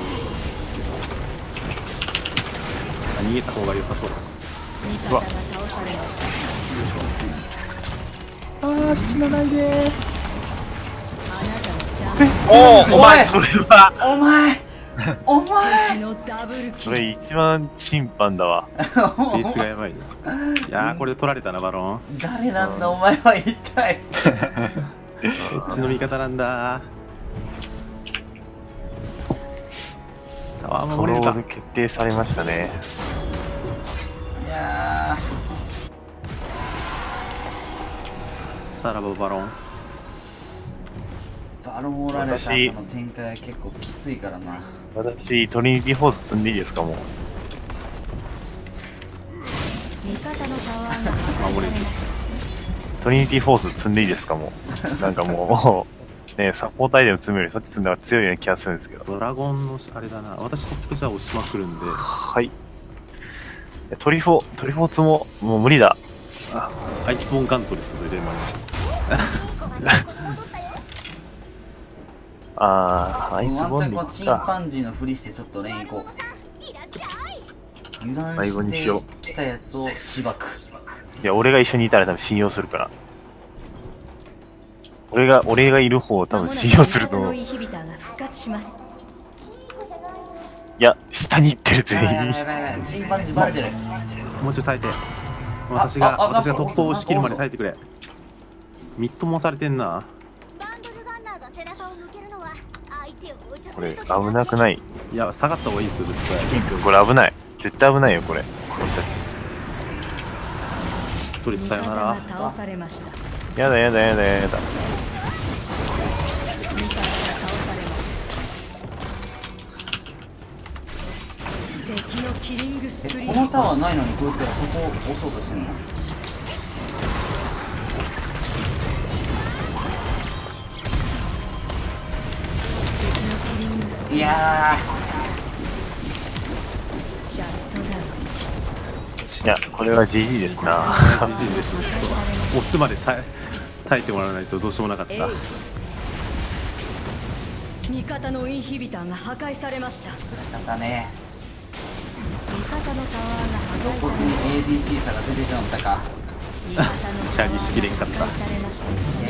あ、逃げた方が良さそう。うわ。あー、死なないでー。 おお、お前それはお前お前それ一番チンパンだわ。 ベースがやばいな。いやー、これで取られたな、バロン。 誰なんだお前は一体。 どっちの味方なんだ。タワー守れるか。 トロール決定されましたね。 いやさらばバロン。 バロンおられた後の展開は結構きついからな。 私、トリニティフォース積んでいいですか、もう。 味方のタワーが守れる。 トリニティフォース積んでいいですか、もう。なんかもう、ね、サポーターでも積むよりそっち積んだ方が強いような気がするんですけど。 ドラゴンのあれだな。私トップじゃ押しまくるんで。 はい。トリフォ、トリフォースも、もう無理だ。 あ、アイツボンガントリットと入れました。 あー、アイスボンワンにチャンチンパンジーのふりしてちょっとレーン行こう。油断してきたやつをしばく。 いや、俺が一緒にいたら多分信用するから。俺が、俺がいる方を多分信用すると思う。いや、下に行ってる全員。 チンパンジーバレてる。 もうちょっと耐えて。私が、私が突破を仕切るまで耐えてくれ。ミッドもされてんな。 これ危なくない？ いや、下がった方がいいですよ、絶対。 これ危ない。絶対危ないよ、これ。俺たち。 トリスさよなら。 やだやだやだやだ。 え、このタワーないのにこいつらそこを押そうとしてんの？いやー、 いや、これは ジージー ですな。 ジージー ですね。ちょっと押すまで耐え耐えてもらわないとどうしようもなかった。 味方のインヒビターが破壊されました。 またね、 味方のタワーが破露骨壊されまに エーディーシー 差が出てしまったか。 味方のキャリーしきれんかった。 破壊されました。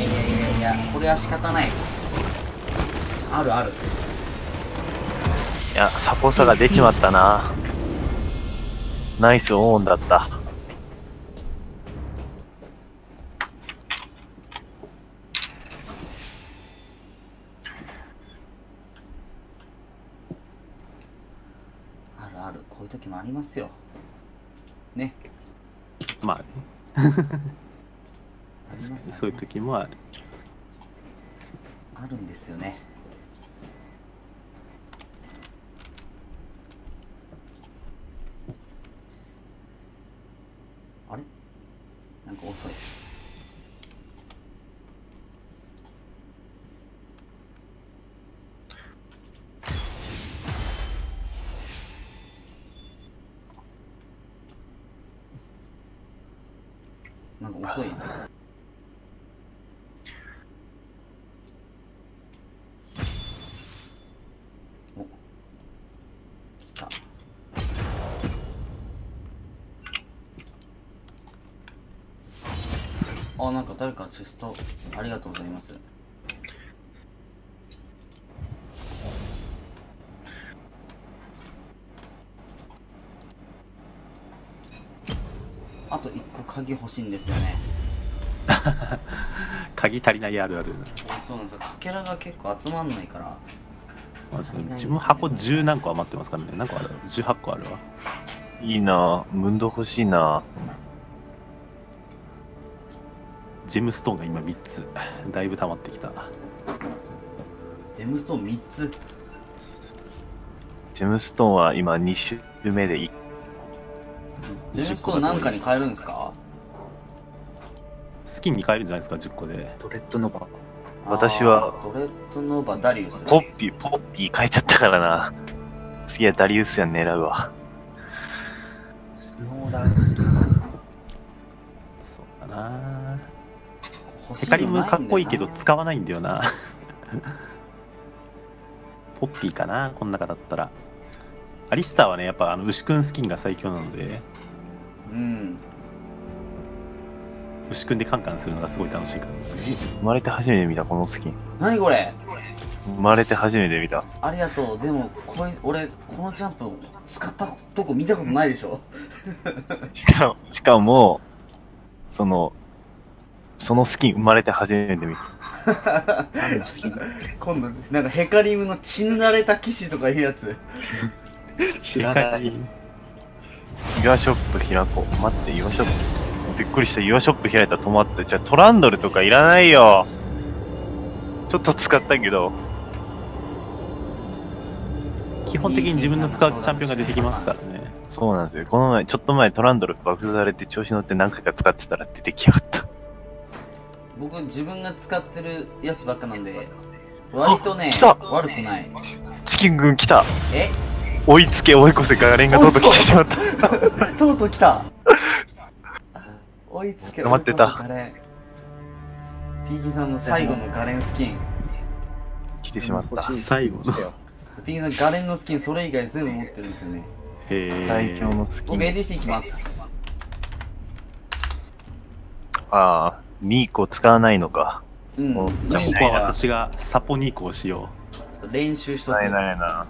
いやいやいやいや、これは仕方ないっす。あるある。 いや、サポ差が出ちまったな。ナイスオンだった。 あるある、こういう時もありますよね。 まあね。 あります、 そういう時もある。 あるんですよね。あれなんか遅い。なんか遅いな。お、来た。あ、なんか誰かチェストありがとうございます。あといっこ鍵欲しいんですよね。 鍵足りないあるある。 そうなんですよ。かけらが結構集まんないから。 そうですね。自分箱じゅう何個余ってますからね。何個ある？じゅうはち個あるわ。 いいなぁ、ムンド欲しいな。 ジェムストーンが今みっつ。だいぶ溜まってきた。 ジェムストーンみっつ。 ジェムストーンは今に周目でいい。 ジェムストーンなんかに変えるんですか？ スキンに変えるんじゃないですか、じゅっこで。 ドレッドノバ。 私はドレッドノーバダリウス。 ポッピー、ポッピー変えちゃったからな。次はダリウスやん狙うわ。 スノーラウンド。 そうだな。ヘカリムかっこいいけど使わないんだよな。ポッピーかな、この中だったら。アリスターはね、やっぱあの牛くんスキンが最強なので、 うん。 牛くんでカンカンするのがすごい楽しいから。 生まれて初めて見た、このスキン。 何これ？ 生まれて初めて見た。 ありがとう。でもこれ俺このジャンプ使ったとこ見たことないでしょ。 しかも、しかも、その、そのスキン生まれて初めて見た。 何のスキンだっ今度なんかヘカリムの血ぬ慣れた騎士とかいうやつ。 け知らない。 岩ショップ開こう。待って、岩ショップ。びっくりした。岩ショップ開いたら止まって。じゃあトランドルとかいらないよ。ちょっと使ったけど。 基本的に自分の使うチャンピオンが出てきますからね。 そうなんですよ。この前、ちょっと前トランドル爆されて調子乗って何回か使ってたら出てきやがった。 僕自分が使ってるやつばっかなんで割とね来た悪くない。 チキン軍来た。 え？ 追いつけ追い越せガレンがとうとう来てしまった。 とうとう来た。追いつけ待ってた。 ガレン。ピーキーさんの最後のガレンスキン。 来てしまった。 最後の。 ピーキーさんガレンのスキンそれ以外全部持ってるんですよね。 へえ。 最強のスキ僕 エーン。 ディーシー 行きます。 ああ、ニーコ使わないのか。 うん。 おじゃあこニーコはこは私がサポニーコをしよちょっと練習しとく。 ないないな。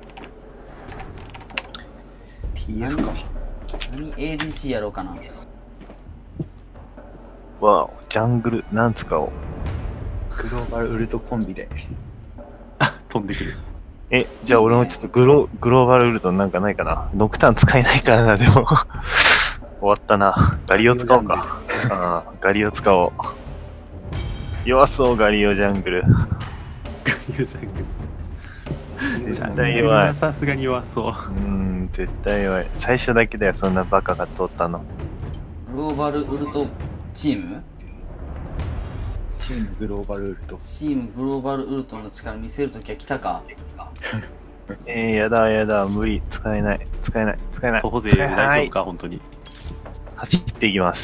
ティーエフ か。 何 エーディーシー やろうかな。 わあ、ジャングル、なん使おう。 グローバルウルトコンビで。 う。飛んでくる。 え、じゃあ俺もちょっとグログローバルウルトなんかないかな。ノクターン使えないからな、でも。終わったな。ガリオ使おうか。ああ、ガリオ使おう。弱そう、ガリオジャングル。 ガリオジャングル。 絶対弱い。 さすがに弱そう。 うーん、絶対弱い。最初だけだよ、そんなバカが通ったの。 グローバルウルトチームチームグローバルウルト。 チームグローバルウルトの力見せるときは来たか。 えー、やだやだ、無理。使えない。使えない。使えない。 徒歩勢使えない大丈夫か、本当に。 走っていきます。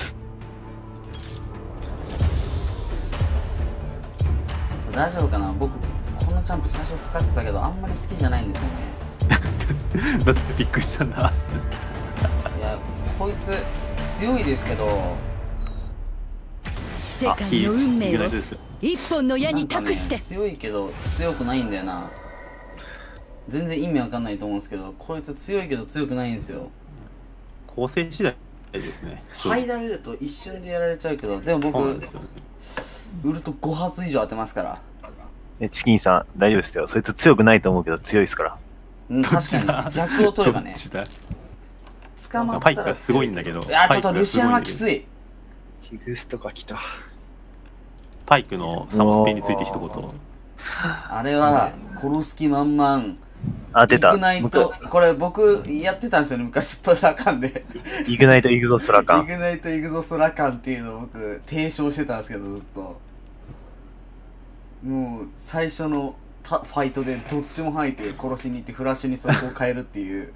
大丈夫かな。僕このジャンプ最初使ってたけどあんまり好きじゃないんですよね。 だってびっくりしたんだ。 いやこいつ強いですけど、 世界の運命をあですよ一本の矢に託して、 ね、強いけど強くないんだよな。全然意味わかんないと思うんですけど、こいつ強いけど強くないんですよ。 構成次第ですね。 入られると一瞬でやられちゃうけど、でも僕そうなんですよね。 ウルトご発以上当てますから。 え、チキンさん、大丈夫ですよ。そいつ強くないと思うけど強いですから。 うん、確かに逆を取ればね。捕まったらパイクがすごいんだけど。 いや、ちょっとルシアンはきつい。 チグスとか来た。 パイクのサモスペについて一言。 あれは殺す気満々。 あ、出た。 イグナイト、これ僕やってたんですよね、昔プラカンで。 イグナイトイグゾストラカン。 イグナイトイグゾストラカンっていうのを僕提唱してたんですけど、ずっと。もう最初のファイトでどっちも吐いて殺しに行ってフラッシュにそこを変えるっていう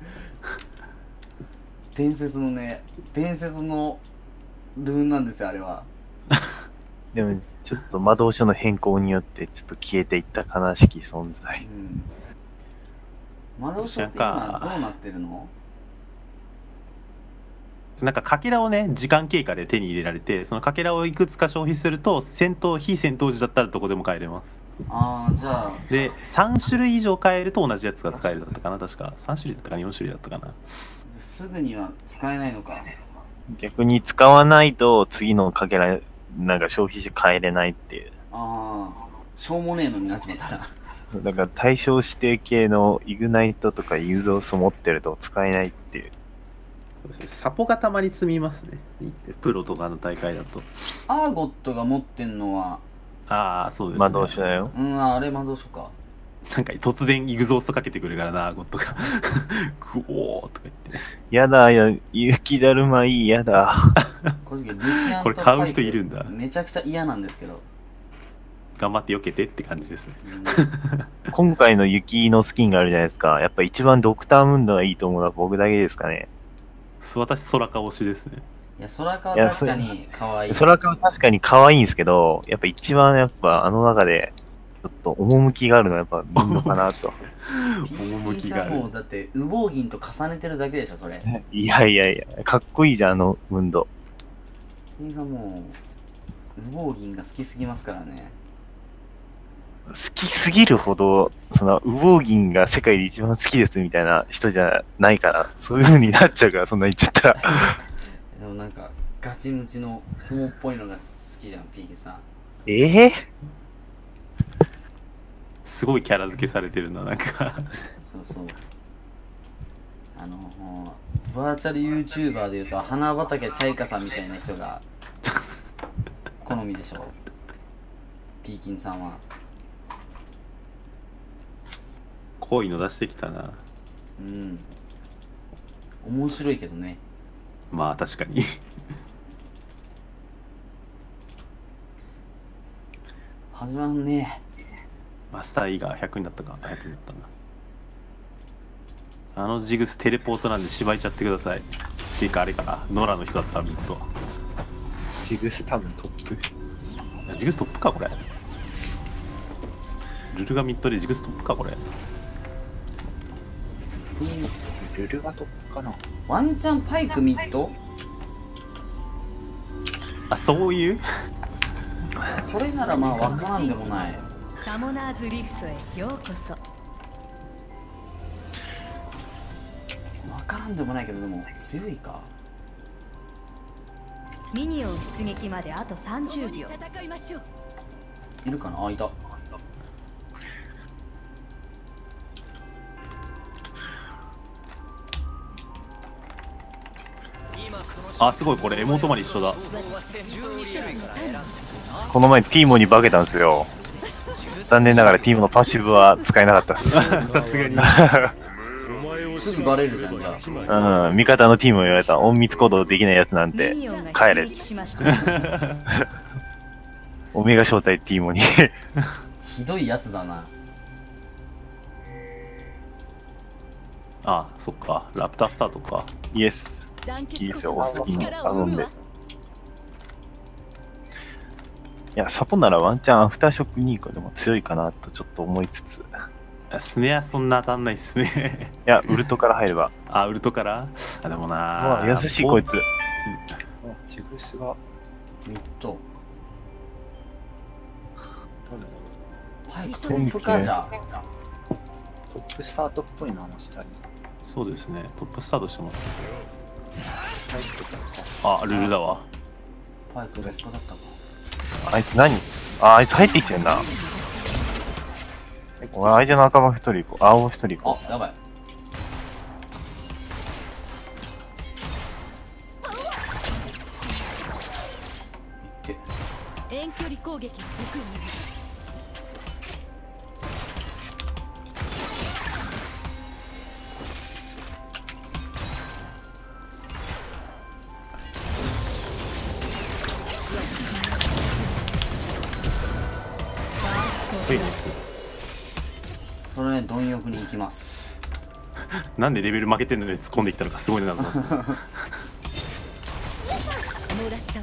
伝説のね、伝説のルーンなんですよ、あれは。 でもちょっと魔導書の変更によってちょっと消えていった悲しき存在。うん、 魔導書って今どうなってるの？ なんかかけらをね、時間経過で手に入れられて、そのかけらをいくつか消費すると戦闘非戦闘時だったらどこでも変えれます。 ああ、じゃあでさん種類以上変えると同じやつが使えるだったかな。確かさん種類だったかな、よん種類だったかな。 すぐには使えないのか。 逆に使わないと次のかけらなんか消費して変えれないっていう。 ああ、しょうもねえのになっちまったら。 だから対象指定系のイグナイトとかユーゾース持ってると使えないっていう。 サポがたまに積みますね、プロとかの大会だと。 アーゴットが持ってんのは、 ああ、そうですね。 魔導書だよ。 うん、あれ魔導書か。 なんか突然イグゾーストかけてくるからな、アーゴットが。グオーとか言って。 やだよ、雪だるまいい、やだ。 これルシアンこれ買う人いるんだ。 めちゃくちゃ嫌なんですけど。 頑張って避けてって感じですね。 今回の雪のスキンがあるじゃないですか。やっぱ一番ドクタームンドがいいと思うのは僕だけですかね。 私、ソラカ推しですね。 いや、ソラカは確かに可愛い。 ソラカは確かに可愛いんですけど、やっぱ一番やっぱあの中で、ちょっと趣があるのはやっぱムンドかなと。 趣がある。もうだって、羽毛銀と重ねてるだけでしょ、それ。 いやいやいや、かっこいいじゃん、あのムンド。 ピンさんもう、羽毛銀が好きすぎますからね。 好きすぎるほど、その、羽毛銀が世界で一番好きですみたいな人じゃないから、そういう風になっちゃうから、そんな言っちゃったら。 でもなんか、ガチムチのホモっぽいのが好きじゃん、ピーキさん。 ええー、 すごいキャラ付けされてるな、なんか。 そうそう。あの、バーチャル YouTuber でいうと、花畑チャイカさんみたいな人が、好みでしょ。ピーキンさんは。 濃いの出してきたな。 うん。面白いけどね。 まあ確かに。 始まんね。 マスター E がひゃくになったか。ひゃくになったんだ。あのジグステレポートなんで縛いちゃってください。っていうかあれかな、ノラの人だったらミッド。 ジグス多分トップ。 ジグストップかこれ。ルルがミッドでジグストップかこれ。 ルルがトップかな。 ワンチャンパイクミッド？ あ、そういうそれならまあわからんでもない。 サモナーズリフトへようこそ。 わからんでもないけど、でも強いか。 ミニオン出撃まであとさんじゅうびょう。戦いましょう。 いるかな。あ、いた。 あ、すごい、これエモートまで一緒だ。 この前ティーモに化けたんですよ。残念ながらティーモのパッシブは使えなかったです。さすがに。 すぐバレるじゃん、じゃあ。うん、味方のティーモに言われた。隠密行動できないやつなんて帰れ。オメガ招待ティーモに。 ひどいやつだな。 あ、そっか、ラプタースタートか。 イエス。 いいですよ、お好きに頼んで。いや、サポならワンチャンアフターショックニーコでも強いかなとちょっと思いつつ。 スネアそんな当たんないっすね。 いや、ウルトから入れば。 あ、ウルトからあ、でもなぁ。優しいこいつ。 ジグスが。 ミッド。はい、トトップかじゃあ。 トップスタートっぽいな、あの下に。 そうですね、トップスタートしてます。あ、ルルだわ。 パイクレッドだったか。 あいつ何あ、あいつ入ってきてんな。俺、相手の赤羽一人行こう。青一人行こあ、やばい。いって。 遠距離攻撃得意。 いいです。 それね、貪欲に行きます。 なんでレベル負けてんのに突っ込んできたのかすごいなと思って。 もらったわ。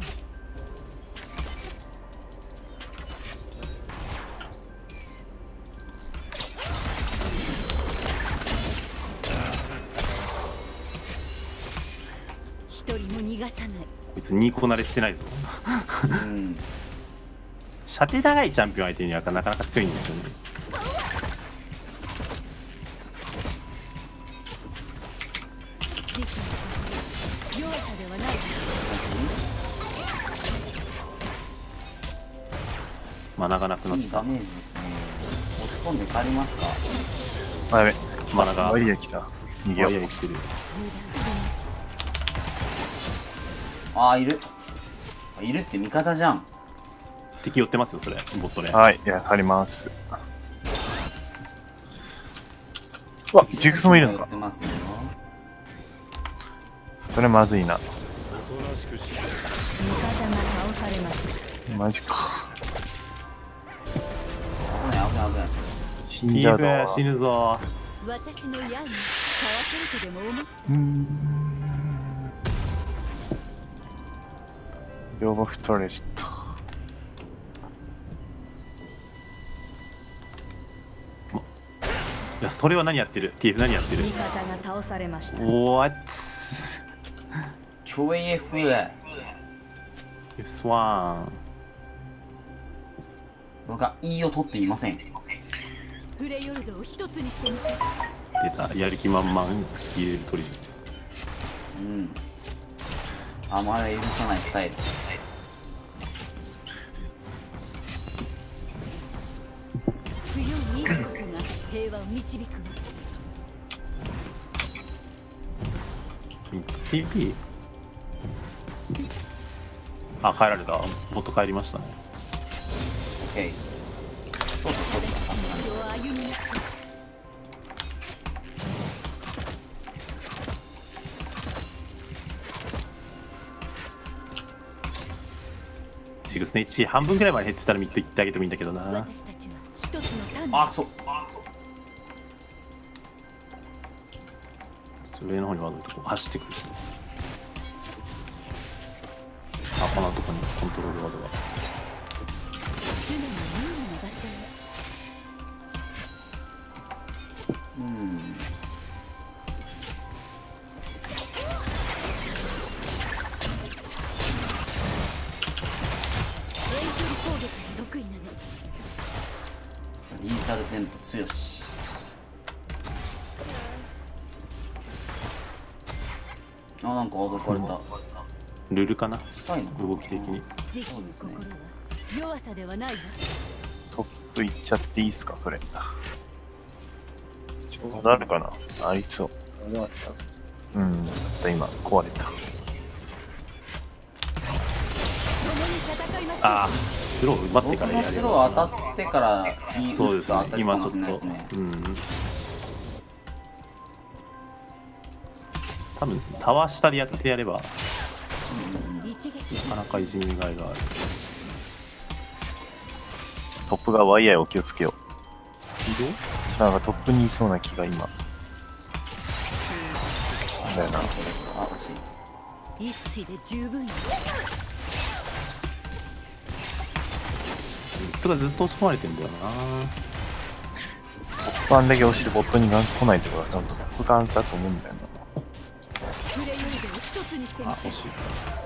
一人も逃がさない。 こいつニーコ慣れしてないぞ。 うん。 射程長いチャンピオン相手にはなかなか強いんですよね。 弱さではない。 マナがなくなっいいた。 ダメージですね。押し込んで帰りますか。 う。あ、やべ。 マナがワイヤー来た。逃げよう。 ワイヤー生きてる。 あー、いる。いるって味方じゃん。 敵寄ってますよ、それ。ボットね。 はい、いや、張ります。うわ、ジグスもいるのか。それまずいな。 味方が倒されました。 マジか。 危ない危ない危ない。 死んじゃうぞ。 死ぬぞ。 私の矢にかわせるとでも思った。 うーん。両バフ取れした。 いや、それは何やってる ?ティーエフ 何やってる？ 味方が倒されました。 What? 超 エフエー。 スワン。 僕は E を取っていません。 フレヨルドを一つにしてみせる。 出た、やる気満々スキル取り。 うん。あまり許さないスタイル。 強い意志こそが平和を導く。 ティーピー？ あ、帰られた。もっと帰りましたね。 オッケー。そうそうそうそう。 道を歩みなさい。 ジグスの エイチピー 半分くらいまで減ってたらミッド行ってあげてもいいんだけどな。 私たちは一つの単あ、そう。 上の方にワードとこう走ってくる。あ、こんなとこにコントロールワードが。 常に有利な場所へ。 うん。 遠距離攻撃が得意なの。 リーサルテンポ強し。あ、なんか驚かれた。 ルールかな。 近いのか。 動き的に。 そうですね。 心は弱さではないわ。 トップ行っちゃっていいっすか、それ。なるかなありそう。 終わった。 うん、今、壊れた。 共に戦いましょう。 ああ、スロー奪って僕からやれのスロー当たってからいいそうですね。今ちょっと、 ですね。 うん。多分タワー下でやってやれば、 一撃なかなかいじめがいがある。 トップがワイヤーを気をつけよ移動？ う。なんかトップにいそうな気が今。そうだよな。 あ、欲しい。 一水で十分よ。 とかずっと押し込まれてんだよな。 ボットあんだけ押してボットにガン来ないってことはちゃんとボットガンだと思うんだよな。 プレイヤーを一つにしてみあ、 て。 惜しい。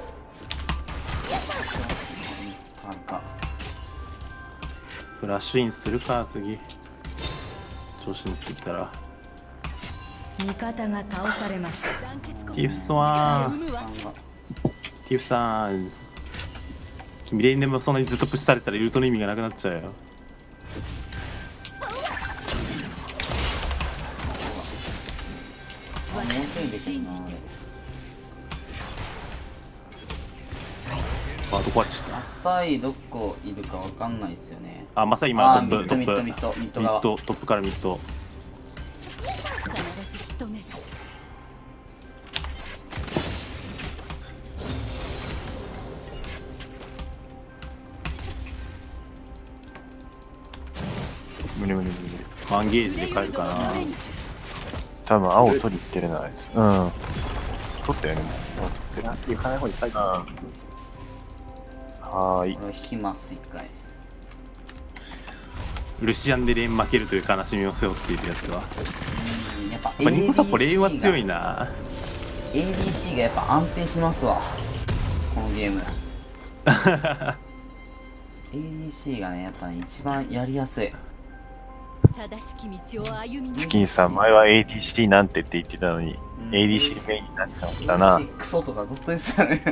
なんかフラッシュインするか次。調子に乗ってきたら。 味方が倒されました。 ティフスワン。 さんがティフさん。君レインでもそんなにずっとプッシュされたらウルトの意味がなくなっちゃうよ。 あ、もうちょいできるなあれ。 あ、どこあっちゃっマスター E どこいるかわかんないですよね。 た。あ、まさに今あートップミッドミッドミッドミッド側。 ミッドトップからミッド。 必ず仕留める。 無理無理無理無理。 ワンゲージで帰るかな。 多分青取り行ってるなあいつ。うん。取ったよね。もう取ってる。 行かない方に書いてうん。 あはーい。 これを引きます一回。 ルシアンでレーン負けるという悲しみを背負っているやつは。 うんやっぱやっぱニコサポレーンは強いな。 な。 エーディーシー がやっぱ安定しますわこのゲーム。エーディーシー がねやっぱね一番やりやすい。 正しき道を歩みに。 チキンさん、前は エーディーシー なんてって言ってたのに、 うんエーディーシー メインになっちゃったな。 クソとかずっと言ってたね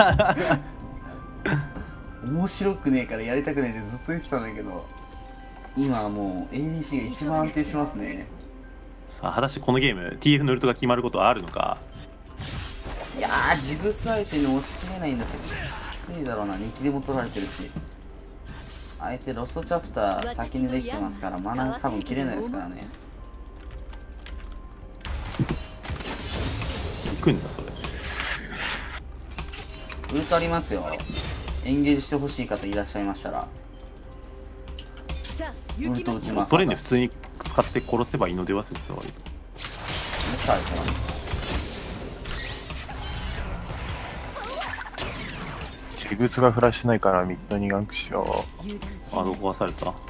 面白くねえからやりたくないってずっと言ってたんだけど、今はもう エーディーシー が一番安定しますね。 さあ果たしてこのゲーム ティーエフ のウルトが決まることはあるのか。 いやージグス相手に押し切れないんだけどきついだろうな。にきでも取られてるし、相手ロストチャプター先にできてますからマナ多分切れないですからね。 行くんだそれ。 ウルトありますよ。エンゲージしてほしい方いらっしゃいましたらさあウ行きましょう。 ルト打ちます。 トレンで普通に使って殺せばいいのでは説は割と。 さあ行きますジグスがフラッシュないからミッドにガンクしよ油断しあ、どこ壊された。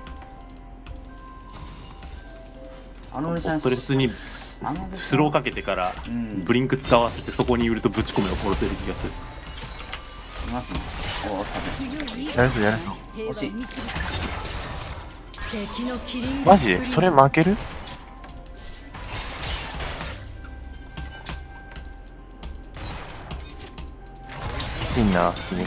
あのねちゃんそれ普通にあのねスローかけてからうんブリンク使わせてそこにウルトぶち込めば殺せる気がする。 いますね。おお強い意う。やるぞやるぞ。 平和を導く。敵のキリンマジでそれ負ける？いいな、君。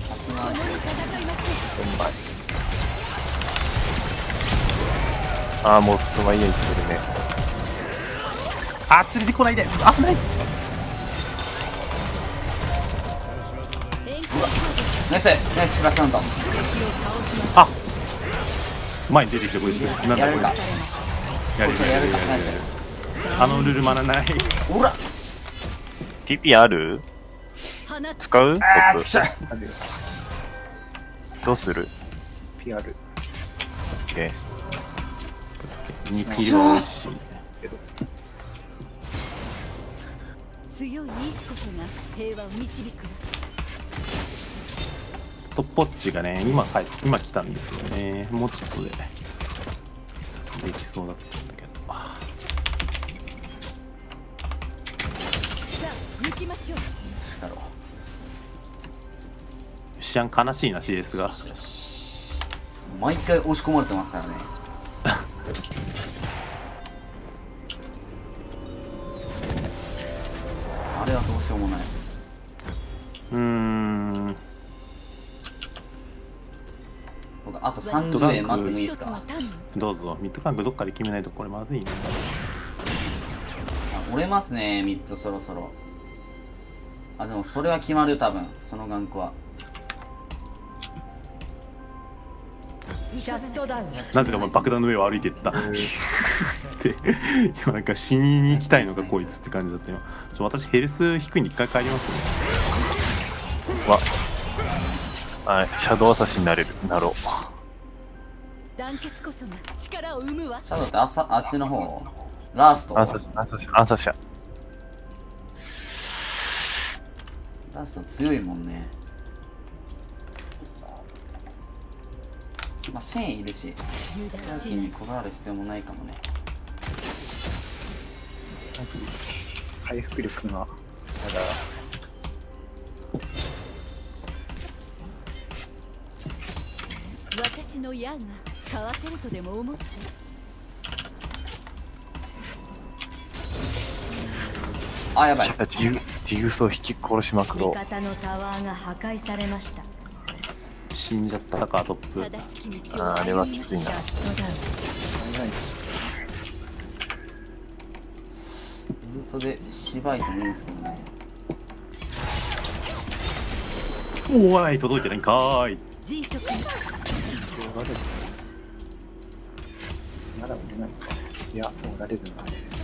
ああ、もっとワイヤーいってるね。 あ、連れてこないで。危ない。 ナイスナイスフラッシュアウト。 あ、前に出てきてこいつ。なんだこいやれるかつ。やるこいつやるかナイス。 あのルール学らない。 ほらティーピー ある？使う？トッあーちくしょう。 プどうする？ ピーアール。 オッケー。 肉入れは美味しい。 強い意志こそが平和を導く。 ストップウォッチがね、今帰今来たんですよね。もうちょっとでできそうだったんだけど。あさあ行きましょう。 やろう。 シアン悲しいな シーエス が。 毎回押し込まれてますからね。あれはどうしようもない。 うーん。 僕あとさんじゅうえん待ってもいいですか？ どうぞ。ミッドカンクどっかで決めないとこれまずいね。 あ折れますねミッドそろそろ。あでもそれは決まる多分そのガンクは。 シャットダウン。 なぜかお前爆弾の上を歩いてった。って今なんか死にに行きたいのかこいつって感じだったよ。ちょ私ヘルス低いんで一回帰りますね。 わ、はい、シャドウアサシになれる、なろう。 団結こそが力を生むわ。 シャドウってあさあっちの方ラスト暗殺、暗殺、暗殺者。 ラスト強いもんね。まあシェーンいるしヤキにこだわる必要もないかもね。 回復力がまだ私の矢がかわせるとでも思って。 あ、やばい。 ジグジグソー引き殺しまくろう。 味方のタワーが破壊されました。 死んじゃったかトップ。 正しき道をあーあれはきついな。 シャットダウン。 ルートで芝居てもいいんですけどね。 おーい届いてないんかーい。 迅速にまだ折れないか。いや、折られるな。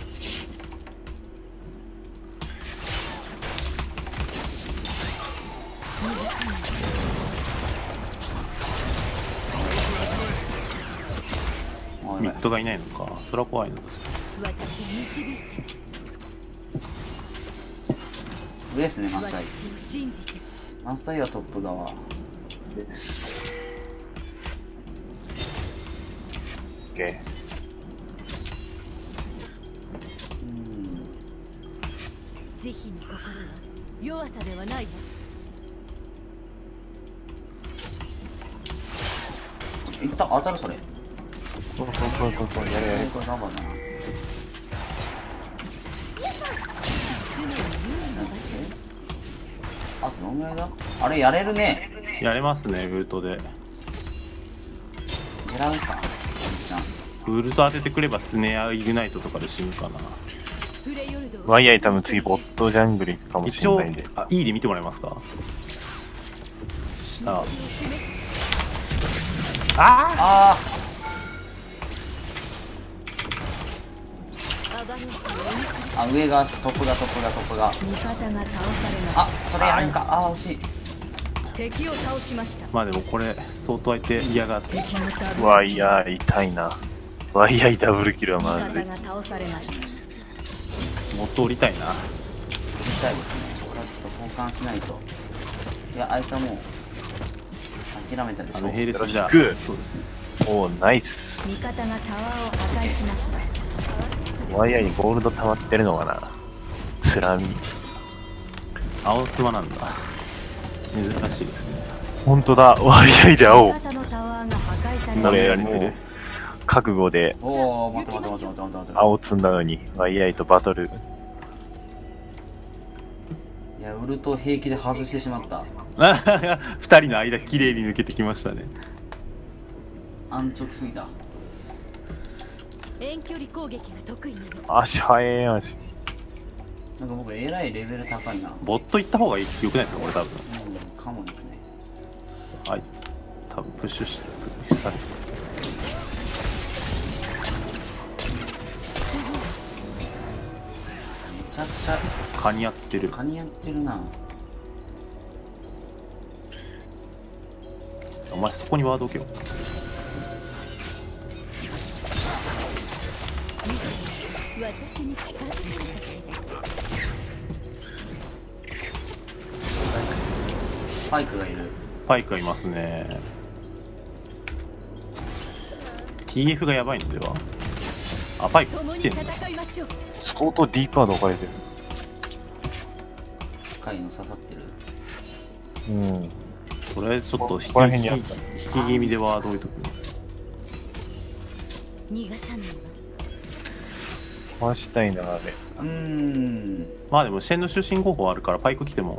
ミッドがいないのか。それは怖いな。 私に導く。 上ですね、マスタイ。 私を信じて。 マスタイはトップ側。 です。オッケうん慈悲の心は弱さではないわ。 いった、当たるそれ。 ー。これこれこれこれやれやれ。 これ頑張るな。あとどのぐらいだ。あれやれるね。 やれますねウルトで。 狙うか。ちゃんウルト当ててくればスネアイグナイトとかで死ぬかな。 フレヨルドワイアイ多分次ボットジャングル行くかもし一応れないんで。 あいいで見てもらえますか。下。 あああ、上がトップがトップがトップが。 味方が倒されました。 あ、それやるんか。ああ、惜しい。 敵を倒しました。 まあでもこれ相当相手嫌がって敵のダブルワイアイ痛いな。ワイアイダブルキルは味まずい。 方が倒されました。 もっと降りたいな。 痛いですね。これはちょっと交換しないと。いや、あいつはもう諦めたでしょ。 あの並列じゃよろしくそうですね。 おー、ナイス。 味方がタワーを破壊しました。 ワイアイにゴールド溜まってるのかな。つらみ。 青スマなんだ。珍しいですね。 ほんとだ、ワイアイで青。 味方のタワーが破壊されこましれもう覚悟でおお、待って待って待って待って待って。 青積んだのに、ワイアイとバトル。 いや、ウルト平気で外してしまった。 二人の間綺麗に抜けてきましたね。 安直すぎた。 た。遠距離攻撃が得意なの。 足速い足。 なんか僕、えらいレベル高いな。 ボット行った方が良くないですかこれ多分。 うん、かもですね。 はい。多分プッシュしてプッシュされて。 めちゃくちゃカニやってる。 カニやってるな。 お前そこにワード置けよ。 私に近づけるかしパイクがいる。 パイクがいますね。ティーエフ がやばいのでは。あ、パイク共に来てんの。 戦いましょう。 相当ディープワード置かれてる。 深いの刺さってる。 うん。 とりあえずちょっと引きここら辺にあっ引き気味でワード置いときます。 逃がさないわ。 回したいな、あれ。 うーん。 まあでもシェンの出身候補あるからパイク来ても、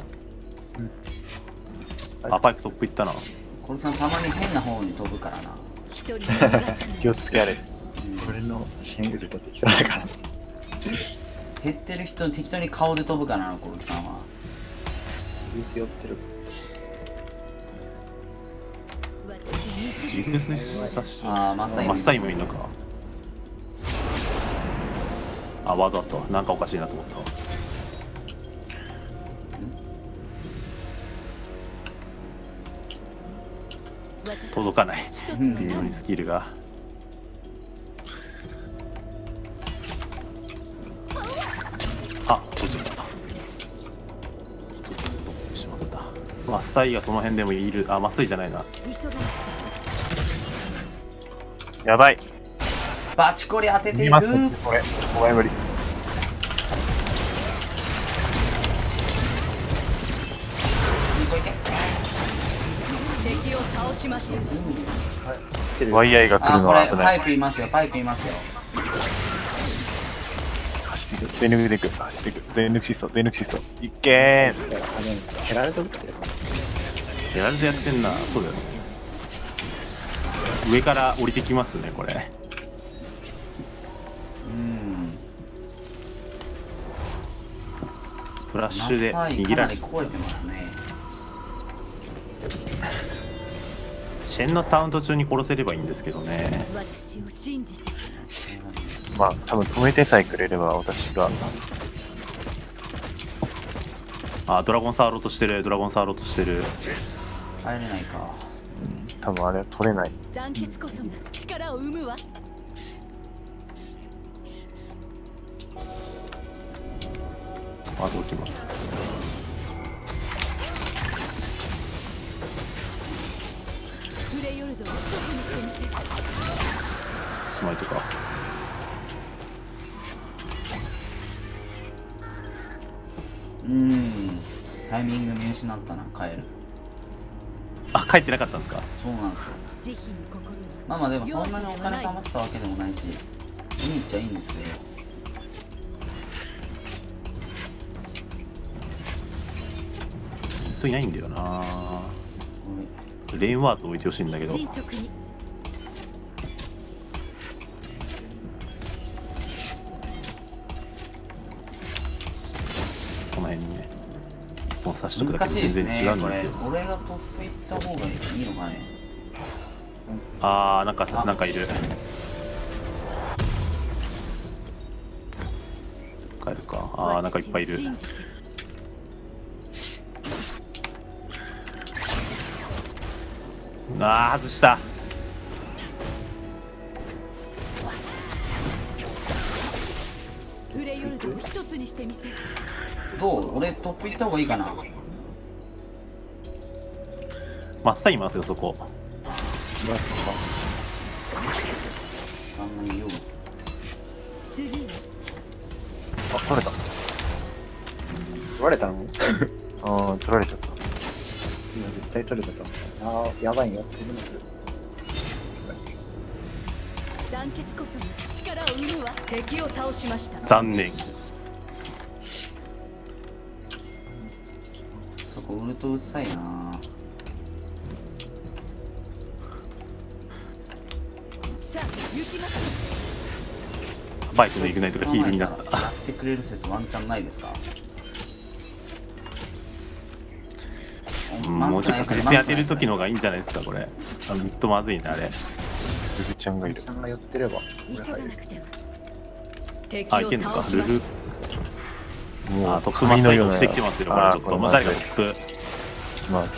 あパイクトップ行ったな。 コルさんたまに変な方に飛ぶからな。 一人で逃がさない。 気をつけあれ。 俺のシングルと適当だから。 減ってる人適当に顔で飛ぶからな、コルさんは。 背負ってる。 私にジグスサシあー、マスタイム。 マスタイムいいのか。あ、ワードあったわ。なんかおかしいなと思ったわ。届かない。 うん微妙にスキルが。あ、落ちた。一つずつ取ってしまマッサイがその辺でもいる。あ、マッサイじゃないな。 やばい。 バチコリ当てていく。 これ怖い無理。 敵を倒しました。 ワイアイが来るのはあ、これ危ない。 パイプいますよ、パイプいますよ。 走っていく、全力でいく、走っていく、全力疾走、全力疾走。いっけー。 ヘラルド打ってる。 ヘラルドやってんな。そうだよね。上から降りてきますね、これ。 うん。 フラッシュで逃げられる。 超えてますね。 シェンのタウン途中に殺せればいいんですけどね。 私を信じて。 まあ、多分止めてさえくれれば私が。 あ、ドラゴン触ろうとしてる、ドラゴン触ろうとしてる。 入れないか。 多分あれは取れない。 団結こそが力を生むわ。 あと置きます。 フレヨルドを一つにしてみせる。 スマイトか。 うーん。タイミング見失ったな、帰る。 あ、帰ってなかったんですか。 そうなんですよ。 慈悲に心は。 まあまあでもそんなにお金貯まってたわけでもないし、いいっちゃいいんですけど。 いないんだよな。レインワート置いてほしいんだけど。 迅速に。 この辺にね。もう差しとくだ難けでしいですね。 全然違うんですよ。 これ俺がトップ行った方がいいのかね。 あー、なんかなんかいる。帰るか。あー、なんかいっぱいいる。あー、外した。 フレヨルドを一つにしてみせる。 どう？俺トップ行った方がいいかな。 マスターいますよ、そこ。 あんまりよ。 次は。 あ、取れた。 取られたの？ ああ、取られちゃった。 今絶対取れたぞ。ああ、やばいよ。 団結こそが力を生むわ。敵を倒しました。 残念。 そこウルト打ちたいな。 さあ、行きます。 バイクのイグナイトがヒールになった。 やってくれる説ワンチャンないですか？ うん、もうちょっと確実に当てる時の方がいいんじゃないですか、これ。あ、ミッドまずいね、あれ。 ルルちゃんがいる。 ちゃんが寄ってれば。 急がなくては。敵あ、いけんのか、ルル。 もうあ、トップマスターが押してきてますよ、これちょっと。まあ、誰かトップ。 まあ、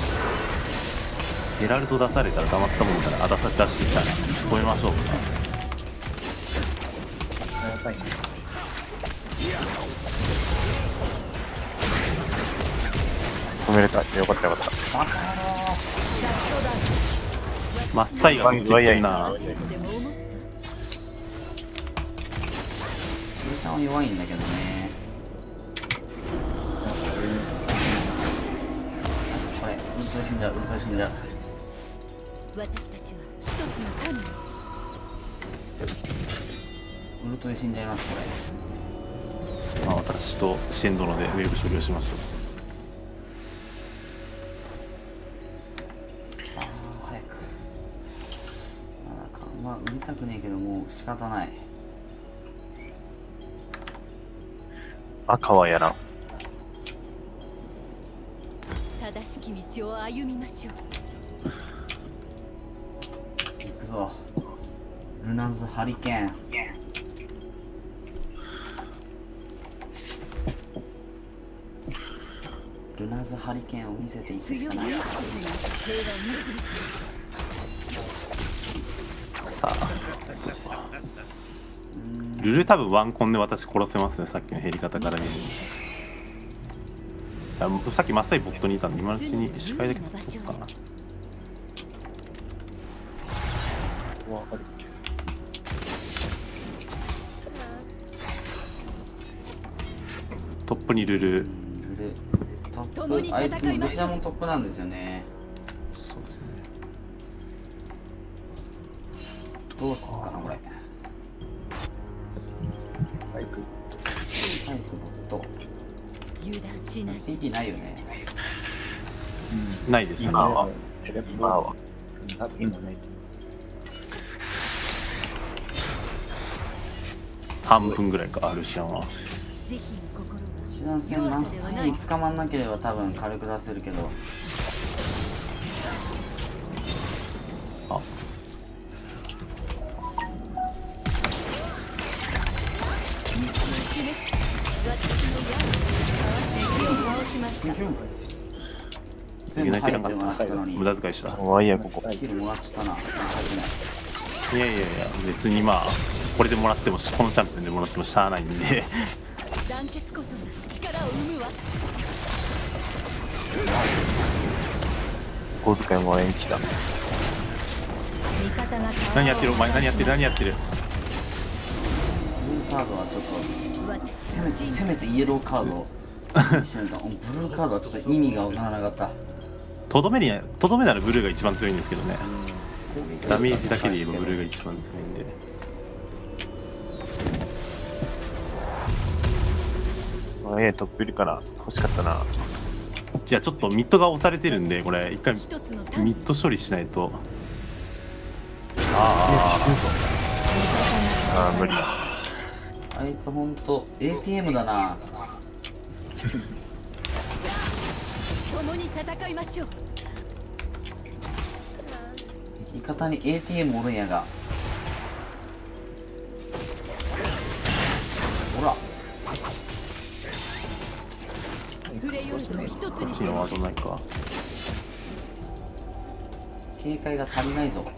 ヘラルド出されたら黙ったもんだから、あ、出さ出してきたら、超えましょうか。 やばいね。 止めれた。よかったよかった。 マッサイがそっち行ってんな。 ルルさんは弱いんだけどね。これ、ウルトで死んじゃう、ウルトで死んじゃう。 私たちは一つの神。 ウルトで死んじゃいます、これ。 まあ、私とシェンドロでウェーブ処理をしましょう。 ああ、早く。まあ、売りたくねえけど、もう仕方ない。 赤はやらん。 正しき道を歩みましょう。 行くぞ。ルナズハリケーン。ルナズハリケーンを見せていくしかない。 さあ、ルル多分ワンコンで私殺せますね、さっきの減り方から見る。 あさっき真っ先ボットにいたんで今のうちに視界だけ取っとこうかな。 わかる。 トップにルル。 ルルトップ、あいつもルシアもトップなんですよね。 そうですね。 どうするかなこれ。 バイク。 タイプボット。 油断しない。 ティーピー ないよね。 ないですね。 今はテレポ今は多分今ない。 半分ぐらいかアルシアンは。 慈悲の心が手段戦マスターに捕まんなければ多分軽く出せるけど。 あ。 全部入ってもらったのに無駄遣いした。 ワイヤーここ。 キルもらってたな。 いやいやいや別にまあこれでもらってもこのチャンピオンでもらってもしゃあないんで。 団結こそが力を生むわ。 小遣いも延期だ。 味方が何やってるお前何やってる何やってる。 ブルーカードはちょっとせめてせめてイエローカードをにしないと。ブルーカードはちょっと意味がわからなかった。 とどめにとどめならブルーが一番強いんですけどね。ダメージだけで言えばブルーが一番強いんで。 ええトップいるから欲しかったな。 じゃあちょっとミッドが押されてるんでこれ一回ミ一つのッド処理しないと。 あああー無理だ。 あいつほんと エーティーエム だな。 共に戦いましょう。 味方に エーティーエム おるんやが。ほらプレイヨードを一つこっにちのワードないか。 警戒が足りないぞ。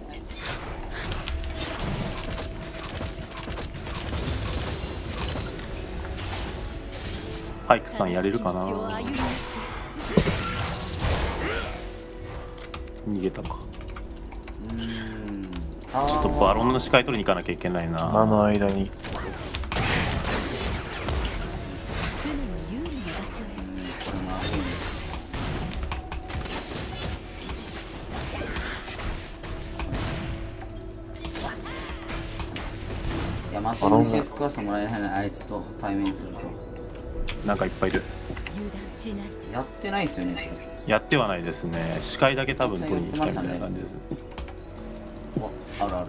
ハイクさんやれるかな。逃げたか。 うーんちょっとバロンの視界取りに行かなきゃいけないな。 あの間に常に有利な場所へ。 いやまともにシスクワスもらえないな。あいつと対面するとなんかいっぱいいる。 油断しない。 やってないっすよね。それやってはないですね。視界だけ多分取りに来たみたいな感じです。 おあるある。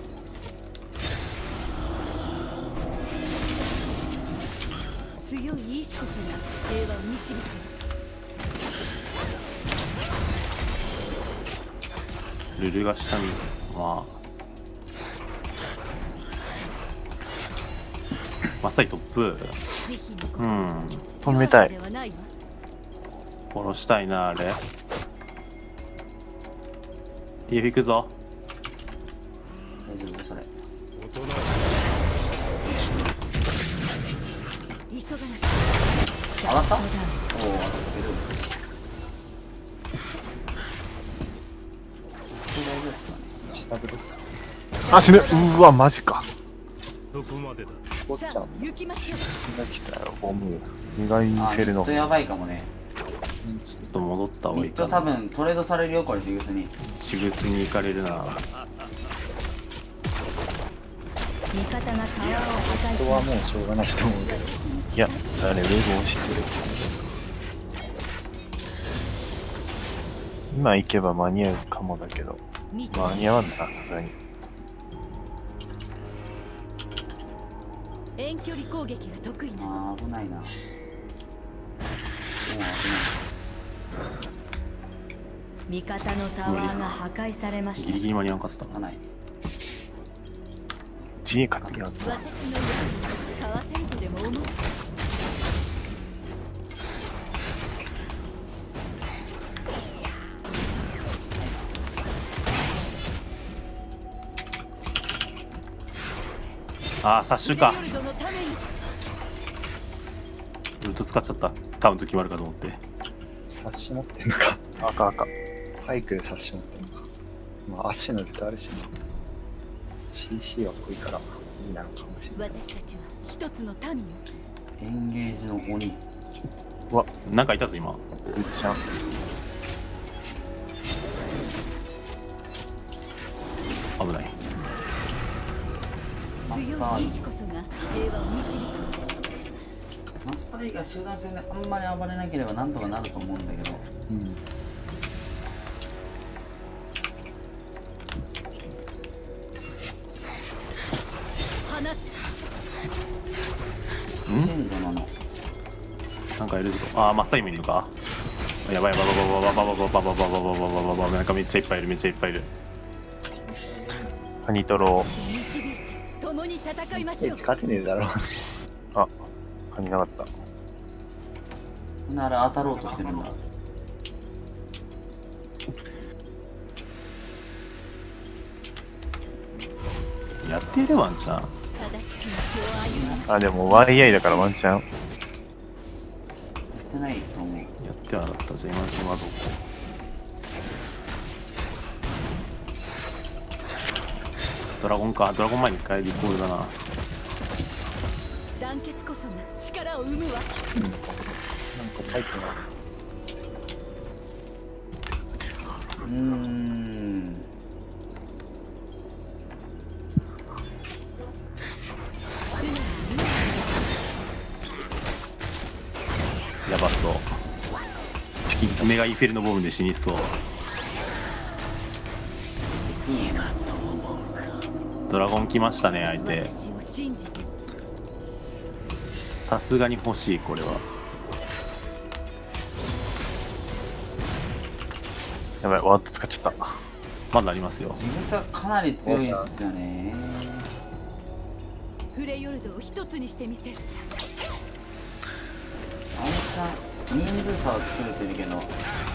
強い意志こそが平和を導く。 ルルが下にまあ真っ先トップ。うん止めたい。 殺したいなあれ。ティーフ行くぞ。 大丈夫それ。 急がな上がったおお上がってる。 下ブロッあ死ぬ。うわマジか。 そこまでだ。 クボッチャン行きましょう。 が来たよボム。意外にフあェルノミッド。やばいかもね。 ちょっと戻った方がいミッド多いかな。 分トレードされるよこれジグスに。 シグスに行かれるな。 味方がタワーを破壊し人はもうしょうがないと思うけど。 いやあれウェブ押してる。今行けば間に合うかもだけど間に合わんなさすがに。 遠距離攻撃が得意な。 あー危ないな。もう味方のタワーが破壊されました。 ギリギリ間に合わなかった危ない。危ない。 地に勝ってやん私のようにかわせるとでも思う。 ああ殺種か。 レイヨルドのためにうルト使っちゃった。カウント決まるかと思って。 察し持ってんのか。 赤赤。 バイクで察し持ってんのか。まあ、足のルトあるしね。シーシー は濃いからいいなのかもしれない。 私たちは一つの民よ。 エンゲージの鬼。 うわ、なんかいたぞ今。 ルッチャン。 危ない。 マスタ強い意ーイ志こそが平和を導く。 マスターイが集団戦であんまり暴れなければなんとかなると思うんだけど。 うん。 放つ。 ん鮮度なの。 なんかいるぞ。あー、マスターイもいるのか。やばいやばいやばいやばいやばいやばいやばいやばいやばいやばいやばいやばい。なんかめっちゃいっぱいいる、めっちゃいっぱいいる。 カニトロ。 導いて共に戦いましょう。 勝てねえだろ。 あ、カニなかった。 みんなあれ当たろうとしてるんだ。 やっているワンちゃん。 正しき道を歩む。 あ、でも ワイアイ だからワンチャン。 やってないと思う。 やってはなかった。じゃあ今の今どこ。ドラゴンか。ドラゴン前に一回リコールだな。 団結こそが力を生むわ。 なんかバイクが。 うーん。 やばそう。チキンメガインフェルノボムで死にそう。 いいな。 ドラゴン来ましたね、相手。 私を信じて。 さすがに欲しい、これは。 やばい、ワード使っちゃった。 まだありますよ。 ジグサかなり強いですよね。 フレヨルドを一つにしてみせる。 あんた人数差は作れてるけど。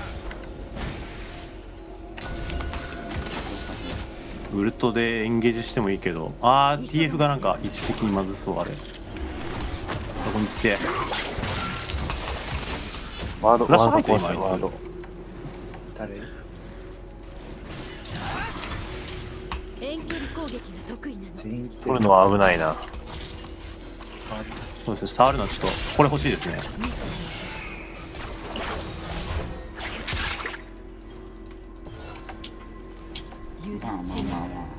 ウルトでエンゲージしてもいいけど。あー、ティーエフ がなんか位置的にまずそう、あれ。どこに行って。 ワード、 フラッシュワード入って今、あいつ。 誰？ 遠距離攻撃が得意なの。 全員来て取るのは危ないな。 そうですね、触るのはちょっと、これ欲しいですね。 まあまあまあまあ。 とり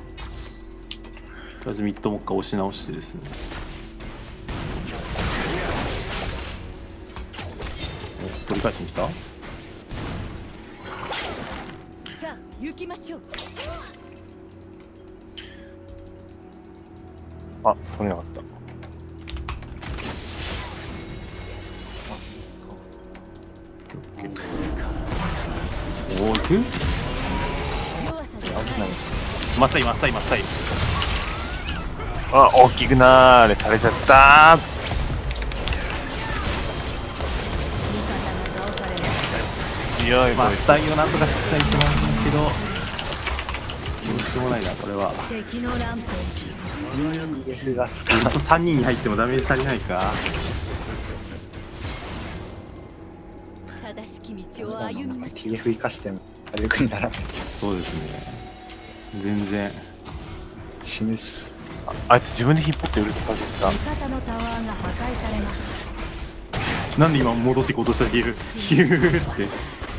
あえずミッドもう一回押し直してですね。お、取り返しに来た。 さあ行きましょう。 あ、取れなかった。 おー、行く。 弱さではない。 マッサイマッサイマッサイ。 あ、大きくなーれされちゃったー。 味方が倒されまし強い、 マッサイをなんとかしたいと思うんですけど、どうしようもないな、これは。 た。敵のランプ。 ティーエフ があとさんにんに入ってもダメージ足りないか。 正しき道を歩みましょティーエフ 生かしても火力にならない。 そうですね。全然。 死ぬし。 ああいつ自分で引っ張ってウルトかけてた。 う。味方のタワーが破壊されました。 なんで今戻っていこうとしたらヒューヒューって。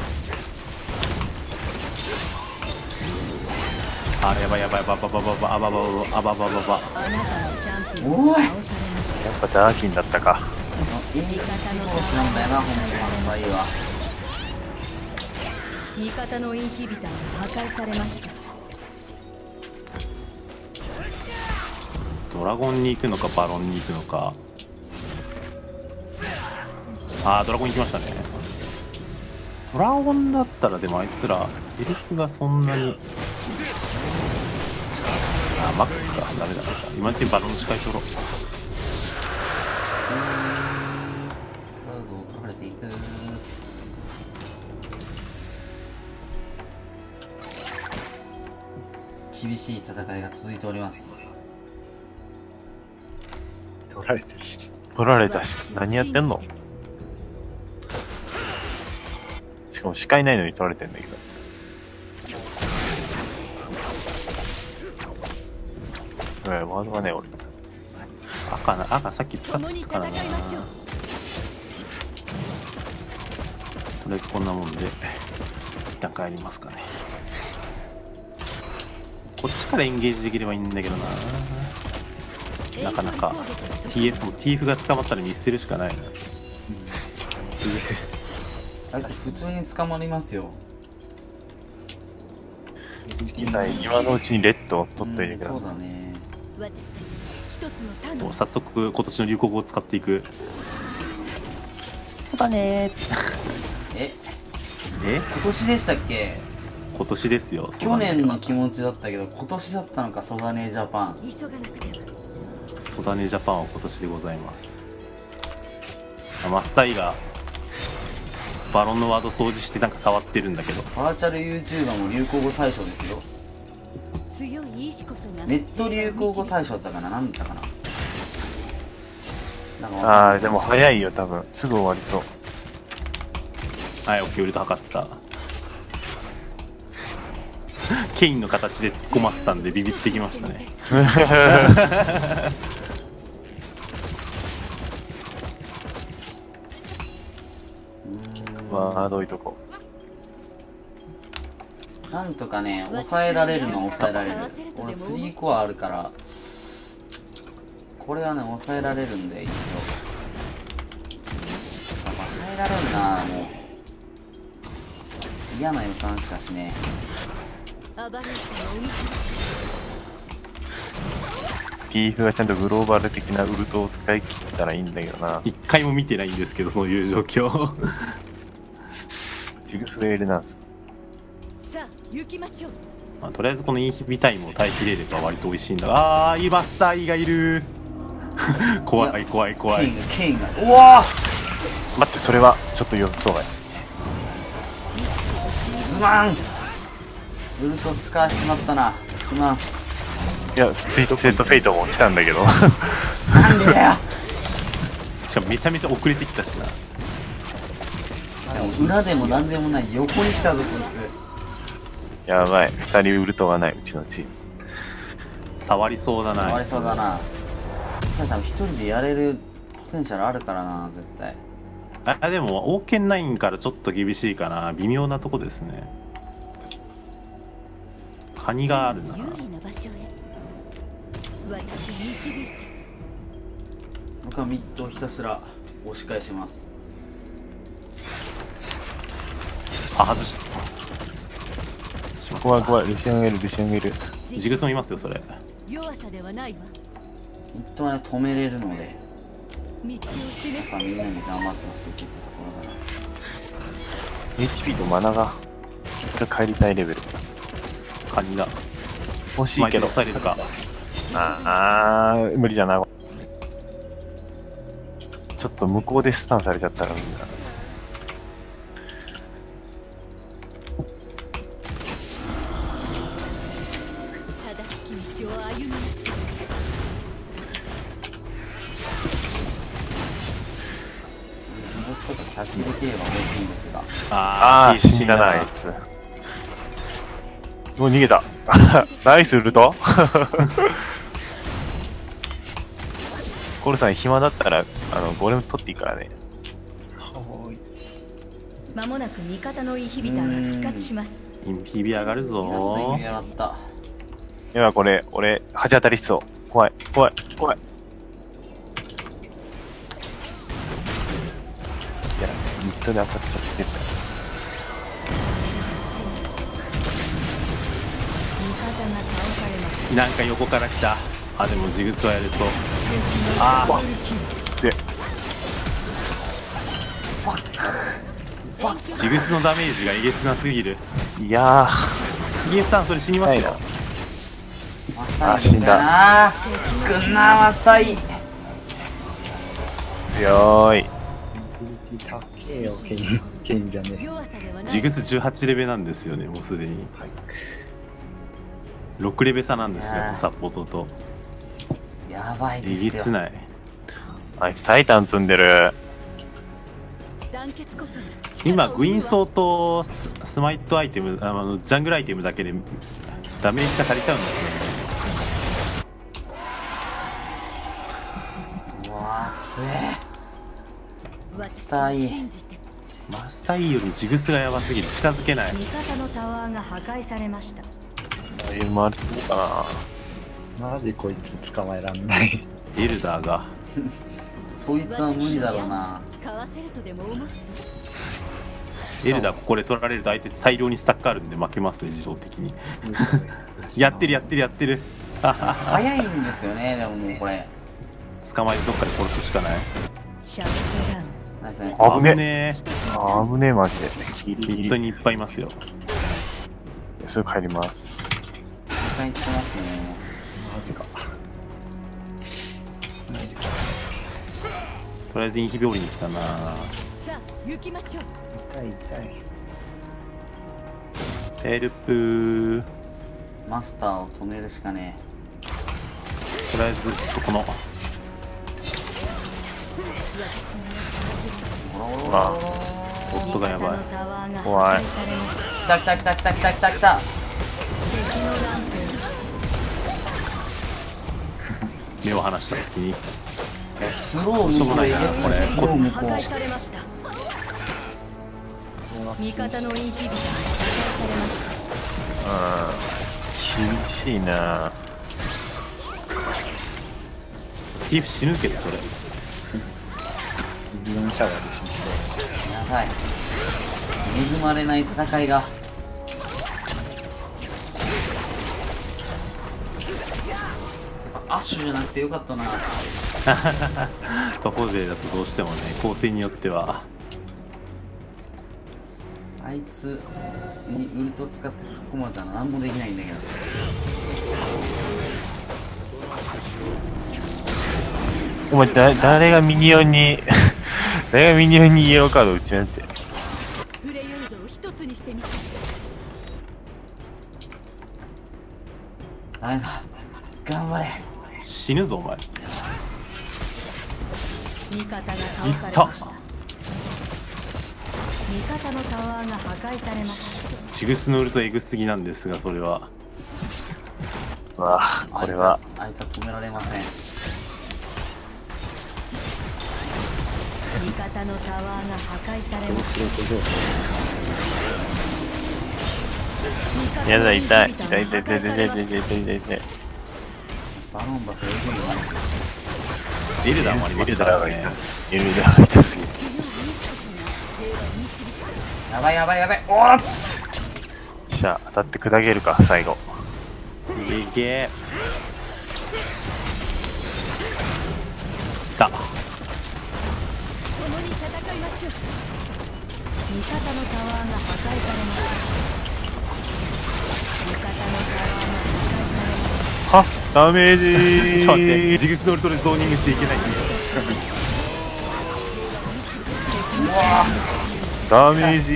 あれやばいやばいやばいやばいやばいやばいやばいやばいやばいやばいやばい。 あなたのチャンピオンが倒されました。 やっぱダーキンだったか。 いい殺しなんだよな、ほんとにマスターイは。 味方のインヒビターが破壊されました。 ドラゴンに行くのかバロンに行くのか。あー、ドラゴン行きましたね。ドラゴンだったらでもあいつらエリスがそんなに。あー、マックスか。ダメだな。今のうちにバロンの視界取ろう。 クラウドを取られていく。厳しい戦いが続いております。 取られてるし。 取られたし、何やってんの？ しかも視界ないのに取られてんだけど。うん、ワードがね、俺。 赤な、赤さっき使ってたからな。とりあえずこんなもんで、一旦帰りますかね。こっちからエンゲージできればいいんだけどな。なかなか ティーエフ も ティーエフ が捕まったら見捨てるしかないな。 あいつ普通に捕まりますよ。 今のうちにレッドを取っといてください。 そうだね。 もう早速今年の流行語を使っていく。そうだねー。 ええ今年でしたっけ？ 今年ですよ。 去年の気持ちだったけど今年だったのか。ソダネジャパン。 ソダネジャパンは今年でございます。マスタイがバロンのワード掃除してなんか触ってるんだけど、 バーチャル YouTuber も流行語大賞ですよ。ネット流行語大賞だったかな、なんだったかな。なんかああ、でも早いよ、多分すぐ終わりそう。 はい、オッケー、ウルト博士さ。ケインの形で突っ込ませたんでビビってきましたね。 まあどういうとこ。 なんとかね、抑えられるのは抑えられる。俺スリーコアあるから、これはね、抑えられるんで、一応。やっぱ入られるな、もう。嫌な予感しかしね。 ピーエフ がちゃんとグローバル的なウルトを使い切ったらいいんだけどな。 一回も見てないんですけど、そういう状況。 ジグスがいるなんす。 さあ行きましょう。 まあ、とりあえずこのインヒビタイムを耐えきれれば割と美味しいんだが、あー、イバスタイがいる。怖い怖い怖い。 ケインが、ケインが、うわー、待って、それはちょっと予想外。 すまん、ウルト使わしてしまったな。すまん。 いや、スイートセットフェイトも来たんだけど。 なんでだよ。 しかもめちゃめちゃ遅れてきたしな。 でも裏でもなんでもない横に来たぞこいつ。やばい、ふたりウルトがない、うちのチーム。 触りそうだな。 触りそうだな。多分一人でやれるポテンシャルあるからな、絶対。 あ、でも王権ナインからちょっと厳しいかな。微妙なとこですね。カニがあるな。 僕はミッドをひたすら押し返します。 あ、外した。 怖い怖い、ルシアンゲル、ルシアンゲル。 ジグスもいますよ、それ。 弱さではないわ。 ミッドはね、止めれるので、 道を示やっぱみんなに頑張ってほしいっていったところだな。 エイチピー とマナが一回帰りたいレベル。 カニだ。 欲しいけど抑えれるか。 あー、無理だな。ちょっと向こうでスタンされちゃったらみんな。 キャッチできれば嬉しいんですが。 ああ、死んだな、あいつ。もう逃げた。ナイスウルト。コルさん暇だったら、あの、ゴレム取っていいからね。 まもなく味方のインヒビターが復活します。 インヒビ上がるぞー。やった。 今これ、俺、恥当たりしそう。怖い、怖い、怖い。いや、ミッドで当たっちゃってる。 なんか横から来た。あ、でもジグスはやれそう。ああ。 で。 ジグスのダメージがえげつなすぎる。 いやー。イエスさん、それ死にますよ。 あ、死んだ。 くんなマスタイ。 強い。 高えよ、ケイン、ケインじゃねえ。 ジグスじゅうはちレベなんですよね、もうすでに。はい、ろくレベ差なんですよ、サポートと。 やばいですよ。 えげつない。 あいつタイタン積んでる。 団結こそ今グインソーとススマイトアイテム、あのジャングルアイテムだけでダメージが足りちゃうんですよね。 うわーつえマスター E マスター E よりジグスがやばすぎる。近づけない。 味方のタワーが破壊されました。 ああいう回るつもりかマジこいつ捕まえらんない。 エルダーがそいつは無理だろうな。 かわせるとでも思う。 エルダーここで取られると相手大量にスタックあるんで負けますね、自動的に。やってるやってるやってる。 早いんですよね、でももうこれ。 捕まえてどっかで殺すしかない。 シャウトダウン。 ナイスナイス。 危ねねあ危ねえマジで。ギリギリ。 本当にいっぱいいますよ。 すぐ帰ります。 実際に来てますね。 マジか。 とりあえずインヒビ降りに来たな。 さあ行きましょう。 痛い痛い。 ヘルプー。 マスターを止めるしかねとりあえずこのえ。 あ夫がやばい。 怖い。 来た来た来た来た来た来た来た。 目を離した隙にスロー向こうへこれスロー向こう。 破壊されました。味方のインヒビターが破壊されました。 うん厳しいな。 ティーフ死ぬけどそれ。 自分シャワーで死んで。 やばい。恵まれない戦いが。アッシュじゃなくてよかったな。 徒歩勢だとどうしてもね、構成によっては。 あいつにウルト使って突っ込まれたら何もできないんだけど。 お前だ誰がミニオンに誰がミニオンにイエローカード打ちなんて。 フレユルドを一つにしてみた。 ダメだ。頑張れ。 死ぬぞお前。 味方が倒されいまっした。味方のタワーが破壊されました。 チグスのウルトエグすぎなんですが、それはうわあこれはあいつは止められません。 味方のタワーが破壊されました。 やだ痛い痛い痛い痛い痛い痛い痛い痛い痛い。 バロンバスエグいな。 エルダーもありますエルからね。 ダーがいた。エルダーが痛すぎる。 やばいやばいやばい。おーっつ。 じゃあ当たって砕けるか最後。 いけー。来た。 共に戦いましょう。味方のタワーが破壊されました。味方のタワーが破壊されました。 はダメージちょっと待って、ジグスのウルトでゾーニングしていけないんで。 ダメージ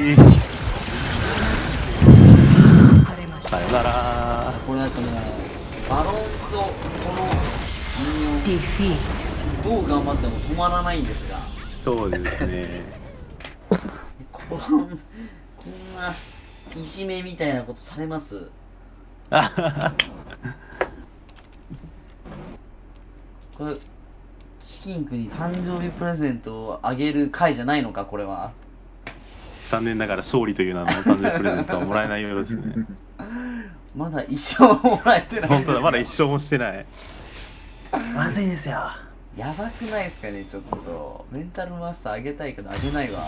さよなら。 これだともうバロンとこのミニオンどう頑張っても止まらないんですが。 そうですね。 こんこんないじめみたいなことされます？これチキンくんに誕生日プレゼントをあげる回じゃないのかこれは。 残念ながら勝利という名の誕生日プレゼントはもらえないようですね。 まだ一生もらえてないんですよ。 本当だ、まだ一生もしてない。まずいですよ。 やばくないですかね、ちょっとレンタルマスターあげたいけどあげないわ。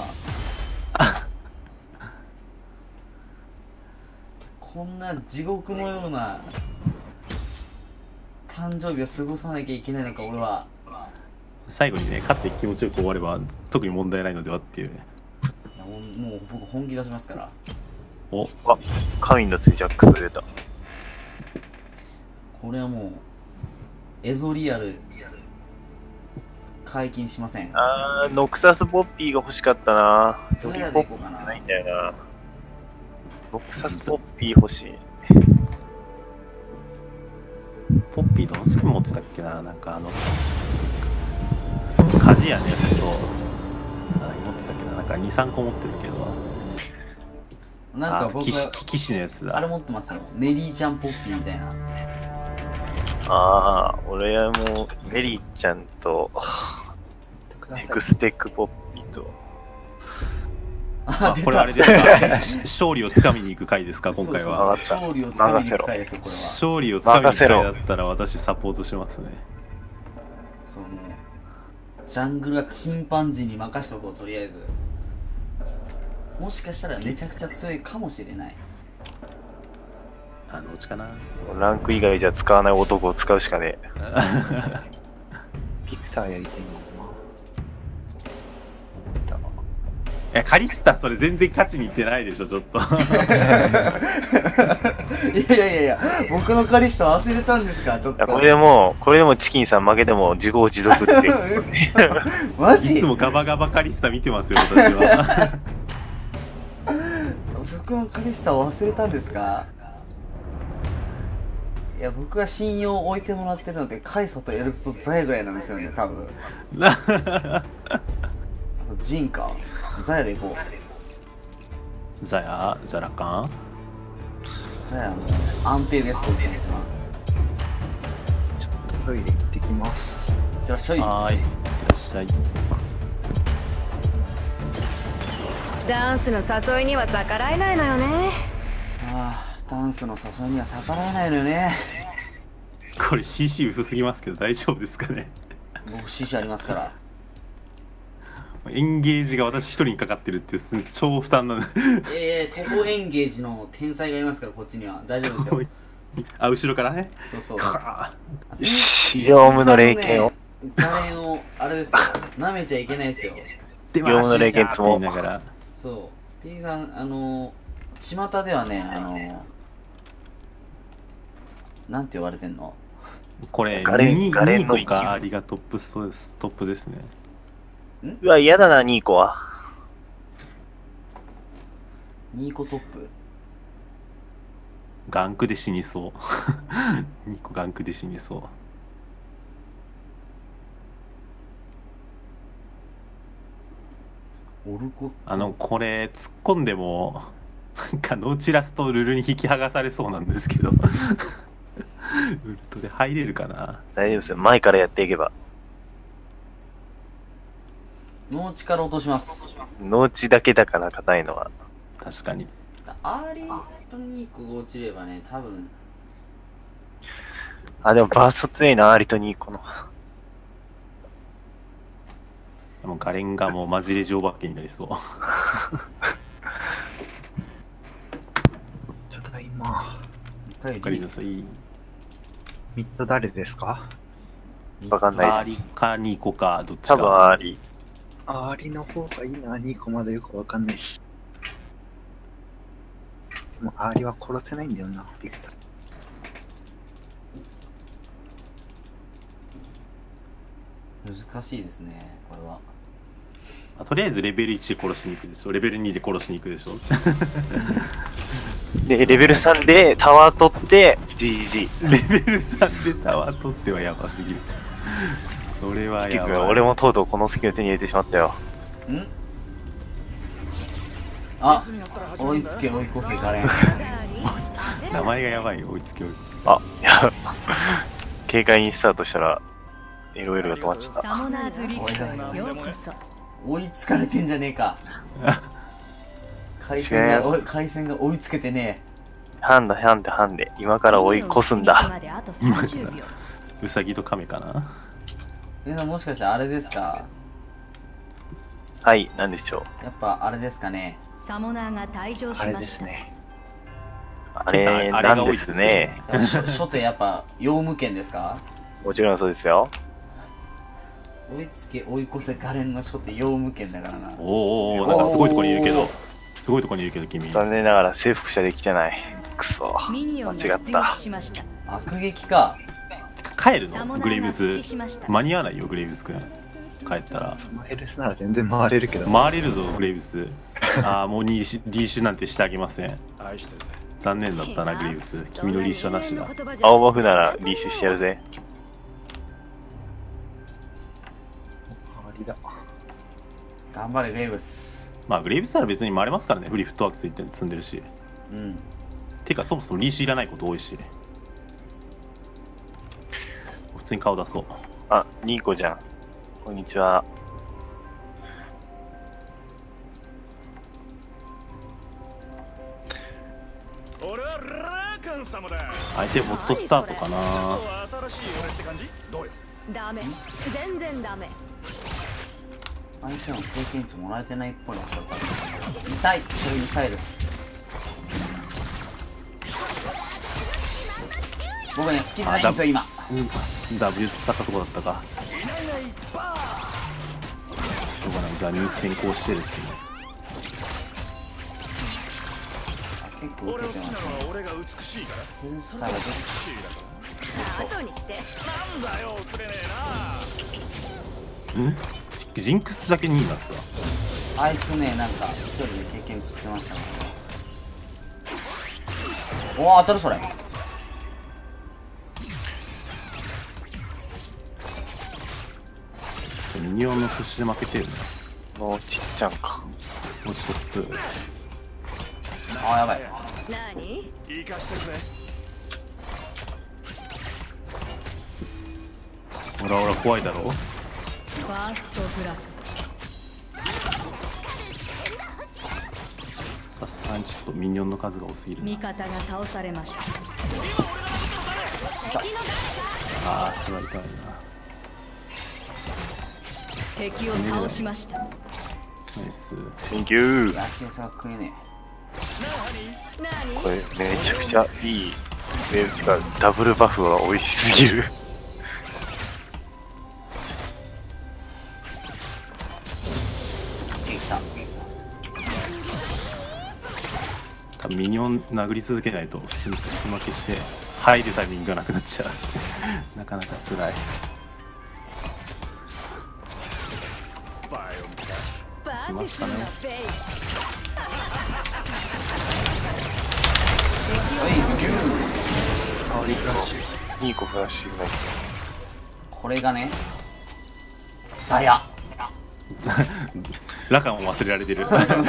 こんな地獄のような誕生日を過ごさなきゃいけないのか俺は。 最後にね、勝って気持ちよく終われば特に問題ないのではっていうね。 いやもうもう僕本気出しますから。 おあ神の次ジャックスが出た。 これはもうエゾリアル解禁しません。 あーノクサスポッピーが欲しかったな。 ゾリアでいこうかな。 ないんだよな。ノクサスポッピー欲しい。 ポッピーどのスキン持ってたっけな。なんかあの鍛冶屋のやつと何持ってたっけな。 かにさんこ持ってるけど。 なんか僕は騎士のやつだ。 あれ持ってますよ。メリーちゃんポッピーみたいな。 ああ、俺はもう、メリーちゃんと、エクステックポッピーと。 あ、これあれですか勝利をつかみに行く回ですか、今回は。 勝利をつかみに行く回ですよ、これは。 勝利をつかみに行く回だったら私サポートしますね。 そうね。ジャングルはチンパンジーに任しとこう、とりあえず。もしかしたらめちゃくちゃ強いかもしれない。 あのうちかな。 ランク以外じゃ使わない男を使うしかねえ。ピクターやりたいんだな。いや、カリスタそれ全然勝ちにいってないでしょ、ちょっと。いやいやいや、僕のカリスタ忘れたんですか、ちょっと。 これでも、これでもチキンさん負けても自業自得って。 マジ？ いつもガバガバカリスタ見てますよ、私は。 僕のカリスタを忘れたんですか？いや、僕は信用を置いてもらってるので、カイソとエルズとザヤぐらいなんですよね、多分。ジンか。ザヤでいこう。ザヤザラカンザヤも安定です、こっちが一番。 ちょっとトイレ行ってきます。 いってらっしゃい。 はい、いってらっしゃい。 ダンスの誘いには逆らえないのよね。 ああ、ダンスの誘いには逆らえないのよね。 これ シーシー 薄すぎますけど大丈夫ですかね。 僕 シーシー ありますから。 エンゲージが私一人にかかってるっていう超負担なの。 ええー、徒歩エンゲージの天才がいますから、こっちには大丈夫ですよ。 あ、後ろからね。 そうそう。 よし、業務の霊剣を。 画面をあれですよ、舐めちゃいけないですよ。 業務の霊剣つも。 そう、P さん、あの巷ではね、あのなんて言われてんの？ これガレン、ガレンのニーコかアリがトップスです、トップですね。 うわ、嫌だな、ニーコは。 ニーコトップ？ ガンクで死にそう。ニーコガンクで死にそう。 オルコあのこれ突っ込んでもなんかノーチラスとルルに引き剥がされそうなんですけどウルトで入れるかな。 大丈夫ですよ、前からやっていけば。 ノーチから落とします。 ノーチだけだから硬いのは。 確かに。 アーリーとニーコが落ちればね、多分。 あ、でもバースト強いな、アーリとニーコの。 もうガレンがもうマジレジオバッケになりそう。 ただいま。 おかえりなさい。 ミッド誰ですか？ わかんないです。 アーリかニーコかどっちか。 多分アーリ。 アーリの方がいいな、ニーコまだよくわかんないし。でもアーリは殺せないんだよな、ビクター。難しいですね、これは。 とりあえずレベルいちで殺しに行くでしょ、レベルにで殺しに行くでしょ。 で、レベルさんでタワー取って ジージー。 レベルさんでタワー取ってはやばすぎる。それはやばい。 俺もとうとうこのスキル手に入れてしまったよ。 んあ、追いつけ追い越せガレン。 名前がやばいよ、追いつけ追い越せ。 あ、いや、軽快にスタートしたらいろいろが止まっちゃった。 サモナーズリックへようこそ。 追いつかれてんじゃねえか。回線が追い回線が追いつけてねえ。 ハンダハンダハンで今から追い越すんだ。 今からウサギとカメかな。 皆さんもしかしてあれですか？ はい、なんでしょう。やっぱあれですかね。 サモナーが退場しました。 あれですね。 あれなんですね。 初手やっぱ用務権ですか？ もちろんそうですよ。 追いつけ追い越せガレンの初手用務権だからな。 おーおー、なんかすごいとこにいるけど、すごいとこにいるけど君。 残念ながら征服者できてない。くそ、間違った。 悪撃か。 帰るのグレイブス。間に合わないよグレイブス君。帰ったら。 そのヘルスなら全然回れるけど。 回れるぞグレイブス。ああ、もうリーシュなんてしてあげません。残念だったなグレイブス。君のリーシュはなしだ。 青バフならリーシュしてやるぜ。 だ頑張れグレイブス。 まあグレイブスターは別に回れますからね。フリーフットワークついて積んでるし。 うん。 てかそもそもリーシュいらないこと多いし。普通に顔出そう。 あ、ニーコじゃん。こんにちは。 相手ボットスタートかな。 ダメ、全然ダメ。 相手の経験値もらえてないっぽいな。痛い。それミサイル。僕ね、好きないんですよ今。 うん、W 使ったとこだったか。しょうがない。じゃあニュース先行してですね。 結構受けてますね。ヘルスターが出て後にして。 ん？ジンクスだけにいだった。 あいつね、なんか一人で経験値ってましたね。おお、当たるそれ。 ミニオンのプッシュで負けてるな。 もうちっちゃんか。 もうちょっと。 あーやばい。 何？ ほらほら怖いだろ。 ファーストブラック。 さすがにちょっとミニオンの数が多すぎるな。 味方が倒されました。 ああ、それは痛いな。 敵を倒しました。 ナイス。 センキュー。 ラシエスが食えねこれめちゃくちゃいい。メルチがダブルバフは美味しすぎる。 え。来た。 多分ミニオン殴り続けないと普通に腰負けして入るタイミングがなくなっちゃう。なかなか辛い。来ましたね。 ニーコフラッシュない。 これがね、ザヤ。 ラカンを忘れられてる。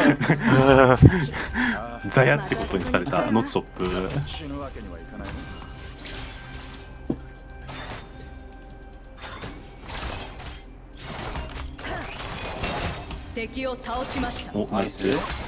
ザヤってことにされたノットショップ。 敵を倒しました。 お、ナイス。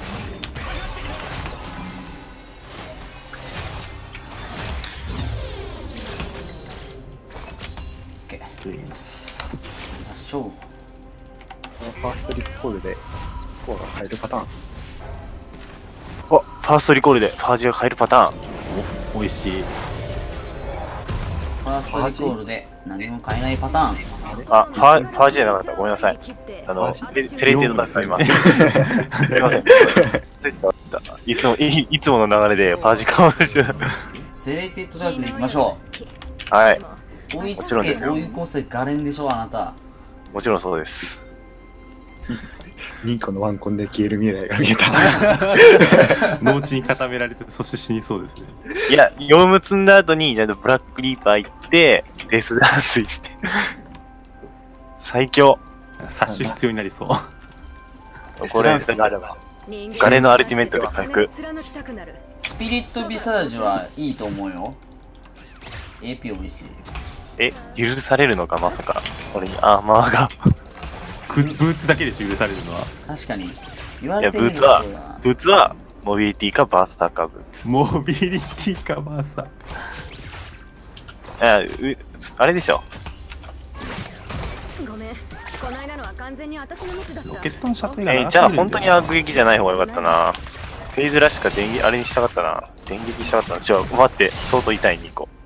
ショー。 ファーストリコールでコアが入るパターン。 あ、ファーストリコールでファージが変えるパターン。 お、美味しい。 ファーストリコールで何も買えないパターン。 あ、ファー、ファージじゃなかった。ごめんなさい。あの、セレイテッドだった今。すいません。いつも、い, いつもの流れでファージ買おうとしてた。 セレイテッドダークでいきましょう。はい。 追いつけ、追い越せ、ガレンでしょ、あなた。 もちろんそうです。 ニーコのワンコンで消える未来が見えた。 農地に固められて、そして死にそうですね。 いや、ヨウム積んだ後に、ちゃんとブラックリーパー行って、デスダンス行って。最強。 殺種必要になりそう。 これ、ガレのアルティメットで回復。 スピリットビサージはいいと思うよ。エーピー 美味しい。 え、許されるのか、まさか。これにアーマーが。 ブーツだけでしょ許されるのは。 確かに。言わいや、 れてみるとブーツは、ブーツは、モビリティかバースターかブーツ。 モビリティかバースター。いや、う、あれでしょ。 ごめん。この間のは完全に私のミスだった。 ロケットの射程がえー、じゃあ本当に悪撃じゃない方がよかったな。フェイズらしか電撃、あれにしたかったな。電撃したかったな。ちょ、待って、相当痛いに行こう。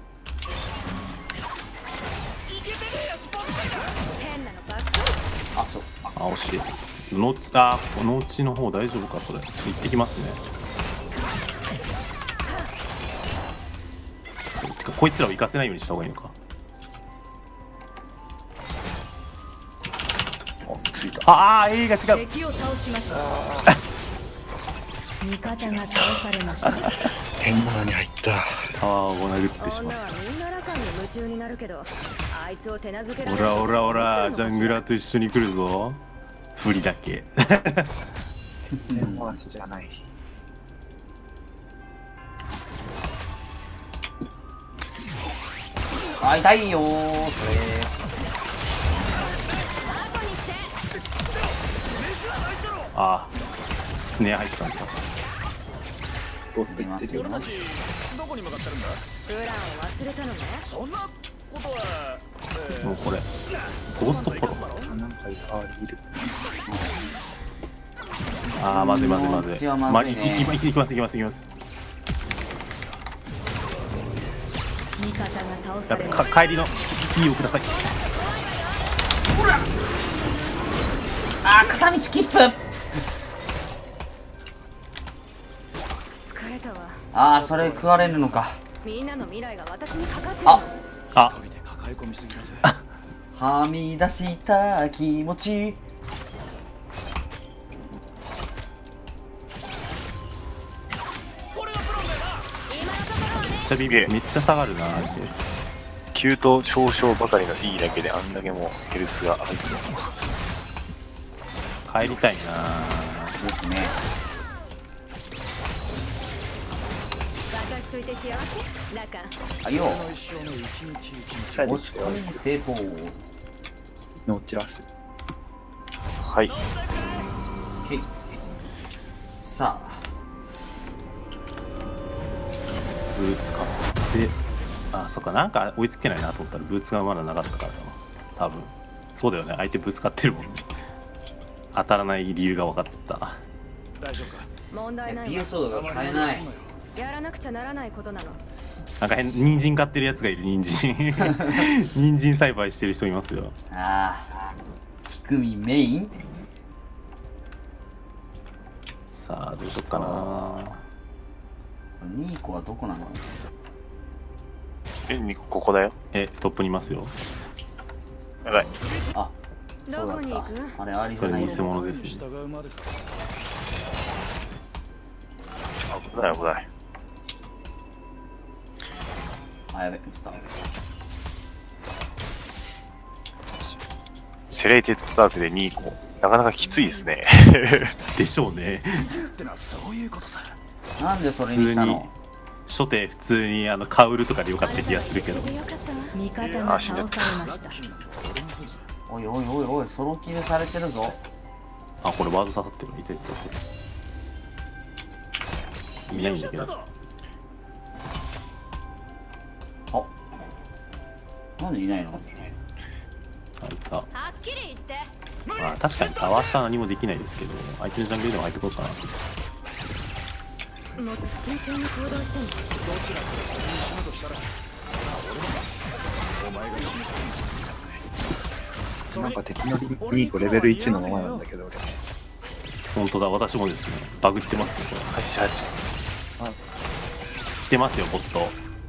あ、そう。 あ、惜しい。農地、あ、農地の方大丈夫か、それ。行ってきますね。てか、こいつらを行かせないようにした方がいいのか。 お、ついた。 ああ、映画違う。 敵を倒しました。味方が倒されました。 変なのに入った。 タワーを殴ってしまった。 みんなラカンに夢中になるけど、あいつを手なずけられオラオラオラ、ジャングラーと一緒に来るぞ。振りだけ。 剣回しじゃない。 あ、痛いよー、それ。 ああ、スネア入ったんだ。 ゴッといってるよ。 どこに向かってるんだ。 プランを忘れたのね。 そんなことは、えー、 もうこれゴーストポロ。 あ、なんかいっぱいいる。 ああ、まずいまずいまずい。 こっちはまずいね。 いきますいきますいきますいきます。 味方が倒やされっぱか帰りのいいをください。 ほら。あー、片道切符。 疲れたわ。 ああ、それ食われるのか。 みんなの未来が私にかかってるの。 あ、 あ、 はみ出した気持ち。 めっちゃビビる。めっちゃ下がるな。 急と少々ばかりのいいだけであんだけもうヘルスがあいつの帰りたいな。 ですね。 私といて幸せ。ラカン。 あいよ。 サイド押し込みに成功。 ノーチラス。 はい。 オッケー。さあ。 ブーツ買って、あ、そっか、なんか追いつけないなと思ったらブーツがまだなかったからかな。多分そうだよね、相手ブーツ買ってるもんね。当たらない理由が分かった。 大丈夫か。 問題ないわ。 ピーエス ソードが買えない。 やらなくちゃならないことなの。 なんか変、人参買ってるやつがいる。人参人参栽培してる人いますよ。 ああ、キクミメイン。 さあどうしよっかな。 ニーコはどこなの？ え、ここだよ。 え、トップにいますよ。 やばい。 あ、そうだった。あれありじゃない。 それ偽物ですね。 危ない危ない。 あ、やべ、ミスター。 セレイテッドダークでにこ、なかなかきついですね。 でしょうね。 なんでそれ普通ににしたの？ 初手普通にあのカウルとかでよかった気がするけど。 味方が倒されました。 おいおいおいおい、ソロキルされてるぞ。 あ、これワード刺さってる。痛い痛い。いないんだけど。 あ、なんでいないの？ あ、いた。 はっきり言って。 まあ確かにタワー下は何もできないですけど、相手のジャングルでも入ってこうかな。 もっと慎重に行動してね。 なんか敵のにこレベルいちのままなんだけど俺。 本当だ、私もですね、バグってますね、これ。 はちはち。 あ、 来てますよ、ボット。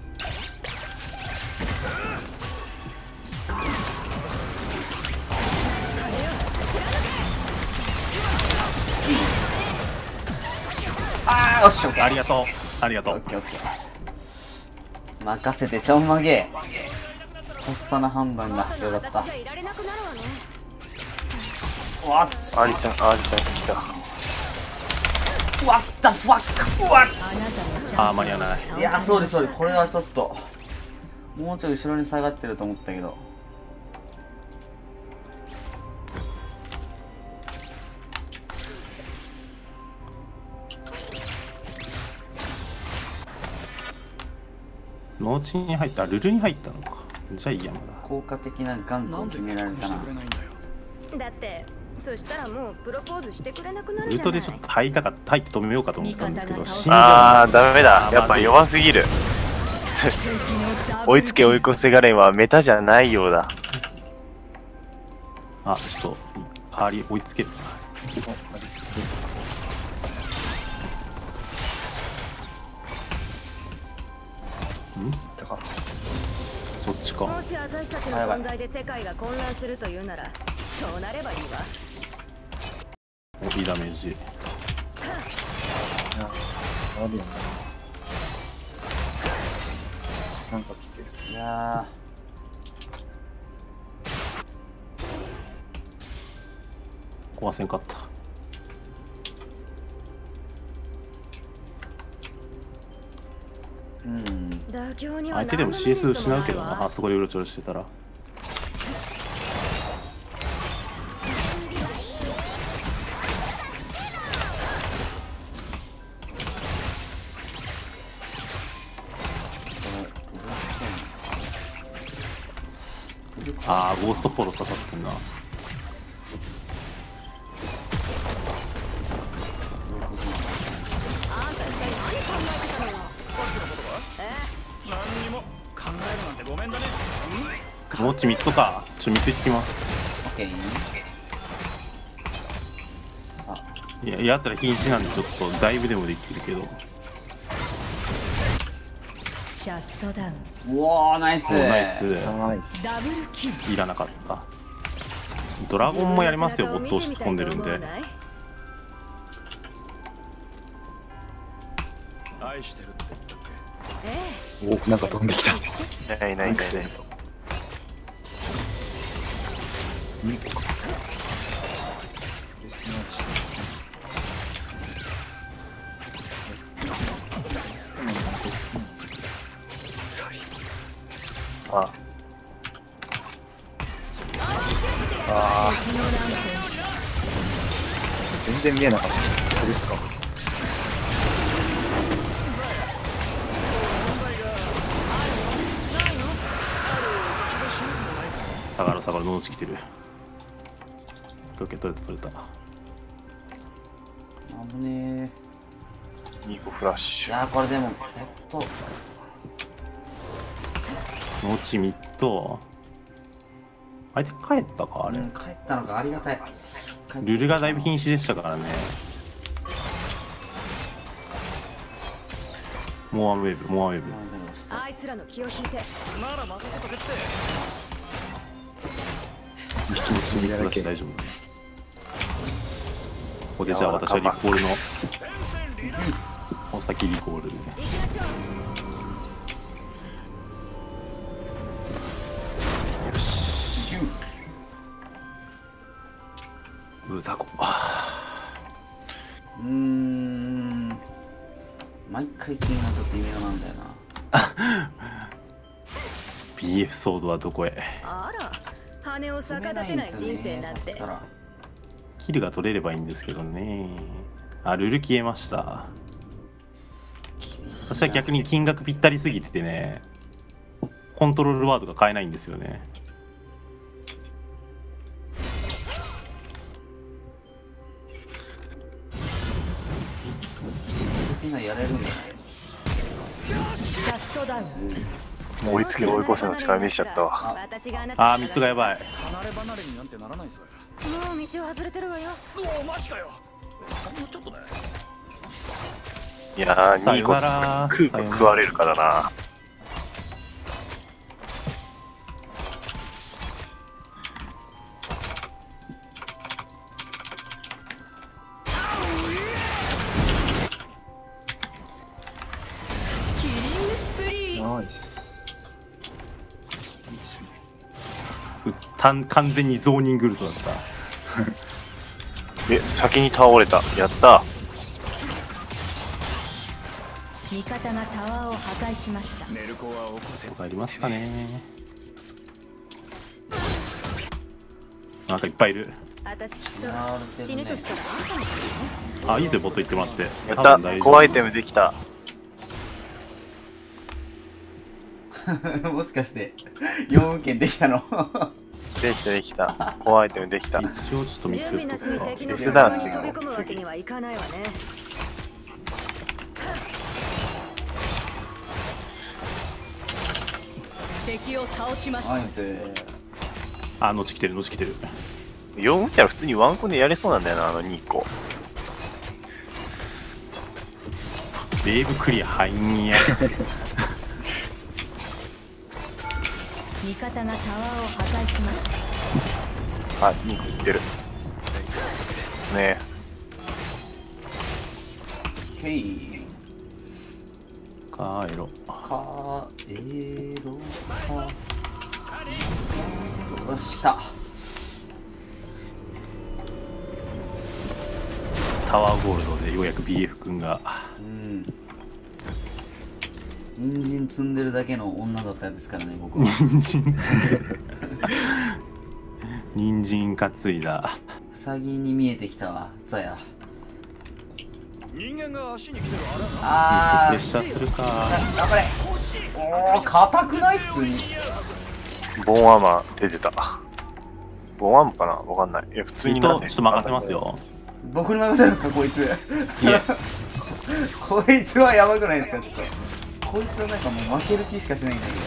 ああ、よし、オッケー。 ありがとう、ありがとう。 オッケーオッケー。任せてちょんまげ。とっさな判断がよかった。 私じゃいられなくなるわね。 わっ、 アリちゃん、アリちゃん来た。 What the fuck? What? あー、間に合わない。 いや、そうですそうです。これはちょっともうちょい後ろに下がってると思ったけど。 農地に入った、ルルに入ったのか。じゃあいいや、まだ。 効果的なガンクを決められたな。 だってそしたらもうプロポーズしてくれなくなるじゃない。 ルートでちょっと入りたかった入って止めようかと思ったんですけど、死んじあー、 ゃうんですよ。 ダメだ。やっぱ弱すぎる。追いつけ追い越せガレンはメタじゃないようだ。 あ、ちょっとアーリー追いつける。ん？そっちか。 もし私たちの存在で世界が混乱するというならそうなればいいわ。 いいダメージ。 あるよね。なんか来てる。 いや壊せんかった。 相手でも シーエス 失うけどな、あそこでうろちょろしてたら。ああ、ゴーストフォロー刺さってんな。もっちミッドか。ちょっとミッド行ってきます。 オッケー。 いや、やつら瀕死なんでちょっとだいぶでもできるけど。 シャットダウン。 うわー、ナイス。 ナイス。 ダブルキル。 いらなかった。ドラゴンもやりますよ、ボット押し込んでるんで。 愛してるってお、なんか飛んできた。 ないないないない。ああ全然見えなかった。そうですか。 下がる下がる、ののち来てる。オッケー、取れた取れた。 危ねー。にこフラッシュ。いやー、これでも、やっと。 ののちミッド。相手帰ったかあれ、うん、 帰ったのか、ありがたい。 ルルがだいぶ瀕死でしたからね。モアウェーブ、モアウェーブ。 あいつらの気を引いて。 なら任せとけって。 一気に積み出し大丈夫。ここでじゃあ私はリコールのお先リコールで。よし。うざこ。 うーん。毎回気になっちゃって微妙なんだよな。 ビーエフ ソードはどこへ。 あら、羽を逆立てない人生なんて。 キルが取れればいいんですけどね。あ、ルル消えました。私は逆に金額ぴったりすぎててね、コントロールワードが買えないんですよね。 みんなやれるんだね。 追いつけ追い越せの力見せちゃったわ。 ああ、ミッドがやばい。 離れ離れになんてならないぞ。 もう道を外れてるわよ。 おお、マジかよ。ほんのちょっとだよ。 いやー、にこ食う食われるからな。 ナイス。 完全にゾーニングルトだった。 え、先に倒れた。やった。 味方がタワーを破壊しました。 メルコは起こせ。 ありますかね。なんかいっぱいいる。 私きっと死ぬとしたらあんたのことね。 あ、いいですよ、ボット行ってもらって。 やった。高アイテムできた。 もしかしてよん件できたの？ できたできた。高アイテムできた。 一応ちょっと見てるとか。 デスダンスが飛び込むわけにはいかないわね。敵を倒しました。 ナイス。 あ、のち来てる、のち来てる。 よんキャラ普通にワンコンでやれそうなんだよな、あのにこ。 ウェーブクリア入んや。 味方がタワーを破壊しました。 あ、にこいってる。ねえ。ケイ。 カエロ。 カエロか。よし、来た。 タワーゴールドでようやく ビーエフ 君が。 うん。 人参積んでるだけの女だったですからね、僕は。 人参積んで人参担いだ。 ウサギに見えてきたわ、ザヤ。 人間が足に来てるあー、 プレッシャーするか。 頑張れ。おー、硬くない普通に。 ボーンアーマー出てた。ボーンアーマーかなわかんない。いや、普通にと、ちょっと任せますよ。 僕に任せるんですか、こいつ。 イエス。 こいつはやばくないですか、ちょっと。こいつはなんかもう負ける気しかしないんだ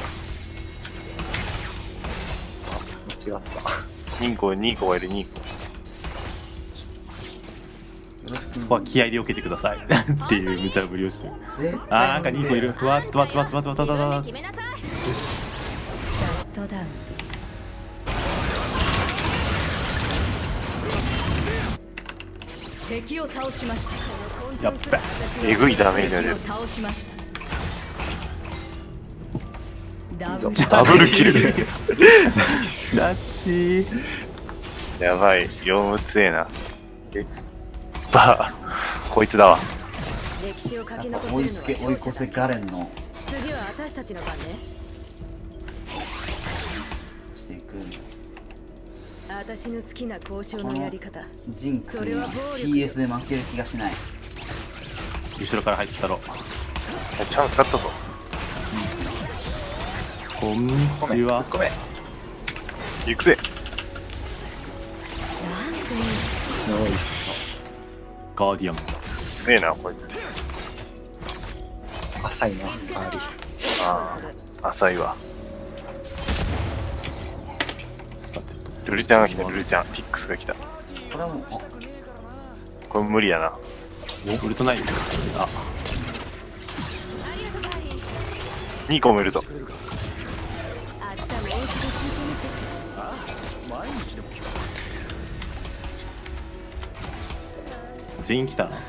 け間違った。 ニコ、ニコがいる、ニコ。 ど。よろしく。 ここは気合で避けてください。っていう無茶ぶりをしてる。 絶対あー、なんかにこいる。ふわっとわっとわっとわっとわっとわっとわっと。 シャットダウン。敵を倒しました。 やっべ。 えぐいダメージが出る。 敵を倒しました。ダいいぞブルダブルキル。 ジャッジ。 やばい、ヨウム強えな。えばこいつだわ。 歴史を書きやっ残せるのはぱ追いつけ追い越せガレンの次は私たちの番ね。 していく私の好きな交渉のやり方。 ジンクスには ピーエス で負ける気がしない。 後ろから入ってたろ。 ちゃんと使ったぞ。 こんにちは。 ごめん。 行くぜ。 おい。 ガーディアン。 強えな、こいつ。 浅いな、あり。 ああ、浅いわ。 さてと。 ルルちゃんが来た、ルルちゃん。ピックスが来た。 これはもうあこれ無理やな。 お、ウルトナイン。あ、 ニコもいるぞ。 全員来たな。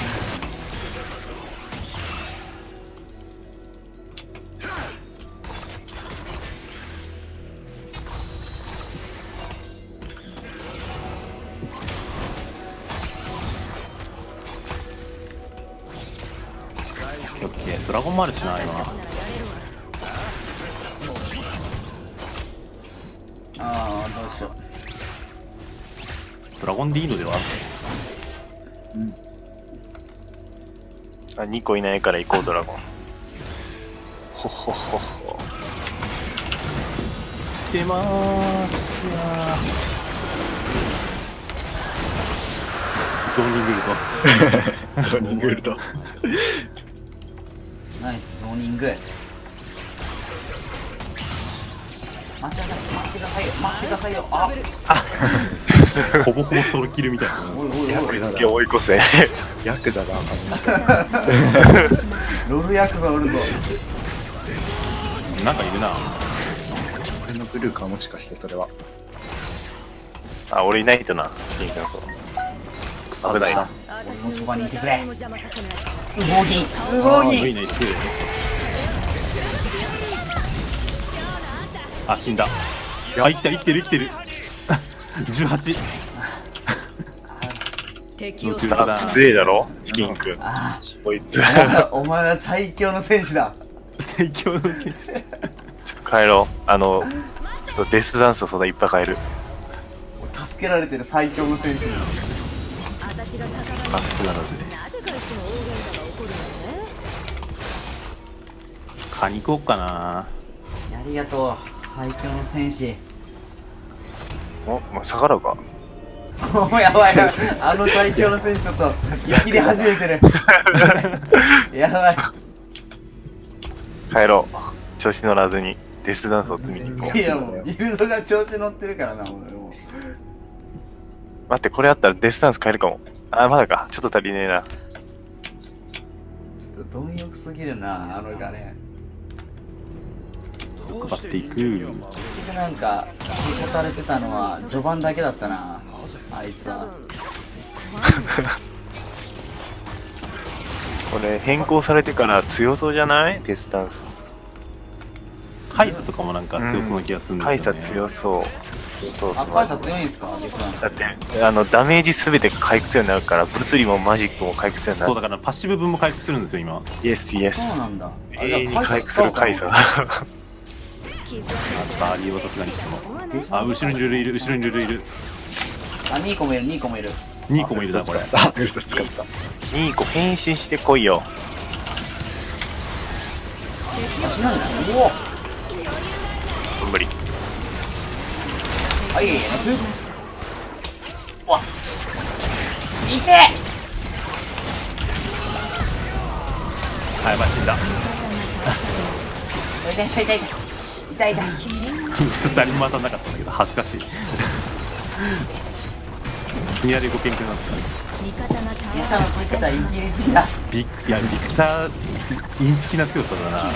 オッケー、ドラゴンもあるしな、今。 あーどうしよドラゴンでいいのでは。 あ、ニコいないから行こう、ドラゴン。ほほほほ。 出まーす。ゾーニングルト。 ゾーニングルト。 う。ナイスゾーニング。待ちなさい、待ってくださいよ、待ってくださいよ。あほぼほぼソロキルみたいな。 おいおいおい、 いや、追い越せ。 ヤクザだ、 ロルヤクザおるぞ。 なんかいるな。 俺のブルーか、もしかしてそれは。 あ、俺いないとな。チキンカンソー。危ないな。 俺のそばにいてくれ。 誰も邪魔させない。 動きあ動ー、無理き。 ないって。あ、死んだ。あ、生きてる生きてる生きてる。じゅうはち。 敵をあ、強えだろチキンくん。 あこいつ。 あ、お前は最強の戦士だ。 最強の選手。 ちょっと帰ろう。あの、ちょっとデスダンスをそんないっぱい変える。 助けられてる最強の戦士だ。 私が戦あ、そうなので。 なぜかいつも大喧嘩が起こるのね。 カニ行こうかな。 ありがとう、最強の戦士。 お、まあ、逆らうか。 おやばいやばい、あの最強の戦士ちょっと生きり始めてる。やばい。 帰ろう。調子乗らずにデスダンスを積みに行こう。 いやもうギルドが調子乗ってるからな、俺もう。 待って、これあったらデスダンス変えるかも。あ、まだか。ちょっと足りねえな。 ちょっと貪欲すぎるな、あのガレン。 配っていく。 結局なんかへこたれてたのは序盤だけだったな、あいつは。 これ変更されてから強そうじゃないデスダンス。 カイサとかもなんか強そうな気がするんですよね。 カイサ強そう。 そうそう。 あ、カイサ強いんすかゲスさん。 だって、あの、ダメージすべて回復するようになるから、物理もマジックも回復するようになる。 そうだからパッシブ分も回復するんですよ今。 イエスイエス。 そうなんだ。 永遠に回復するカイザー。 あ、バーリーはさすがにしても。あ、後ろにルルいる、後ろにルルいる。 あ、ニーコもいる、ニーコもいる。 ニーコもいるな、これ。 あ、ルート使った。 ニーコ変身してこいよ。 あ、しないな。おお無理。 はい、ナイス。わっいてあ、やばい、死んだ。 痛い痛い痛い痛い痛い痛い。 誰も当たんなかったんだけど、恥ずかしい。スニアでご研究なんですか。 いや、こいつはインキリすぎだ。 ビク、いや、ビクター、インチキな強さだな。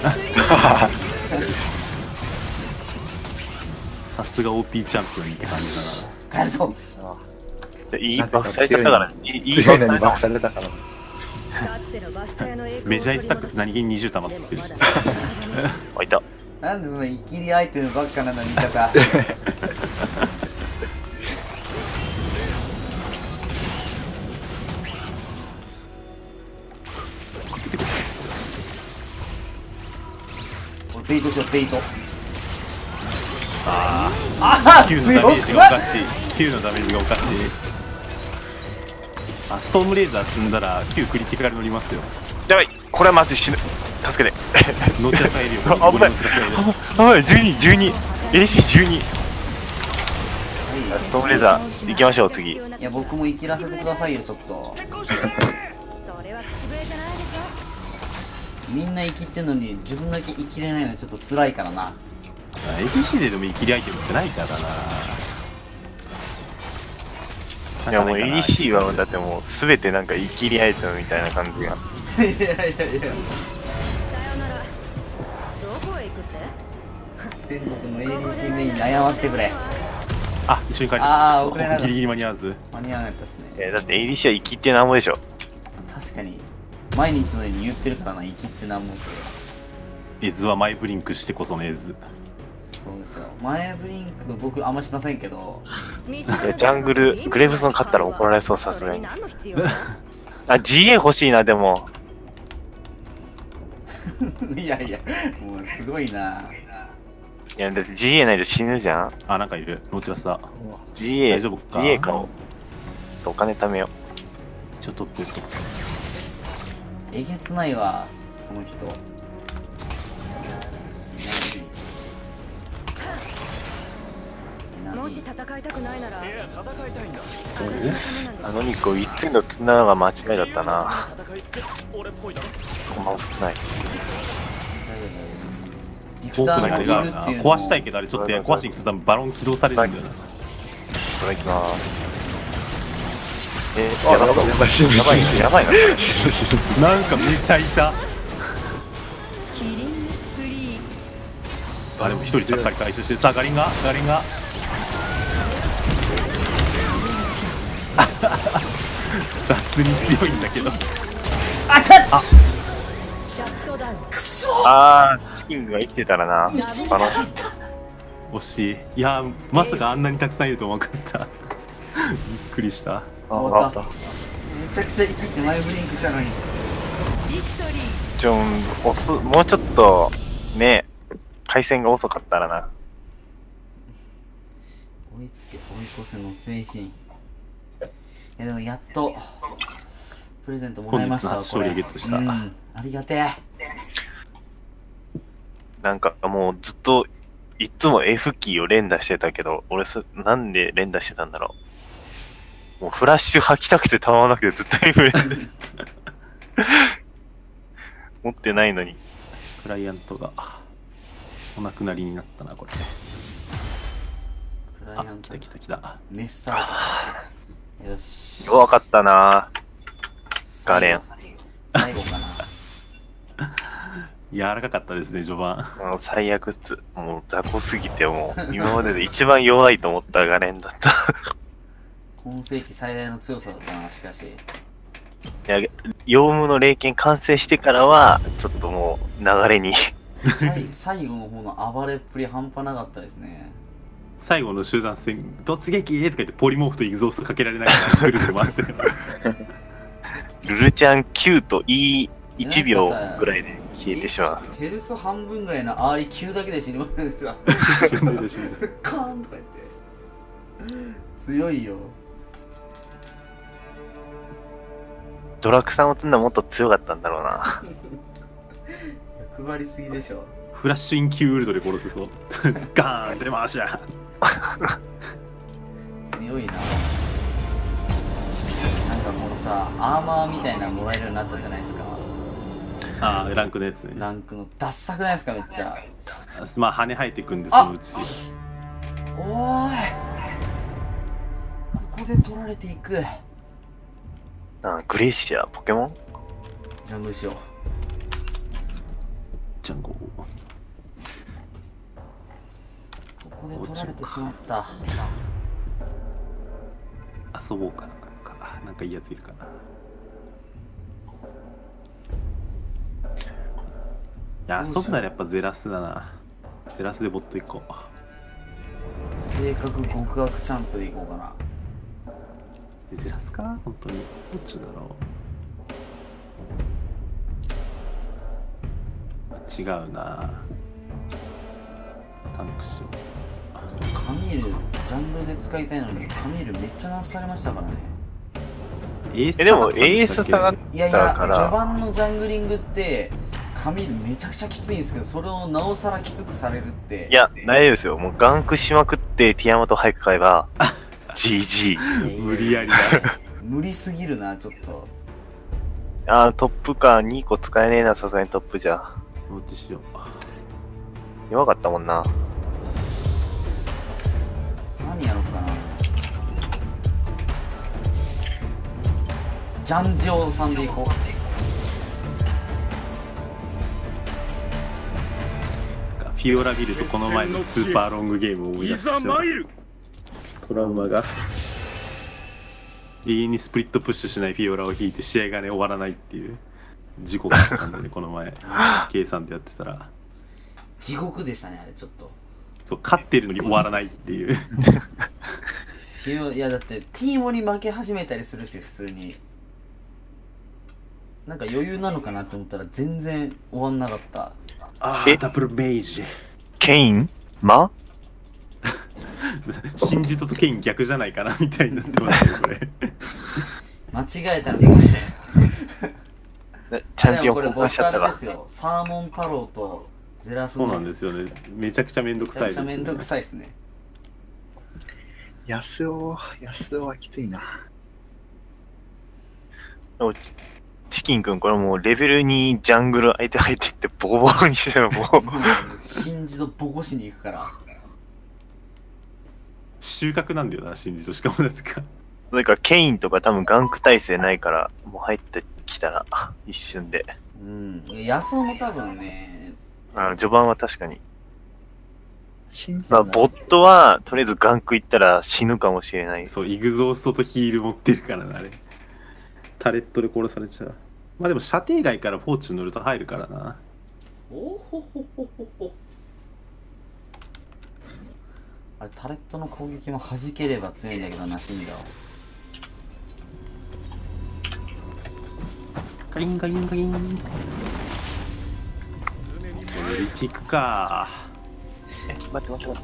さすが オーピー チャンピオンって感じだな。 帰るぞ。 いいバフされちゃったから、いい強いのにバフされたから。 メジャーイスタックって何気ににじゅう溜まってるし。 あ、いた。 なんでそのイキリアイテムばっかなの味方。ベイトしよう、ベイト。 あああ、 ー、 強きゅうのダメージくないがおかしい。きゅうのダメージがおかしい。あ、ストームレーザー積んだらきゅうクリティカル乗りますよ。 やばい、これはまずい、死ぬ。助けて。 乗っちゃったいるよ。 危ない。危ない、じゅうに、じゅうに。エーシーじゅうに。ストームレーザー、行きましょう、次。 いや、僕も生きらせてくださいよ、ちょっと。みんな生きってんのに自分だけ生きれないのちょっと辛いからな。 エーピーシー ででも生きりアイテムってないからな。 いやもう エーディーシー はだってもう全てなんか生きりアイテムみたいな感じが。 いやいやいや、全国の エーディーシー メインに謝ってくれ。 あ、一緒に帰ってあー遅れなかったギリギリ間に合わず。 間に合わなかったっすね。 えだって エーディーシー は生きってなんぼでしょ。 確かに毎日のように言ってるからな、生きってなんもって。 エズはマイブリンクしてこそのエズ。 そうですよ、前ブリンク僕あんましませんけど。 いやジャングルグレーブスの勝ったら怒られそう、さすがに。あ ジーエー 欲しいな。でもいやいや、もうすごいな。 いやだって ジーエー ないと死ぬじゃん。 あ、なんかいる。ノーチラスだ。 ジーエー大丈夫かジーエー 買おう。お金貯めよう。 一応取ってるとこ。 えげつないわこの人。 もし戦いたくないなら、 あの肉をいつの積んだのが間違いだったな。そこまずくない。 遠くにあれがあるな。壊したいけどあれちょっと壊しに行くと多分バロン起動されるんだよな。 いただきます。えー、 あ、 やばなんかやばい、死ぬやばい死ぬやばいなこれ。 なんかめちゃいた。 キリングスプリー。 あれも一人ちゃっかり回収してる。さあガリンがガリンが雑に強いんだけど。 あ、ちょっとシャットダウン。 くそあー、チキンが生きてたらな。あの惜しい。いやー、まさかあんなにたくさんいると思わなかった。びっくりした。 あ、 終わった。めちゃくちゃ生きて前ブリンクしたのに。 ビクトリー。 ちょん押す、もうちょっとね、回線が遅かったらな。 追いつけ追い越せの精神。いやでもやっとプレゼントもらいましたわ。 本日の初勝利をゲットした。 うん、ありがてえ。 なんかもうずっといつも F キーを連打してたけど、俺そなんで連打してたんだろう。もうフラッシュ吐きたくてたまらなくてずっと F 連打持ってないのに。 クライアントがお亡くなりになったなこれ。あ、来た来た来た。 メッサート。よし。 弱かったなガレン。 最後かな。 柔らかかったですね序盤。 もう最悪っす。もう雑魚すぎて、もう今までで一番弱いと思ったガレンだった今世紀最大の強さだったな、しかし。 いや、ヨウムの霊剣完成してからはちょっともう流れに最最後の方の暴れっぷり半端なかったですね。 最後の集団戦突撃とか言ってポリモーフとエグゾーストかけられながらぐるぐる回ってるルルちゃんきゅうと イーいち 秒ぐらいで消えてしまう。 ヘルス半分ぐらいのアーリきゅうだけで死にませんでした。 死んでる死んでるカーンとか言って強いよ。 ドラクさんを積んだらもっと強かったんだろうな。 欲張りすぎでしょ。 フラッシュインキューウルトで殺せそうガーンって回しや強いな。なんかこのさアーマーみたいなのもらえるようになったじゃないですか。 ああランクのやつね。 ランクのダッサくないですかめっちゃ。 まあ羽生えてくんでそのうち。 おーいここで取られていく。 あグレイシアポケモンジャングルしよう。 ジャンゴここで取られてしまった。 遊ぼうかな。なんかなんかいいやついるかな。いや遊ぶならやっぱゼラスだな。ゼラスでボット行こう。 性格極悪チャンプでいこうかな。 ゼラスか本当にどっちだろう。違うな。タンクしよう。 カミールジャンルで使いたいのにカミールめっちゃ直されましたからね。 えでもエース下がったから。 いやいや序盤のジャングリングってカミールめちゃくちゃきついんですけど、それをなおさらきつくされるって。 いや大丈夫ですよ。もうガンクしまくってティアマト早く買えばジージー無理やりだ無理すぎるなちょっと。 あートップかにこ使えねえな。さすがにトップじゃどっちしよう。 弱かったもんな。 何やろうかな。ジャンジオさんでいこう。 フィオラ見るとこの前のスーパーロングゲームを思い出しちゃう。トラウマが永遠にスプリットプッシュしないフィオラを引いて試合がね終わらないっていう事故があったんでねこの前計算でやってたら地獄でしたねあれちょっと。 そう勝ってるのに終わらないっていうフィオいやだってティーモに負け始めたりするし普通になんか余裕なのかなって思ったら全然終わんなかった。 あーダブルメイジケインまシンジトとケイン逆じゃないかなみたいになってますよこれ間違えたのかもしれないチャンピオンこれ交換しちゃったわ。 僕あれですよサーモン太郎とゼラスそうなんですよね。めちゃくちゃめんどくさいです、ね、 めちゃくちゃめんどくさいですね。 安尾安尾はきついな。 おちチキンくんこれもうレベルにジャングル相手入ってってボコボコにしちゃう。もう新次とボコしに行くから収穫なんだよな新次と。しかもなんですかそれかケインとか多分ガンク耐性ないからもう入ってきたら一瞬で。 うん安尾も多分ねあの序盤は確かに信じまあボットはとりあえずガンクいったら死ぬかもしれない。 そうイグゾーストとヒール持ってるからなあれ。タレットで殺されちゃう。まあでも射程外からフォーチュン乗ると入るからな。 おほほほほほ。あれタレットの攻撃も弾ければ強いんだけどな死んだわ。 ガリンガリンガリン。それでいち行くか。 え待って待って待って。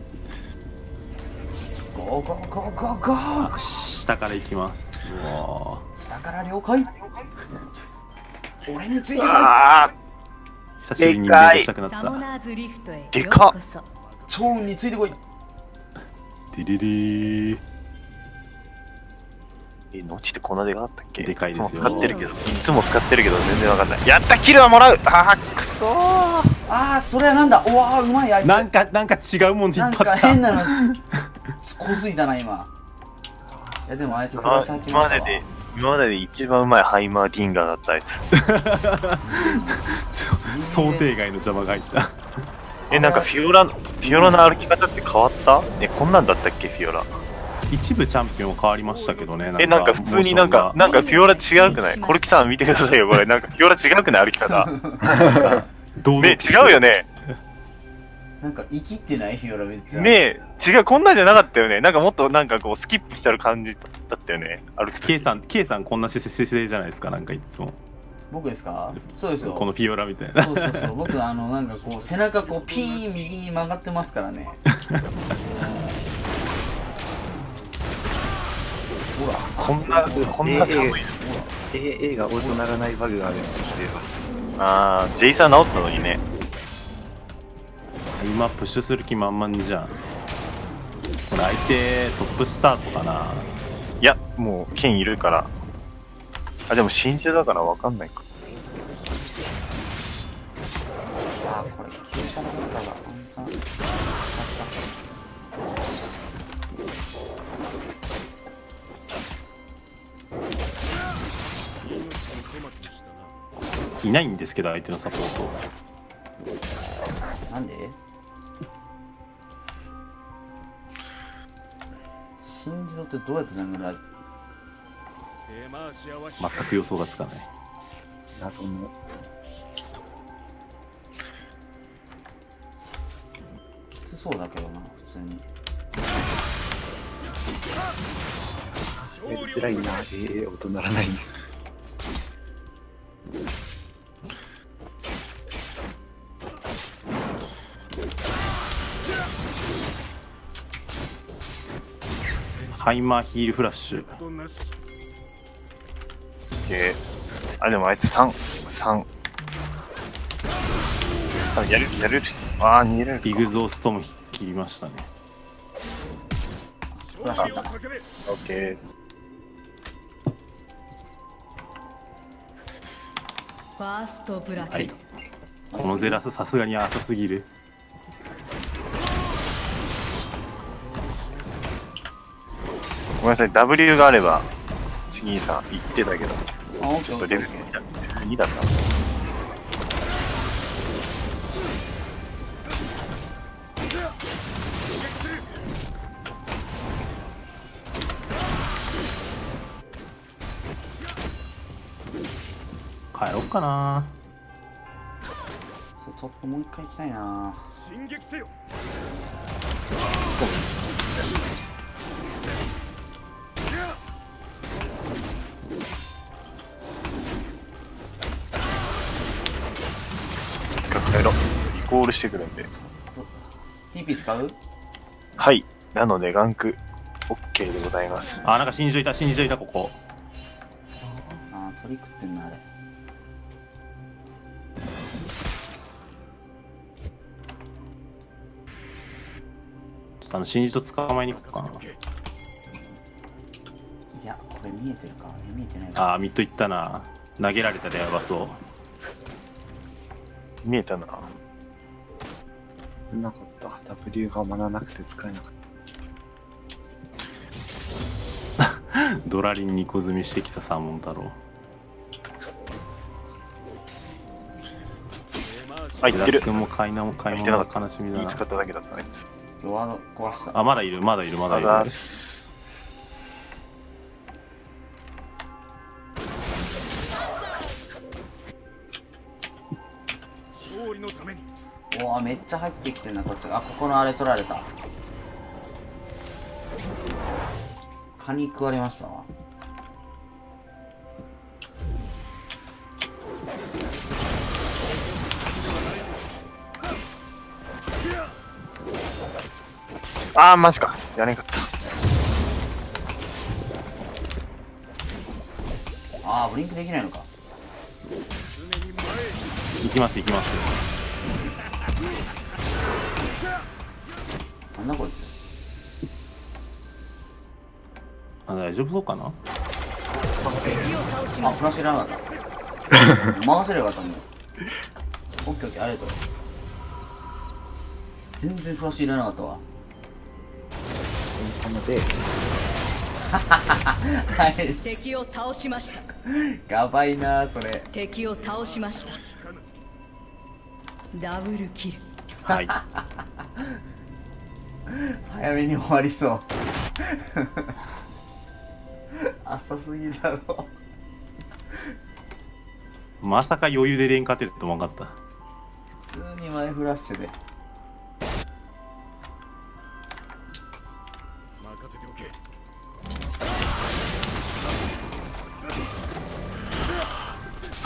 ゴーゴーゴーゴーゴー。 下から行きます。うわ下から了解。俺についてこい。 久しぶりに人間化したくなっサモた。 ナーズリフトへようでかっこそ。 超運についてこい。 ディリリー。 えノチってこんなでかかったっけ。 でかいですよ。 いつも使ってるけどいつも使ってるけど全然わかんない。やったキルはもらう。あーくそー。 ああそれはなんだ。おわーうまいあいつ。 なんかなんか違うもん引なんかっ張った。 変なのつこづいたな今。いやでもあいつフラッシュ吐きましたわ。 今までで今までで一番うまいハイマーディンガーだったあいつ。 想定外の邪魔が入った。 えなんかフィオラフィオラの歩き方って変わった？えこんなんだったっけフィオラ。 一部チャンピオン変わりましたけどね。 えなんか普通になんかなんかフィオラ違うくない？コルキさん見てくださいよこれ。なんかフィオラ違うくない歩き方。 どうね違うよね。 なんか生きってないフィオラめっちゃ。 ねえ、違う、こんなんじゃなかったよね。なんかもっとなんかこうスキップしてる感じだったよね。歩くとき。 K さん K さんこんな姿勢じゃないですか、なんかいつも僕ですか？そうですよ。 このフィオラみたいな。 そうそうそう。僕あのなんかこう背中こうピーン右に曲がってますからね。ほら、 こんな、こんな寒いの。 A, A が音鳴らないバグがあるんですよ。 あー、ジェイさん治ったのにね。 今プッシュする気満々じゃん。これ相手トップスタートかな。 いや、もう剣いるから。あ、でも真珠だからわかんないか。 あーこれ急車の方が暗算。 いないんですけど相手のサポート。 なんで？真珠ってどうやって殴られる？ 全く予想がつかない。 謎の。 きつそうだけどな、普通に。 やりづらいな。A、音鳴らない。 ハイマーヒールフラッシュ。 えー、あ、でもあいつさん、さん。あ、やる、やる。あー、逃げれるか。 ビグゾーストも切りましたね。 フラッシュいった。 オッケーです。 ファーストブラケはいット。 このゼラスさすがに浅すぎる。 ごめんなさい、W があれば、チギンさん言ってたけど、 あ、オッケーちょっとレベルにだった。 帰ろっかな。 そうトップもう一回行きたいな。 進撃せよ。 帰ろう。リコールしてくるんで。 ティーピー 使う？ はい。なので、ガンク、OK でございます。 あ、なんか真珠いた、真珠いた、ここ。 あー、鳥食ってんな、あれ。 ちょっとあの真珠と捕まえに行こうかな。 いや、これ見えてるか見えてないか。 あー、ミッド行ったな。投げられたらやばそう。 見えたな。 なかった。W がまだなくて使えなかっドラリンに個積みしてきたサーモン太郎。 あ、言ってる。 君も買い物買い物が悲しみだな。 使っただけだったね。 ドアの壊した。 あ、まだいる、まだいる、まだいる。 あざーす。 勝利のために。 おー、めっちゃ入ってきてんな、こっち。あ、ここのあれ取られた。蚊に食われましたわ。 あー、マジか。やれんかった。 あー、ブリンクできないのか。 行きます、行きます。 なんだこいつ。 あ、大丈夫そうかな。 あ、フラッシュいらなかった。回せればよかったんだよ。オッケーオッケー、ありがとう。全然フラッシュいらなかったわ。 たので、 はい。 敵を倒しました。 やばいなそれ。 敵を倒しました。ダブルキル。 はい。 早めに終わりそう浅すぎだろ。 まさか余裕で連勝てると思わなかった。 普通に前フラッシュで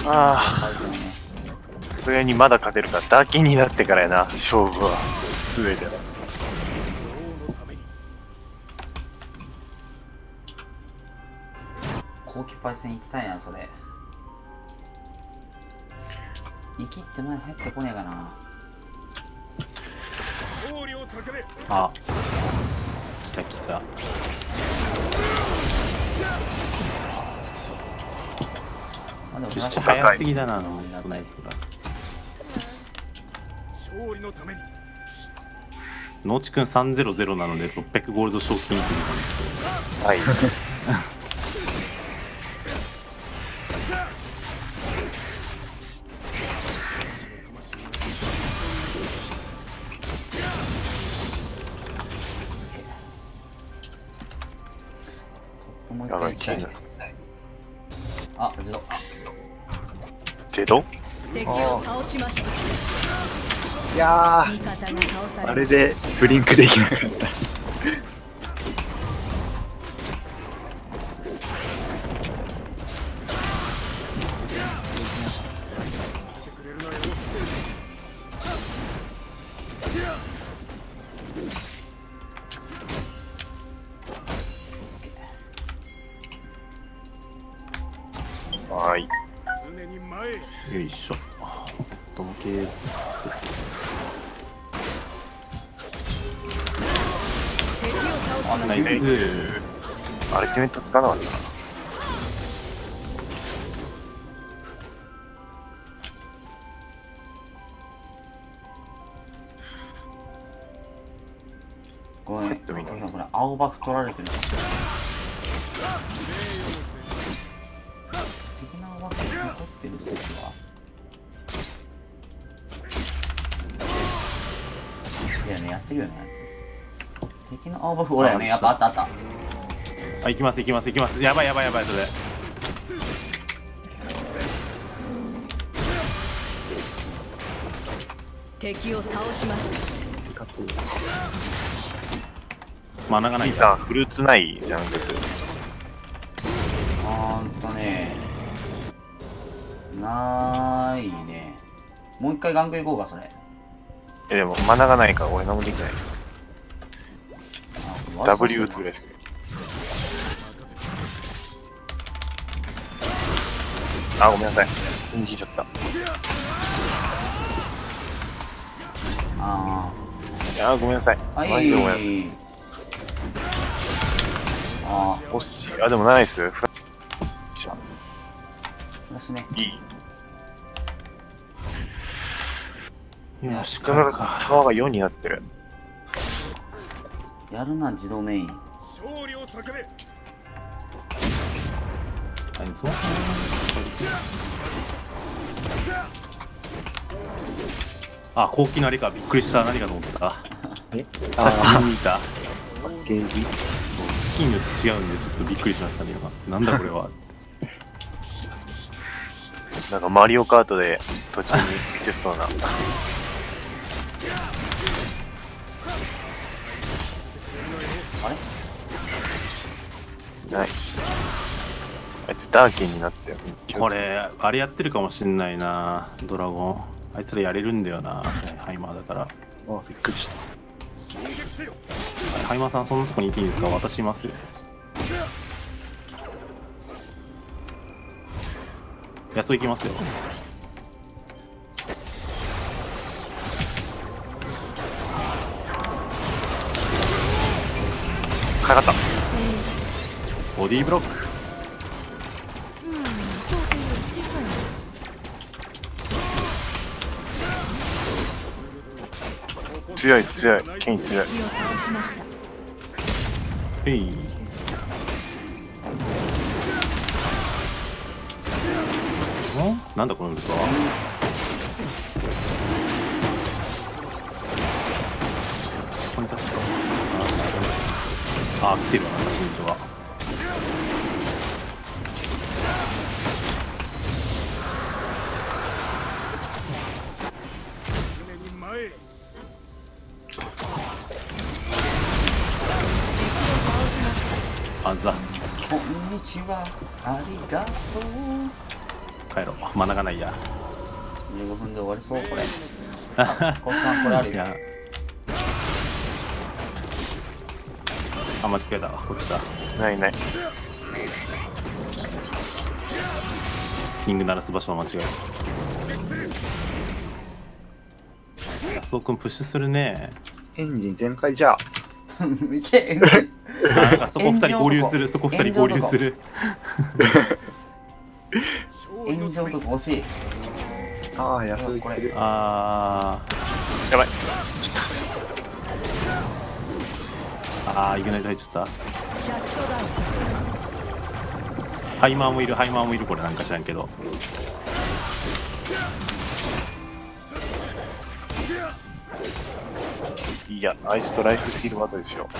ああ、それにまだ勝てるか。ダーキンになってからやな、勝負は。すべては。 高級パイセン行きたいな、それ。生きって前入ってこねえかな。 あ、来た来た。 あ、でもちょっと早すぎだな、あのそのやつが。 勝利のために。 農地くんさんぜろぜろなのでろっぴゃくゴールド賞金くれたんですよ。 はい。 もう一回行きたい。あ、ゼド。 ゼド？ 敵を倒しました。 いや味方が倒されー、あれでブリンクできなかった。 はい。 常に前へ。 よいしょ。時計。 敵を倒しまナイした。 ス。 アルティメットつかなかったな。 ごめん、これ青バフ取られてる。敵の青バフ残ってる説は。いやね、やってるよね、やつ。敵の青バフ、俺やね、やっぱあったあった。 あ、行きます行きます行きます。やばいやばいやばい、それ。 敵を倒しました。 マナがないいいさ、フルーツないじゃん、別に。 あーんとねなーいね。もう一回ガンク行こうか、それ。 え、でも、マナがないから俺何もできない。ダブリュー 打つぐらいしか。あ、ごめんなさい。普通に引いちゃった。 あいやー、ごめんなさい。 あ。はマジでごめんなさい。 い。あおっし、あ、でもナイス。フラあ。私ね。 いい。 よし、 だから、タワーがよんになってる。 やるな、自動メイン。 勝利を叫べ。 あいつもあ、高機のあれか、びっくりした。何かと思った。 え久しぶりに見た。 パッケージスキンによって違うんで、ちょっとびっくりしましたね、今。なんだこれは。 なんかマリオカートで途中にテストな。 あれない。あいつダーキンになってる。 これ、あれやってるかもしんないな、ドラゴン。あいつらやれるんだよな、ハイマーだから。 あ、びっくりした。 ハイマーさん、そんなとこにいていいんですか？私いますよ。ヤソ行きますよ。 かかった。 ボディーブロック。 強い強い。ケイン強い。 敵を倒しました。 へい。ん？なんだこのウルトラ。ここに確か。あ、来てるわ、私の人は。 常に前へ。 あざっす。 こんにちは、ありがとう。 帰ろう。マナがないや。 じゅうごふんで終わりそうこれ。あ、こさんこれあるよ。 いやあ、間違えた。こっちだ。 ないない。 キング鳴らす場所を間違えた。安尾くんプッシュするね。 エンジン全開じゃ。 いけ。 あ、なんかそこふたり合流する。そこふたり合流する。 炎上とか欲しい。 ああ、安いこれ。 あやばい。ちょっーあー、イグナイト入っちゃった。 シャットダウン。 ハイマーもいる、ハイマーもいる。これなんか知らんけど。 といや、アイスとライフスキルバトルでしょ。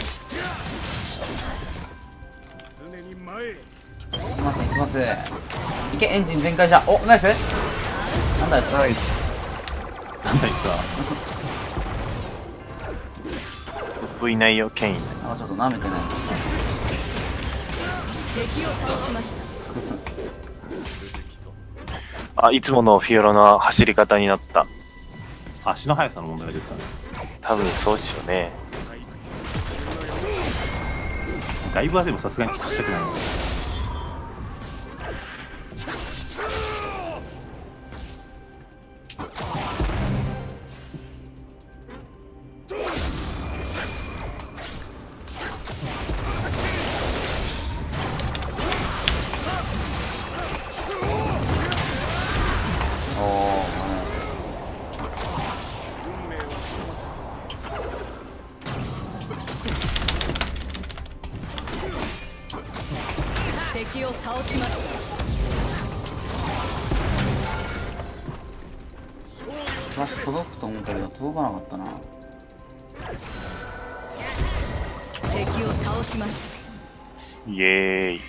常に前へ。 行きます行きます。いけエンジン全開じゃ。おナイス。なんだやつ。 ナイス。 なんだいつは。 トップいないよ、ケイン。 あ、ちょっと舐めてない。 敵を倒しました。 あ、いつものフィオロの走り方になった。 足の速さの問題ですかね。 多分そうっしよね。 だいぶはでもさすがに越したくないので。 敵を倒しました。 フラッシュ届くと思ったけど届かなかったな。 敵を倒しました。 イエーイ。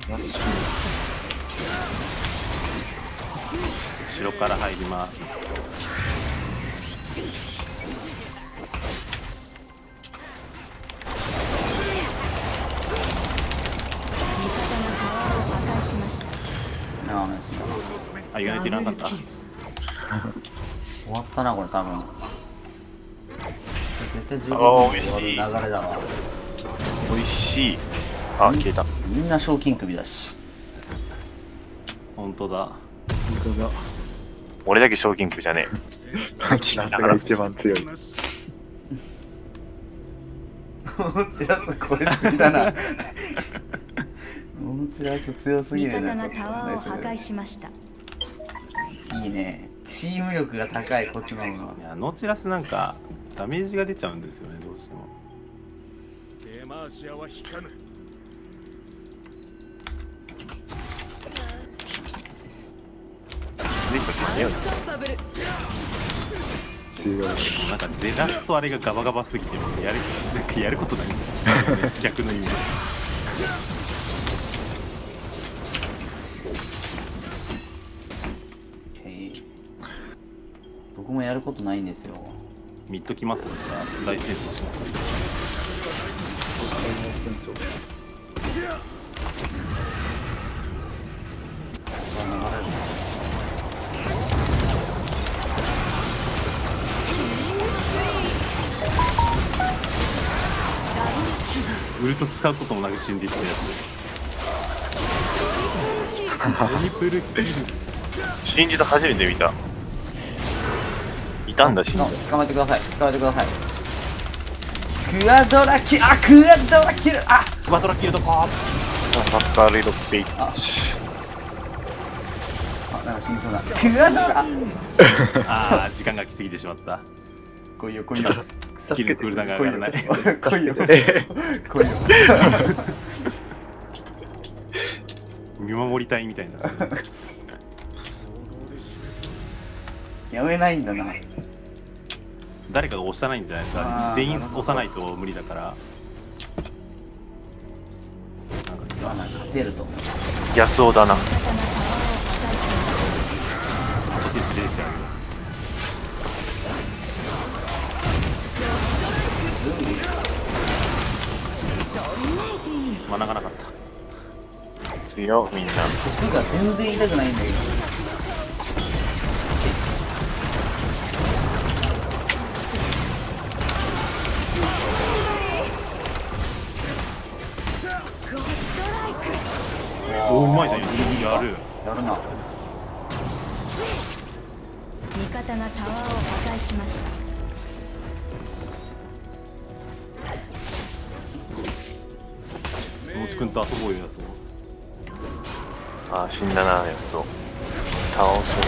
後ろから入ります。 あ、ナイスだ。 あ、意外といらなかった。 終わったなこれ多分。絶対十分終わる流れだわ。 美味しい。あ、消えた。 みんな賞金首だし。 本当だ。 本当だ。 俺だけ賞金区じゃねあちらが一番強い。 モチラス超えすぎだな。モチラス強すぎ味るな。 方がタワーを破壊しました。 いいね。チーム力が高いこっちの方が。 いや、ノーチラスなんかダメージが出ちゃうんですよね、どうしても。 手回し屋は引かぬ。 アンストッパブル。 強い。 なんかゼラスとあれがガバガバすぎてやるなんかやることないんですよ、ね、逆の意味で。 僕もやることないんですよ。 ミッド来ます。じゃあ大戦争します。ウルト使うこともなく死んでいったやつ。トリプルキル。 信じた初めて見た。いたんだし。 捕まえてください。捕まえてください。クアドラキル。あ、クアドラキル。あ、 クアドラキルとか。 サッカーレイドっていっあ、あ、なんか死にそうだ。クアドラ。 ああ、時間が来すぎてしまった。 来いよ来いよ。 スキルクールダウンが上がらない。 来いよ。来いよ。 見守りたいみたいな。 やめないんだな。 誰かが押したないんじゃないですか。全員押さないと無理だから。 なんか勝てると思う。 安尾だな。 こっち連れてきてあげる。学ばなかった。 強みんな。 服が全然痛くないんだけど。 方がタワーを破壊しました。 もちくんと遊ぼうよ、やつを。 ああ、死んだな、やつを。倒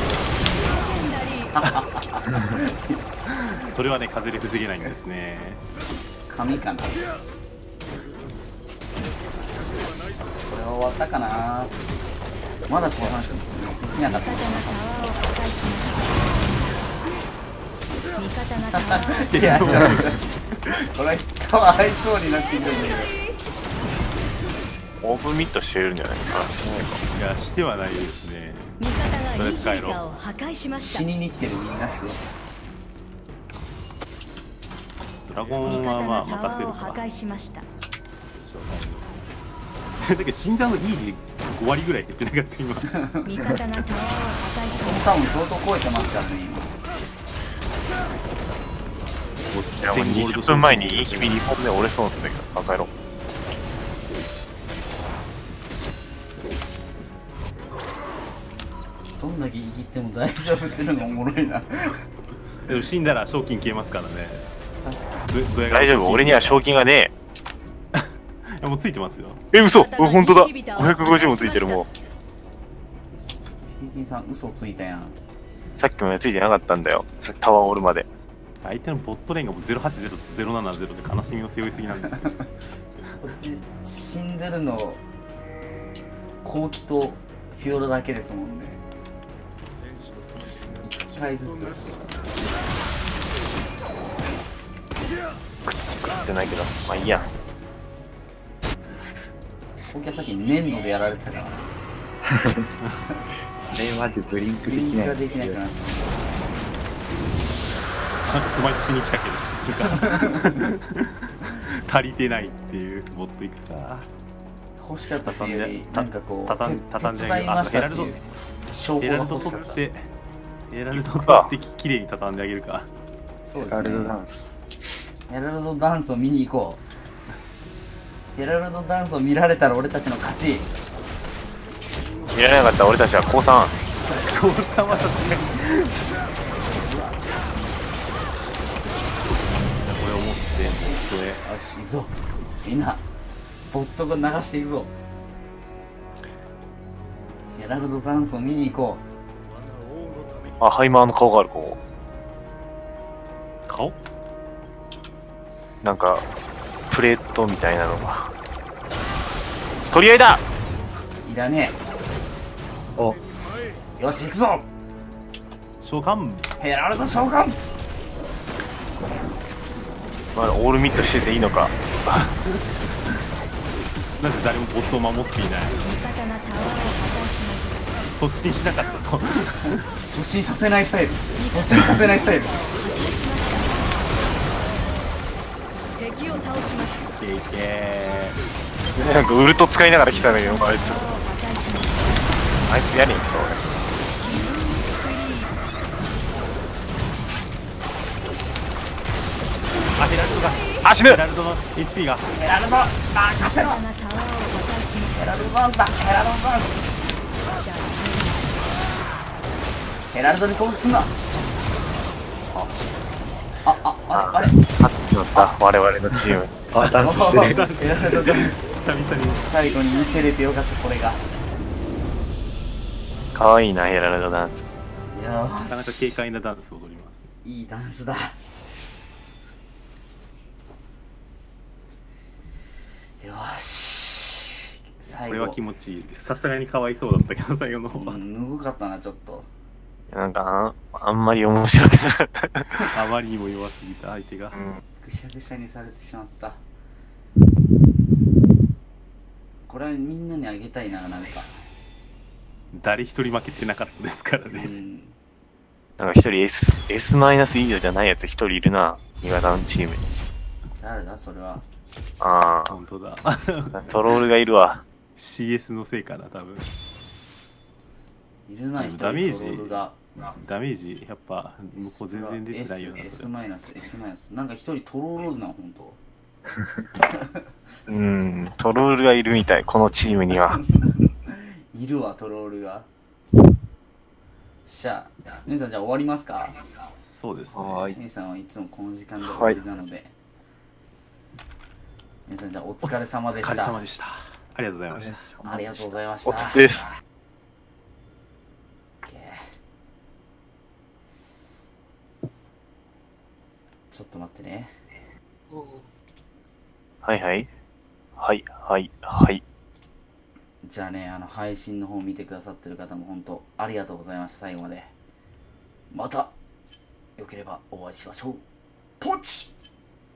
それはね、風で防げないんですね。 紙かな。これは終わったかな。まだ後半しかできなかった。 味方がタワーを破壊しました。味方がタワーを破壊しました。 いや、ちょっとこれかわいそうになってきてるんだけオープンミットしてるんじゃないかな。しないか。 いや、してはないですね。 味方がインヒビターを破壊しまど。 した。 死にに来てるみんなして。 ドラゴンはまあ任せる味方がタワーを破か。 壊しました。 だけど信者の E でご割ぐらい減ってなかった今。 味方がタワーを破壊しました。 多分相当超えてますからね今。 いや、もうにじゅっぷんまえにインヒビにほんめ折れそうなんだけど、バカ野郎。 どんだけ生きても大丈夫っていうのがおもろいな。 でも死んだら賞金消えますからね。 大丈夫、俺には賞金がねえ。 いやもうついてますよ。 え、嘘、ほんとだ。ごひゃくごじゅうもついてる、もう。 ひいきんさん嘘ついたやん。 さっきまでついてなかったんだよ、タワーオールまで。 相手のボットレーンがもうゼロはちゼロとゼロななゼロで悲しみを背負いすぎなんですよ。 こっち死んでるの後期とフィオルだけですもんね。いっかいずつくっ食ってないけど、まあいいや。 後期はさっき粘土でやられてたから。 あれマジブリンクできリンクないができなくなった。 なんかスマイトしに来たけど死ぬか足りてないっていうボットいくか。 欲しかったっていうよりなんかこう畳ん畳んであげる。 手伝いましたっていう証拠がエラルド欲しかった。 取ってエラルド取ってきれいに畳んであげるか。 そうですガルドダね。 ンス。 ヘラルドダンスを見に行こう。ヘラルドダンスを見られたら俺たちの勝ち。 見られなかった俺たちは降参。 降参はさすがにこれを持ってボットへ。 よし行くぞみんな。ボットが流していくぞ。ヘラルドダンスを見に行こあ、ハイマーの顔がある、こ顔う。なんか、プレートみたいなのが。取り合いだ。 う。いらねお、 え。よし行くぞ召喚。 ヘラルド召喚。 まだオールミットしてていいのか。 なぜ誰もボットを守っていない。 味方がタワーを破壊しました。 突進しなかったと。 突進させないスタイル。突進させないスタイル。 敵を倒しました。 いけいけなんかウルト使いながら来たんだけど、あいつ。 タワーを破壊しました。 あいつやねんけど、 あ、ヘラルドがあ、死ぬ。 ヘラルドの エイチピー がヘラルド任せろ。 味方がタワーを破壊しました。 ヘラルドダンスだ。ヘラルドダンス。ヘラルドに攻撃すんな。ああああれあれ。 勝ってしまった、我々のチーム。 あ、ダンスしてる。 ヘラルドダンス。 久々に最後に見せれてよかったこれが。 かわいいな、ヘラルドダンス。 いやなかなかー軽快なダンスを踊ります。 いいダンスだ。よし最後これは気持ちいいです。さすがにかわいそうだったけど最後の方は、 うん、ぬぐかったなちょっと。 なんかあ、あんまり面白くなかった。 あまりにも弱すぎた相手が、 うん。 ぐしゃぐしゃにされてしまった。これはみんなにあげたいな。なんか誰一人負けてなかったですからうね。 んなんか一人 S、S マイナス以上じゃないやつ一人いるな。新潟のチームに。 誰だそれは。 あ本当だ。 あ、トロールがいるわ。 シーエス のせいかな多分。 いるな一人ダメージトロールが。 ダメージやっぱ向こう全然出てないよな S, そ S れ。 マイナス S マイナスなんか一人トロールな本当。 うん、トロールがいるみたい、このチームには。 いるわトロールが。 しゃあ、姉さんじゃあ終わりますか？ そうですね。 はーい。 姉さんはいつもこの時間で終わりなので。姉さんじゃあお疲れ様でした。 お疲れ様でした。ありがとうございました。 ありがとうございました。 おつです。 ちょっと待ってね。 はいはい。はいはいはい。 じゃあね、あの配信の方見てくださってる方も本当ありがとうございました。最後まで。またよければお会いしましょう。ポチ。